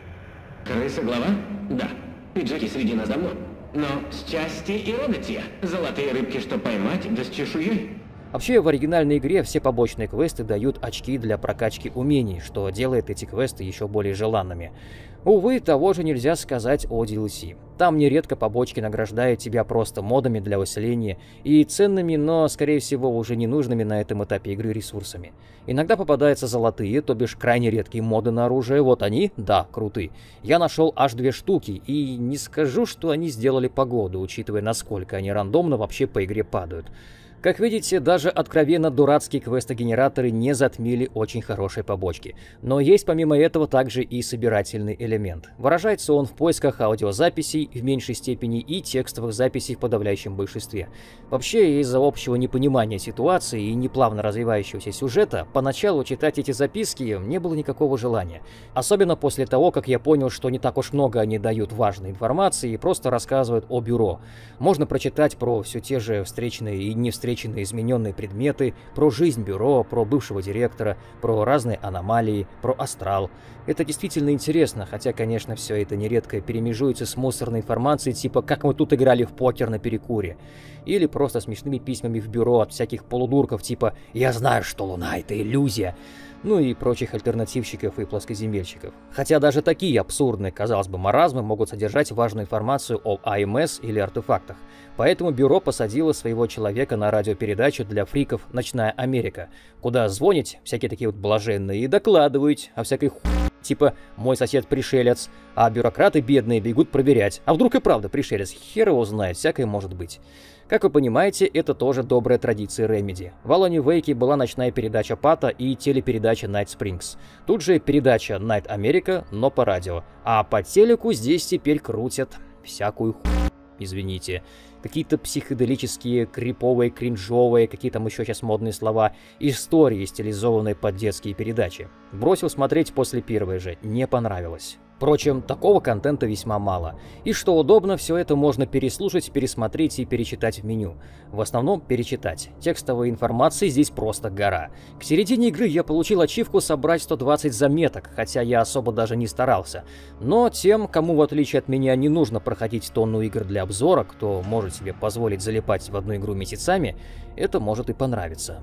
Крыса глава? Да. И Джеки среди нас давно. Но с части и родотья. Золотые рыбки, что поймать, да с чешуей. Вообще, в оригинальной игре все побочные квесты дают очки для прокачки умений, что делает эти квесты еще более желанными. Увы, того же нельзя сказать о ди эл си. Там нередко побочки награждают тебя просто модами для усиления и ценными, но, скорее всего, уже ненужными на этом этапе игры ресурсами. Иногда попадаются золотые, то бишь крайне редкие моды на оружие. Вот они, да, крутые. Я нашел аж две штуки, и не скажу, что они сделали погоду, учитывая, насколько они рандомно вообще по игре падают. Как видите, даже откровенно дурацкие квестогенераторы не затмили очень хорошие побочки. Но есть помимо этого также и собирательный элемент. Выражается он в поисках аудиозаписей в меньшей степени и текстовых записей в подавляющем большинстве. Вообще, из-за общего непонимания ситуации и неплавно развивающегося сюжета, поначалу читать эти записки не было никакого желания. Особенно после того, как я понял, что не так уж много они дают важной информации и просто рассказывают о бюро. Можно прочитать про все те же встречные и не встречные измененные предметы, про жизнь бюро, про бывшего директора, про разные аномалии, про астрал. Это действительно интересно, хотя, конечно, все это нередко перемежуется с мусорной информацией, типа «как мы тут играли в покер на перекуре». Или просто смешными письмами в бюро от всяких полудурков, типа «я знаю, что Луна — это иллюзия», ну и прочих альтернативщиков и плоскоземельщиков. Хотя даже такие абсурдные, казалось бы, маразмы могут содержать важную информацию о а эм эс или артефактах. Поэтому бюро посадило своего человека на радиопередачу для фриков «Ночная Америка», куда звонить всякие такие вот блаженные и докладывают о всякой ху... типа «мой сосед пришелец», а бюрократы бедные бегут проверять. А вдруг и правда пришелец? Хер его знает, всякое может быть. Как вы понимаете, это тоже добрая традиция Remedy. В Алане Вейке была ночная передача Пата и телепередача Night Springs. Тут же передача Night America, но по радио. А по телеку здесь теперь крутят всякую ху... извините. Какие-то психоделические, криповые, кринжовые, какие там еще сейчас модные слова, истории, стилизованные под детские передачи. Бросил смотреть после первой же, не понравилось. Впрочем, такого контента весьма мало. И что удобно, все это можно переслушать, пересмотреть и перечитать в меню. В основном перечитать. Текстовой информации здесь просто гора. К середине игры я получил ачивку собрать сто двадцать заметок, хотя я особо даже не старался. Но тем, кому в отличие от меня не нужно проходить тонну игр для обзора, кто может себе позволить залипать в одну игру месяцами, это может и понравиться.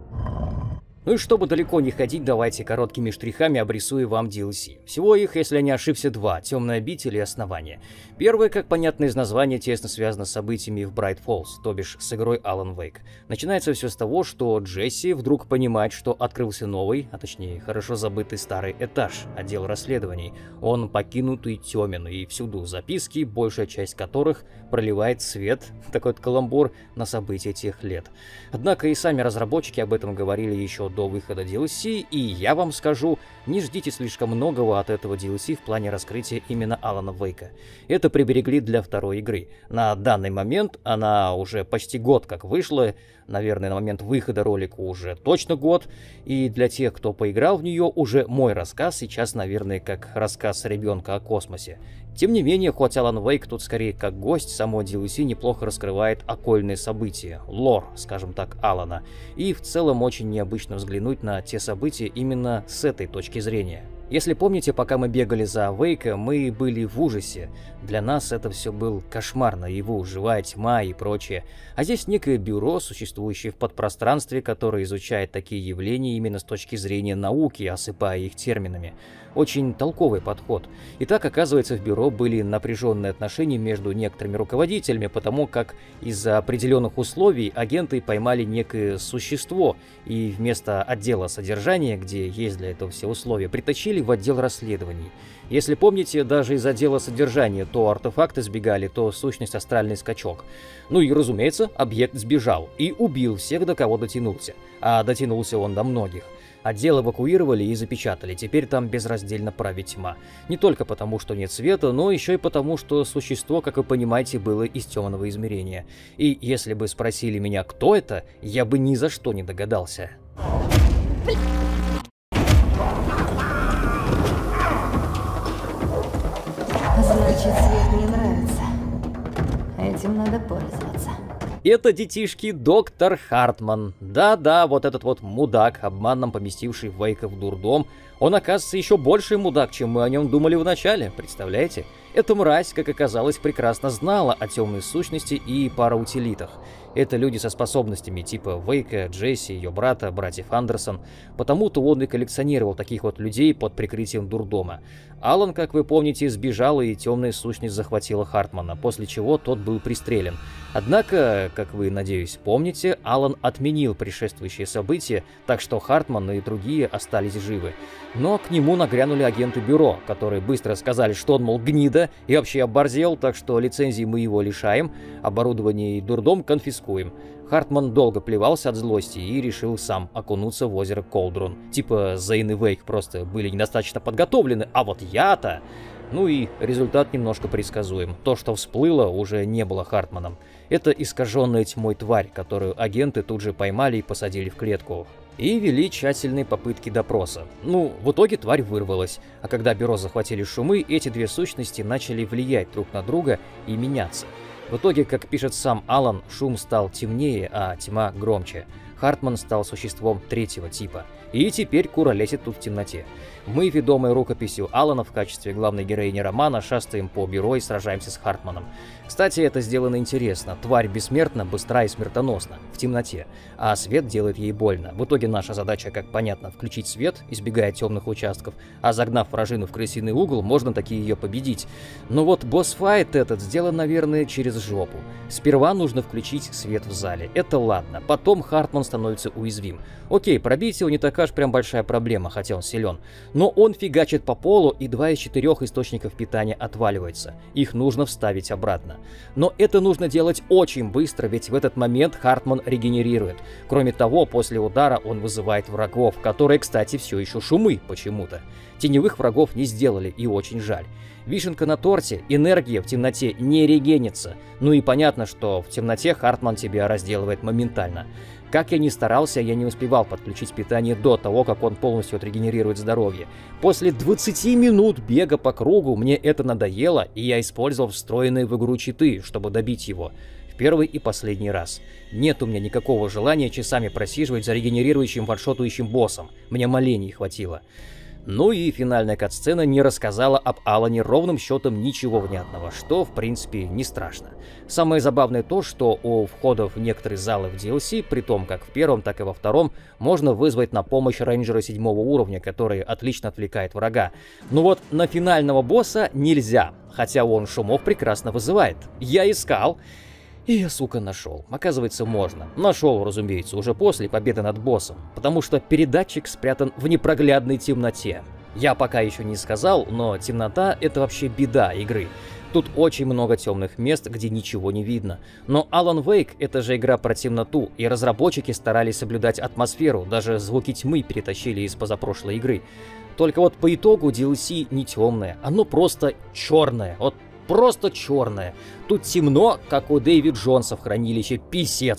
Ну и чтобы далеко не ходить, давайте короткими штрихами обрисую вам ди эл си. Всего их, если я не ошибся, два: Темная обитель и Основание. Первое, как понятно из названия, тесно связано с событиями в Bright Falls, то бишь с игрой Alan Wake. Начинается все с того, что Джесси вдруг понимает, что открылся новый, а точнее хорошо забытый старый этаж, отдел расследований. Он покинутый, темен, и всюду записки, большая часть которых проливает свет, такой вот каламбур, на события тех лет. Однако и сами разработчики об этом говорили еще до выхода ди эл си, и я вам скажу, не ждите слишком многого от этого ди эл си в плане раскрытия именно Алана Вейка. Это приберегли для второй игры. На данный момент она уже почти год как вышла, наверное, на момент выхода ролика уже точно год, и для тех, кто поиграл в нее, уже мой рассказ сейчас, наверное, как рассказ ребенка о космосе. Тем не менее, хоть Alan Wake тут скорее как гость, само ди эл си неплохо раскрывает окольные события, лор, скажем так, Алана, и в целом очень необычно взглянуть на те события именно с этой точки зрения. Если помните, пока мы бегали за Вейка, мы были в ужасе. Для нас это все был кошмар наяву, живая тьма и прочее. А здесь некое бюро, существующее в подпространстве, которое изучает такие явления именно с точки зрения науки, осыпая их терминами. Очень толковый подход. И так, оказывается, в бюро были напряженные отношения между некоторыми руководителями, потому как из-за определенных условий агенты поймали некое существо, и вместо отдела содержания, где есть для этого все условия, притащили в отдел расследований. Если помните, даже из отдела содержания то артефакты сбегали, то сущность астральный скачок. Ну и, разумеется, объект сбежал и убил всех, до кого дотянулся. А дотянулся он до многих. Отдел эвакуировали и запечатали, теперь там безраздельно правит тьма. Не только потому, что нет света, но еще и потому, что существо, как вы понимаете, было из темного измерения. И если бы спросили меня, кто это, я бы ни за что не догадался. Значит, свет мне нравится. Этим надо пользоваться. Это, детишки, доктор Хартман. Да-да, вот этот вот мудак, обманом поместивший Вейка в дурдом, он, оказывается, еще больший мудак, чем мы о нем думали в начале, представляете? Эта мразь, как оказалось, прекрасно знала о темной сущности и параутилитах. Это люди со способностями типа Вейка, Джесси, ее брата, братьев Андерсон. Потому-то он и коллекционировал таких вот людей под прикрытием дурдома. Алан, как вы помните, сбежал, и темная сущность захватила Хартмана, после чего тот был пристрелен. Однако, как вы, надеюсь, помните, Алан отменил предшествующие события, так что Хартман и другие остались живы. Но к нему нагрянули агенты бюро, которые быстро сказали, что он, мол, гнида и вообще оборзел, так что лицензии мы его лишаем, оборудование и дурдом конфискуем. Хартман долго плевался от злости и решил сам окунуться в озеро Колдрун. Типа Зейн и Вейк просто были недостаточно подготовлены, а вот я-то... Ну и результат немножко предсказуем. То, что всплыло, уже не было Хартманом. Это искаженная тьмой тварь, которую агенты тут же поймали и посадили в клетку. И вели тщательные попытки допроса. Ну, в итоге тварь вырвалась, а когда бюро захватили шумы, эти две сущности начали влиять друг на друга и меняться. В итоге, как пишет сам Алан, шум стал темнее, а тьма громче. Хартман стал существом третьего типа. И теперь куролесит тут в темноте. Мы, ведомые рукописью Алана в качестве главной героини романа, шастаем по бюро и сражаемся с Хартманом. Кстати, это сделано интересно. Тварь бессмертна, быстра и смертоносна, в темноте, а свет делает ей больно. В итоге наша задача, как понятно, включить свет, избегая темных участков, а загнав вражину в крысиный угол, можно таки ее победить. Но вот босс-файт этот сделан, наверное, через жопу. Сперва нужно включить свет в зале. Это ладно. Потом Хартман становится уязвим. Окей, пробить его не такая уж прям большая проблема, хотя он силен. Но он фигачит по полу, и два из четырех источников питания отваливаются. Их нужно вставить обратно. Но это нужно делать очень быстро, ведь в этот момент Хартман регенерирует. Кроме того, после удара он вызывает врагов, которые, кстати, все еще шумы почему-то. Теневых врагов не сделали, и очень жаль. Вишенка на торте, энергия в темноте не регенится. Ну и понятно, что в темноте Хартман тебя разделывает моментально. Как я ни старался, я не успевал подключить питание до того, как он полностью отрегенерирует здоровье. После двадцати минут бега по кругу мне это надоело, и я использовал встроенные в игру читы, чтобы добить его. В первый и последний раз. Нет у меня никакого желания часами просиживать за регенерирующим ваншотующим боссом. Мне молений хватило. Ну и финальная катсцена не рассказала об Алане ровным счетом ничего внятного, что в принципе не страшно. Самое забавное то, что у входов в некоторые залы в ди эл си, при том как в первом, так и во втором, можно вызвать на помощь рейнджера седьмого уровня, который отлично отвлекает врага. Но вот на финального босса нельзя, хотя он шумов прекрасно вызывает. Я искал. И я, сука, нашел. Оказывается, можно. Нашел, разумеется, уже после победы над боссом, потому что передатчик спрятан в непроглядной темноте. Я пока еще не сказал, но темнота — это вообще беда игры. Тут очень много темных мест, где ничего не видно. Но Alan Wake — это же игра про темноту, и разработчики старались соблюдать атмосферу, даже звуки тьмы перетащили из позапрошлой игры. Только вот по итогу ди эл си не темное, оно просто черное. Вот просто черное. Тут темно, как у Дэвид Джонса в хранилище, писец.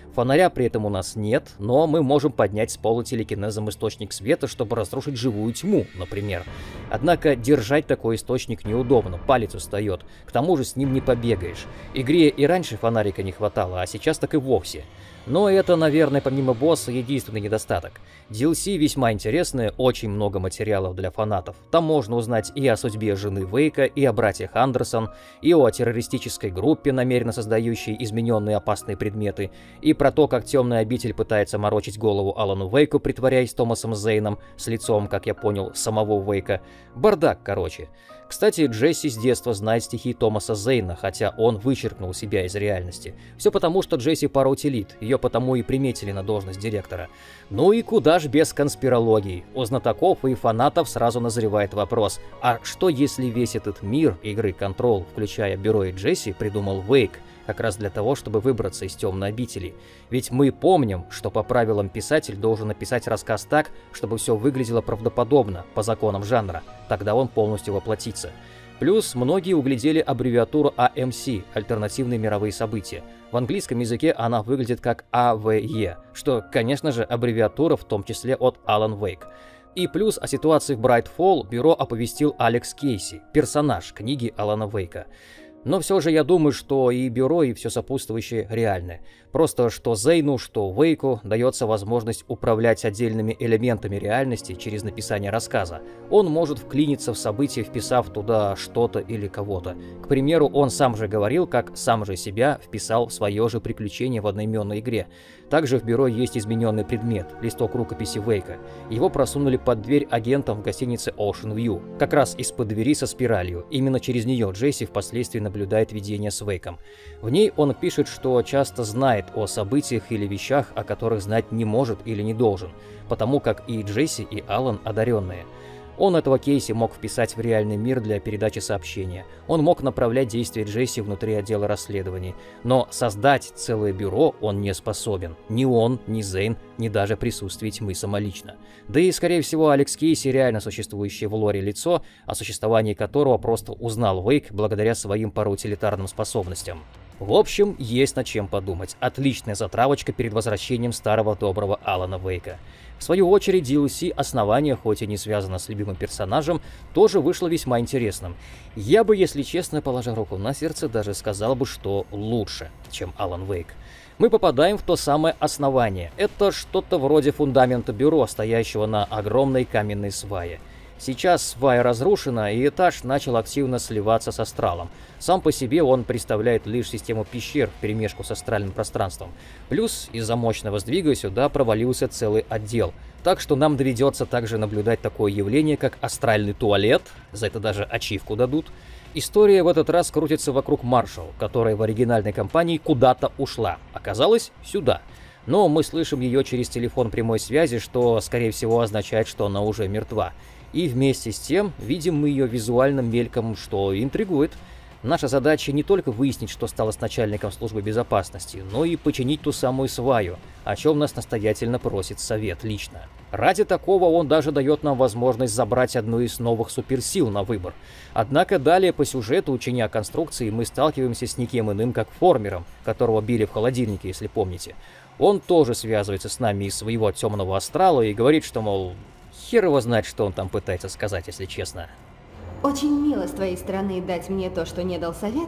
Фонаря при этом у нас нет, но мы можем поднять с пола телекинезом источник света, чтобы разрушить живую тьму, например. Однако держать такой источник неудобно, палец устает, к тому же с ним не побегаешь. Игре и раньше фонарика не хватало, а сейчас так и вовсе. Но это, наверное, помимо босса, единственный недостаток. ди эл си весьма интересное, очень много материалов для фанатов. Там можно узнать и о судьбе жены Вейка, и о братьях Андерсон, и о террористической группе, намеренно создающей измененные опасные предметы, и про то, как Темный Обитель пытается морочить голову Алану Вейку, притворяясь Томасом Зейном, с лицом, как я понял, самого Вейка. Бардак, короче. Кстати, Джесси с детства знает стихи Томаса Зейна, хотя он вычеркнул себя из реальности. Все потому, что Джесси параутилит, ее потому и приметили на должность директора. Ну и куда ж без конспирологии? У знатоков и фанатов сразу назревает вопрос, а что если весь этот мир игры Control, включая Бюро и Джесси, придумал Вейк? Как раз для того, чтобы выбраться из Темной Обители. Ведь мы помним, что по правилам писатель должен написать рассказ так, чтобы все выглядело правдоподобно, по законам жанра. Тогда он полностью воплотится. Плюс многие углядели аббревиатуру а эм си – альтернативные мировые события. В английском языке она выглядит как а вэ е, что, конечно же, аббревиатура в том числе от Alan Wake. И плюс о ситуации в Брайтфолл Бюро оповестил Алекс Кейси, персонаж книги Алана Вейка. Но все же я думаю, что и Бюро, и все сопутствующее реальны. Просто что Зейну, что Вейку дается возможность управлять отдельными элементами реальности через написание рассказа. Он может вклиниться в события, вписав туда что-то или кого-то. К примеру, он сам же говорил, как сам же себя вписал в свое же приключение в одноименной игре. Также в Бюро есть измененный предмет – листок рукописи Вейка. Его просунули под дверь агентам в гостинице Ocean View, как раз из-под двери со спиралью. Именно через нее Джесси впоследствии наблюдает видение с Вейком. В ней он пишет, что часто знает о событиях или вещах, о которых знать не может или не должен, потому как и Джесси, и Алан одаренные. Он этого Кейси мог вписать в реальный мир для передачи сообщения. Он мог направлять действия Джесси внутри отдела расследований. Но создать целое бюро он не способен. Ни он, ни Зейн, ни даже присутствие тьмы самолично. Да и, скорее всего, Алекс Кейси реально существующее в лоре лицо, о существовании которого просто узнал Вейк благодаря своим параутилитарным способностям. В общем, есть над чем подумать. Отличная затравочка перед возвращением старого доброго Алана Вейка. В свою очередь, ди эл си «Основание», хоть и не связано с любимым персонажем, тоже вышло весьма интересным. Я бы, если честно, положа руку на сердце, даже сказал бы, что лучше, чем Алан Вейк. Мы попадаем в то самое основание. Это что-то вроде фундамента бюро, стоящего на огромной каменной свае. Сейчас свая разрушена, и этаж начал активно сливаться с астралом. Сам по себе он представляет лишь систему пещер вперемешку с астральным пространством. Плюс из-за мощного сдвига сюда провалился целый отдел. Так что нам доведется также наблюдать такое явление, как астральный туалет, за это даже ачивку дадут. История в этот раз крутится вокруг Маршалл, которая в оригинальной кампании куда-то ушла. Оказалось, сюда. Но мы слышим ее через телефон прямой связи, что, скорее всего, означает, что она уже мертва. И вместе с тем видим мы ее визуальным мельком, что интригует. Наша задача не только выяснить, что стало с начальником службы безопасности, но и починить ту самую сваю, о чем нас настоятельно просит совет лично. Ради такого он даже дает нам возможность забрать одну из новых суперсил на выбор. Однако далее по сюжету, чиня конструкции, мы сталкиваемся с никем иным, как Формером, которого били в холодильнике, если помните. Он тоже связывается с нами из своего темного астрала и говорит, что, мол, хер его знает, что он там пытается сказать, если честно. Очень мило с твоей стороны дать мне то, что не дал совет.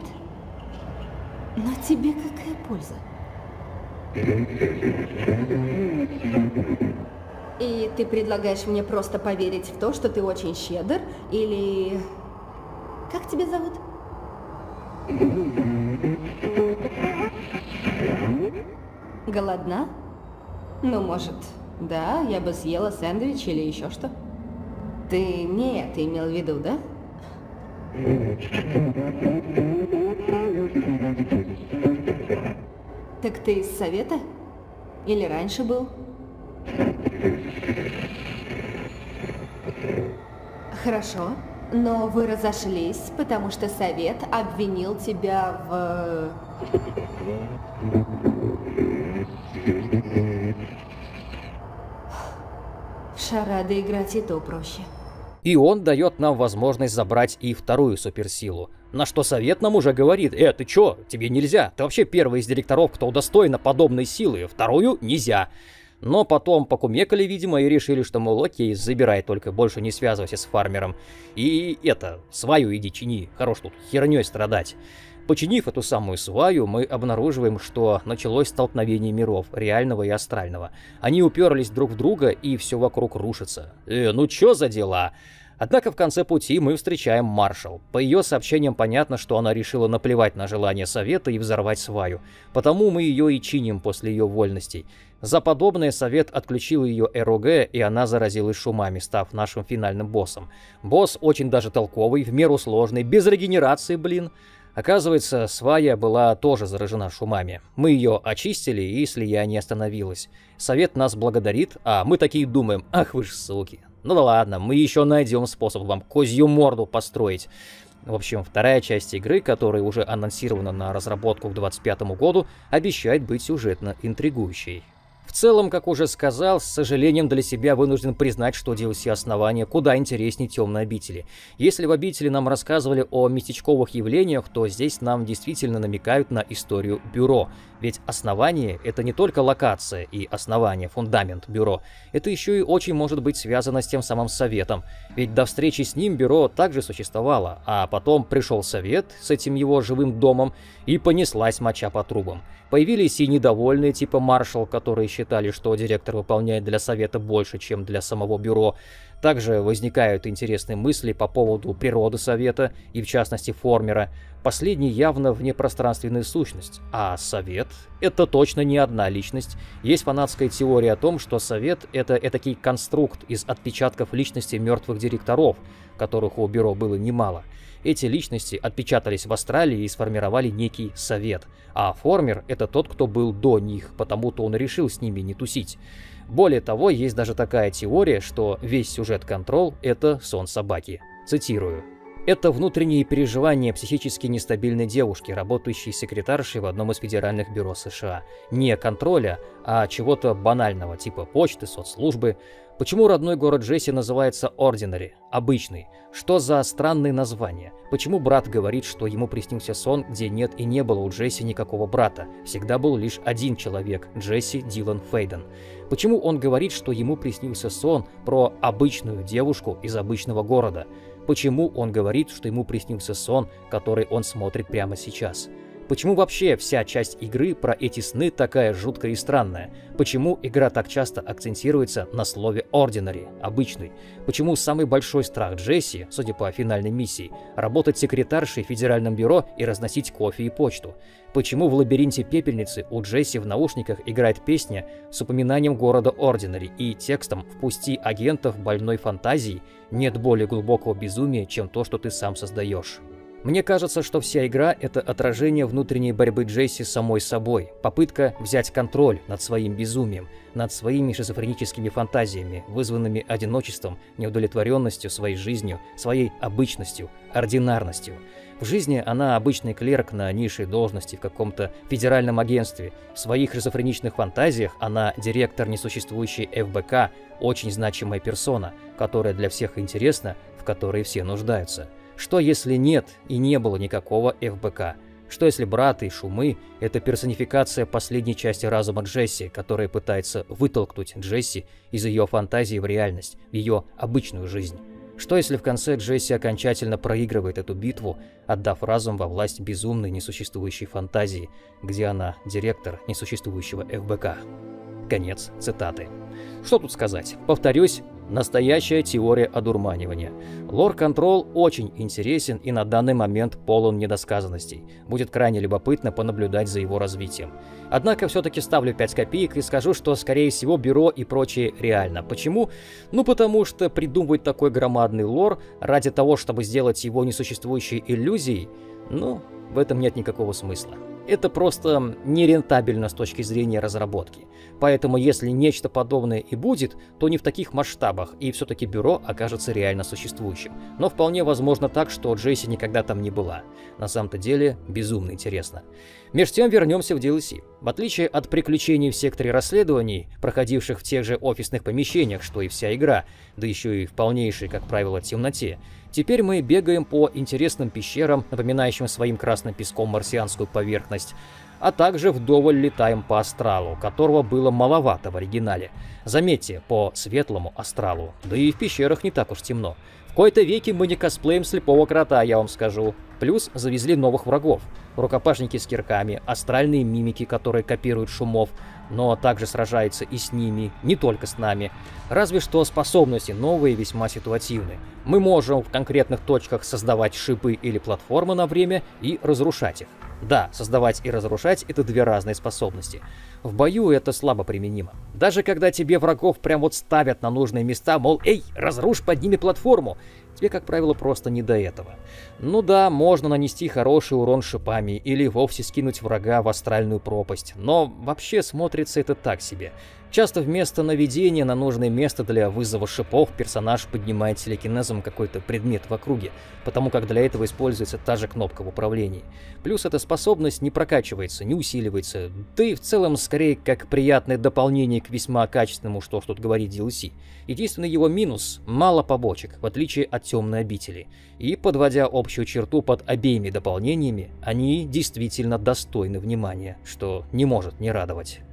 Но тебе какая польза? И ты предлагаешь мне просто поверить в то, что ты очень щедр? Или... Как тебя зовут? Голодна? Ну, может, да, я бы съела сэндвич или еще что? Ты не это имел в виду, да? Так ты из совета? Или раньше был? Хорошо, но вы разошлись, потому что совет обвинил тебя в... В шарады играть и то проще. И он дает нам возможность забрать и вторую суперсилу. На что Совет нам уже говорит: «Э, ты чё, тебе нельзя, ты вообще первый из директоров, кто удостоен подобной силы, вторую нельзя». Но потом покумекали, видимо, и решили, что, мол, окей, забирай, только больше не связывайся с фармером. И это, сваю иди чини, хорош тут хернёй страдать. Починив эту самую сваю, мы обнаруживаем, что началось столкновение миров, реального и астрального. Они уперлись друг в друга, и все вокруг рушится. Э, ну чё за дела? Однако в конце пути мы встречаем Маршал. По ее сообщениям понятно, что она решила наплевать на желание Совета и взорвать сваю. Потому мы ее и чиним после ее вольностей. За подобное Совет отключил ее РОГ, и она заразилась шумами, став нашим финальным боссом. Босс очень даже толковый, в меру сложный, без регенерации, блин. Оказывается, свая была тоже заражена шумами. Мы ее очистили, и слияние остановилось. Совет нас благодарит, а мы такие думаем: ах вы ж суки. Ну да ладно, мы еще найдем способ вам козью морду построить. В общем, вторая часть игры, которая уже анонсирована на разработку к двадцать пятому году, обещает быть сюжетно интригующей. В целом, как уже сказал, с сожалением для себя вынужден признать, что ди эл си-основания куда интереснее Темной обители. Если в обители нам рассказывали о местечковых явлениях, то здесь нам действительно намекают на историю бюро. Ведь основание — это не только локация и основание, фундамент бюро. Это еще и очень может быть связано с тем самым Советом. Ведь до встречи с ним бюро также существовало, а потом пришел Совет с этим его живым домом, и понеслась моча по трубам. Появились и недовольные типа Маршал, которые считали, что директор выполняет для Совета больше, чем для самого бюро. Также возникают интересные мысли по поводу природы Совета, и в частности Формера. Последний явно внепространственная сущность, а Совет — это точно не одна личность. Есть фанатская теория о том, что Совет — это этакий конструкт из отпечатков личности мертвых директоров, которых у бюро было немало. Эти личности отпечатались в Астралии и сформировали некий Совет, а Формер — это тот, кто был до них, потому-то он решил с ними не тусить. Более того, есть даже такая теория, что весь сюжет Control — это сон собаки. Цитирую. Это внутренние переживания психически нестабильной девушки, работающей секретаршей в одном из федеральных бюро США. Не контроля, а чего-то банального, типа почты, соцслужбы. Почему родной город Джесси называется Ordinary, обычный? Что за странные названия? Почему брат говорит, что ему приснился сон, где нет и не было у Джесси никакого брата? Всегда был лишь один человек – Джесси Дилан Фейден. Почему он говорит, что ему приснился сон про обычную девушку из обычного города? Почему он говорит, что ему приснился сон, который он смотрит прямо сейчас? Почему вообще вся часть игры про эти сны такая жуткая и странная? Почему игра так часто акцентируется на слове ordinary, обычный? Почему самый большой страх Джесси, судя по финальной миссии, работать секретаршей в федеральном бюро и разносить кофе и почту? Почему в лабиринте пепельницы у Джесси в наушниках играет песня с упоминанием города Ordinary и текстом «Впусти агентов больной фантазии, нет более глубокого безумия, чем то, что ты сам создаешь». Мне кажется, что вся игра — это отражение внутренней борьбы Джесси с самой собой, попытка взять контроль над своим безумием, над своими шизофреническими фантазиями, вызванными одиночеством, неудовлетворенностью своей жизнью, своей обычностью, ординарностью. В жизни она обычный клерк на низшей должности в каком-то федеральном агентстве. В своих шизофреничных фантазиях она директор несуществующей эф бэ ка, очень значимая персона, которая для всех интересна, в которой все нуждаются. Что если нет и не было никакого эф бэ ка? Что если брат и шумы — это персонификация последней части разума Джесси, которая пытается вытолкнуть Джесси из ее фантазии в реальность, в ее обычную жизнь? Что если в конце Джесси окончательно проигрывает эту битву, отдав разум во власть безумной несуществующей фантазии, где она директор несуществующего эф бэ ка? Конец цитаты. Что тут сказать? Повторюсь, настоящая теория одурманивания. Лор Control очень интересен и на данный момент полон недосказанностей. Будет крайне любопытно понаблюдать за его развитием. Однако все-таки ставлю пять копеек и скажу, что скорее всего бюро и прочее реально. Почему? Ну потому что придумывать такой громадный лор ради того, чтобы сделать его несуществующей иллюзией, ну, в этом нет никакого смысла. Это просто нерентабельно с точки зрения разработки. Поэтому если нечто подобное и будет, то не в таких масштабах, и все-таки бюро окажется реально существующим. Но вполне возможно так, что Джесси никогда там не была. На самом-то деле безумно интересно. Между тем вернемся в ди эл си. В отличие от приключений в секторе расследований, проходивших в тех же офисных помещениях, что и вся игра, да еще и в полнейшей, как правило, темноте, теперь мы бегаем по интересным пещерам, напоминающим своим красным песком марсианскую поверхность, а также вдоволь летаем по астралу, которого было маловато в оригинале. Заметьте, по светлому астралу, да и в пещерах не так уж темно. В кои-то веки мы не косплеим слепого крота, я вам скажу. Плюс завезли новых врагов. Рукопашники с кирками, астральные мимики, которые копируют шумов, но также сражаются и с ними, не только с нами. Разве что способности новые весьма ситуативны. Мы можем в конкретных точках создавать шипы или платформы на время и разрушать их. Да, создавать и разрушать — это две разные способности. В бою это слабо применимо. Даже когда тебе врагов прям вот ставят на нужные места, мол, эй, разрушь под ними платформу, тебе, как правило, просто не до этого. Ну да, можно нанести хороший урон шипами или вовсе скинуть врага в астральную пропасть, но вообще смотрится это так себе. Часто вместо наведения на нужное место для вызова шипов персонаж поднимает телекинезом какой-то предмет в округе, потому как для этого используется та же кнопка в управлении. Плюс эта способность не прокачивается, не усиливается, да и в целом скорее как приятное дополнение к весьма качественному, что ж тут говорить, ди эл си. Единственный его минус — мало побочек, в отличие от Темной обители. И, подводя общую черту под обеими дополнениями, они действительно достойны внимания, что не может не радовать.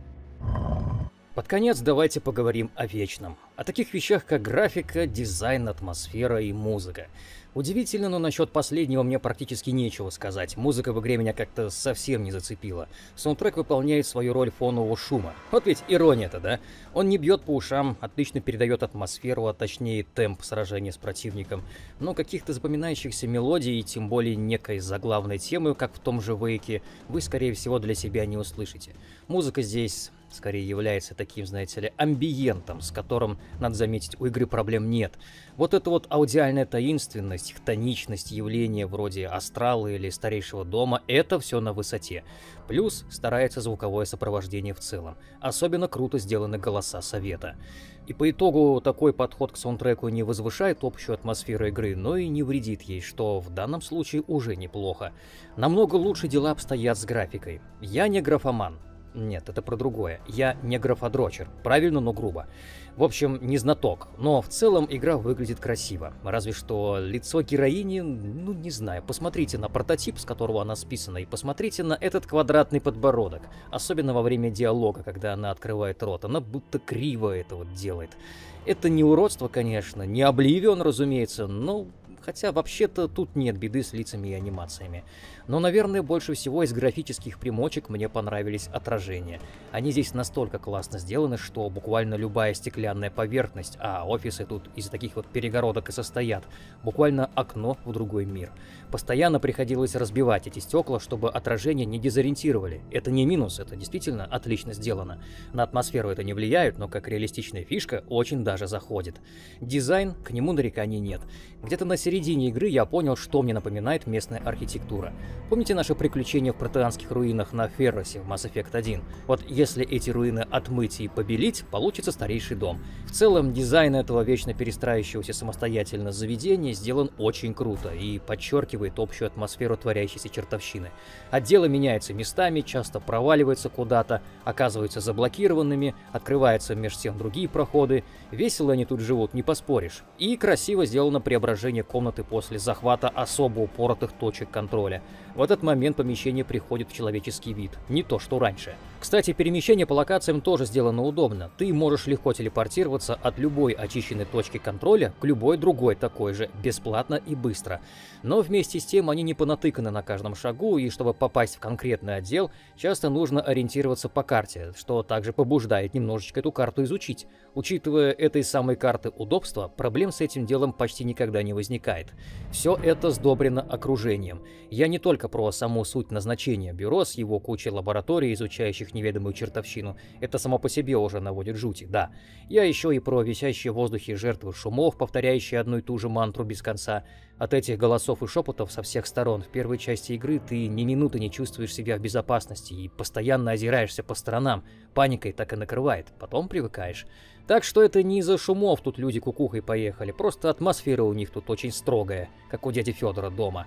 Под конец давайте поговорим о вечном. О таких вещах, как графика, дизайн, атмосфера и музыка. Удивительно, но насчет последнего мне практически нечего сказать. Музыка в игре меня как-то совсем не зацепила. Саундтрек выполняет свою роль фонового шума. Вот ведь ирония-то, да? Он не бьет по ушам, отлично передает атмосферу, а точнее темп сражения с противником. Но каких-то запоминающихся мелодий, и тем более некой заглавной темы, как в том же Вейке, вы, скорее всего, для себя не услышите. Музыка здесь скорее является таким, знаете ли, амбиентом, с которым, надо заметить, у игры проблем нет. Вот эта вот аудиальная таинственность, хтоничность явления вроде астрала или старейшего дома — это все на высоте. Плюс старается звуковое сопровождение в целом. Особенно круто сделаны голоса совета. И по итогу такой подход к саундтреку не возвышает общую атмосферу игры, но и не вредит ей, что в данном случае уже неплохо. Намного лучше дела обстоят с графикой. Я не графоман. Нет, это про другое. Я не графодрочер. Правильно, но грубо. В общем, не знаток. Но в целом игра выглядит красиво. Разве что лицо героини, ну не знаю. Посмотрите на прототип, с которого она списана, и посмотрите на этот квадратный подбородок. Особенно во время диалога, когда она открывает рот. Она будто криво это вот делает. Это не уродство, конечно, не Обливион, разумеется, но... Хотя вообще-то тут нет беды с лицами и анимациями. Но, наверное, больше всего из графических примочек мне понравились отражения. Они здесь настолько классно сделаны, что буквально любая стеклянная поверхность, а офисы тут из таких вот перегородок и состоят, буквально окно в другой мир. Постоянно приходилось разбивать эти стекла, чтобы отражения не дезориентировали. Это не минус, это действительно отлично сделано. На атмосферу это не влияет, но как реалистичная фишка очень даже заходит. Дизайн, к нему нареканий нет. Где-то на середине игры я понял, что мне напоминает местная архитектура. Помните наши приключения в протеанских руинах на Ферросе в Mass Effect один? Вот если эти руины отмыть и побелить, получится старейший дом. В целом, дизайн этого вечно перестраивающегося самостоятельно заведения сделан очень круто и подчеркивает общую атмосферу творящейся чертовщины. Отделы меняются местами, часто проваливаются куда-то, оказываются заблокированными, открываются меж тем другие проходы. Весело они тут живут, не поспоришь. И красиво сделано преображение комнаты после захвата особо упоротых точек контроля. В этот момент помещение приходит в человеческий вид, не то что раньше. Кстати, перемещение по локациям тоже сделано удобно. Ты можешь легко телепортироваться от любой очищенной точки контроля к любой другой такой же, бесплатно и быстро. Но вместе с тем они не понатыканы на каждом шагу, и чтобы попасть в конкретный отдел, часто нужно ориентироваться по карте, что также побуждает немножечко эту карту изучить. Учитывая этой самой карты удобства, проблем с этим делом почти никогда не возникает. Все это сдобрено окружением. Я не только про саму суть назначения бюро с его кучей лабораторий, изучающих неведомую чертовщину. Это само по себе уже наводит жути, да. Я еще и про висящие в воздухе жертвы шумов, повторяющие одну и ту же мантру без конца. От этих голосов и шепотов со всех сторон в первой части игры ты ни минуты не чувствуешь себя в безопасности и постоянно озираешься по сторонам. Паникой так и накрывает, потом привыкаешь. Так что это не из-за шумов тут люди кукухой поехали, просто атмосфера у них тут очень строгая, как у дяди Федора дома.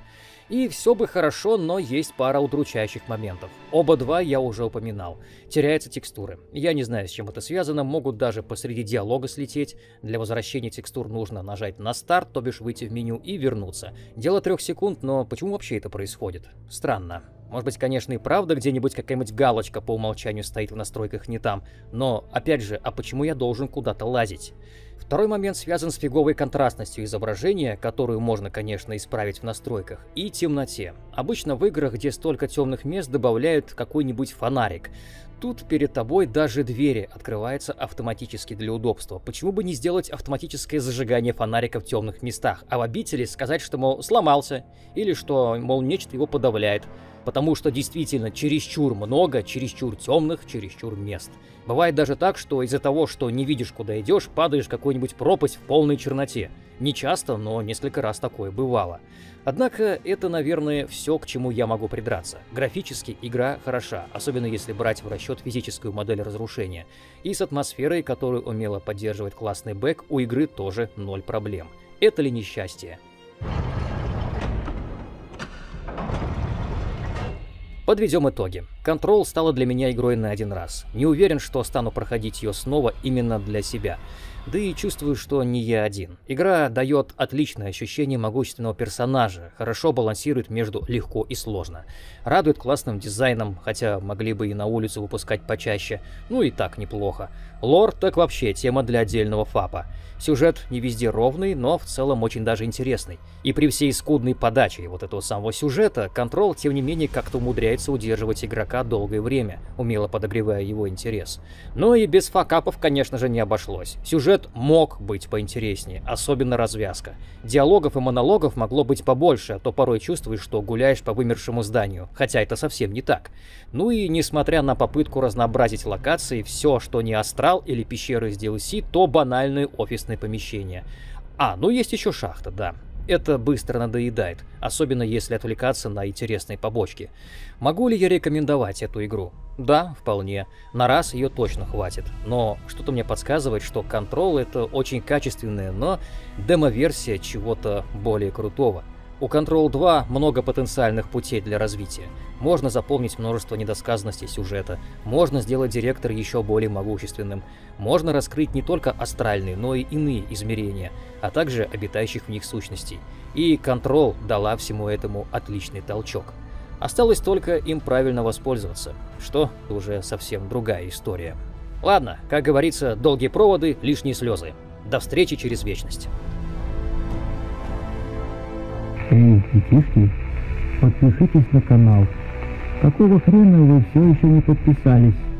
И все бы хорошо, но есть пара удручающих моментов. Оба два я уже упоминал. Теряются текстуры. Я не знаю, с чем это связано, могут даже посреди диалога слететь. Для возвращения текстур нужно нажать на старт, то бишь выйти в меню и вернуться. Дело трех секунд, но почему вообще это происходит? Странно. Может быть, конечно, и правда где-нибудь какая-нибудь галочка по умолчанию стоит в настройках не там, но, опять же, а почему я должен куда-то лазить? Второй момент связан с фиговой контрастностью изображения, которую можно, конечно, исправить в настройках, и темноте. Обычно в играх, где столько темных мест, добавляют какой-нибудь фонарик. Тут перед тобой даже двери открываются автоматически для удобства. Почему бы не сделать автоматическое зажигание фонарика в темных местах, а в обители сказать, что, мол, сломался, или что, мол, нечто его подавляет. Потому что действительно чересчур много, чересчур темных, чересчур мест. Бывает даже так, что из-за того, что не видишь, куда идешь, падаешь в какую-нибудь пропасть в полной черноте. Не часто, но несколько раз такое бывало. Однако это, наверное, все, к чему я могу придраться. Графически игра хороша, особенно если брать в расчет физическую модель разрушения. И с атмосферой, которую умело поддерживает классный бэк, у игры тоже ноль проблем. Это ли несчастье? Подведем итоги. Control стала для меня игрой на один раз. Не уверен, что стану проходить ее снова именно для себя. Да и чувствую, что не я один. Игра дает отличное ощущение могущественного персонажа, хорошо балансирует между легко и сложно. Радует классным дизайном, хотя могли бы и на улицу выпускать почаще, ну и так неплохо. Лор так вообще тема для отдельного фапа. Сюжет не везде ровный, но в целом очень даже интересный. И при всей скудной подаче вот этого самого сюжета, Control, тем не менее, как-то умудряется удерживать игрока долгое время, умело подогревая его интерес. Но и без факапов, конечно же, не обошлось. Сюжет мог быть поинтереснее, особенно развязка. Диалогов и монологов могло быть побольше, а то порой чувствуешь, что гуляешь по вымершему зданию, хотя это совсем не так. Ну и несмотря на попытку разнообразить локации, все, что не астрал или пещеры из ди эл си, то банальные офисные помещения. А, ну есть еще шахта, да. Это быстро надоедает, особенно если отвлекаться на интересные побочки. Могу ли я рекомендовать эту игру? Да, вполне. На раз ее точно хватит. Но что-то мне подсказывает, что Control — это очень качественная, но демо-версия чего-то более крутого. У Control два много потенциальных путей для развития. Можно заполнить множество недосказанностей сюжета, можно сделать директор еще более могущественным, можно раскрыть не только астральные, но и иные измерения, а также обитающих в них сущностей. И Control дала всему этому отличный толчок. Осталось только им правильно воспользоваться, что уже совсем другая история. Ладно, как говорится, долгие проводы, лишние слезы. До встречи через вечность. Эй, детишки, подпишитесь на канал. Какого хрена вы все еще не подписались?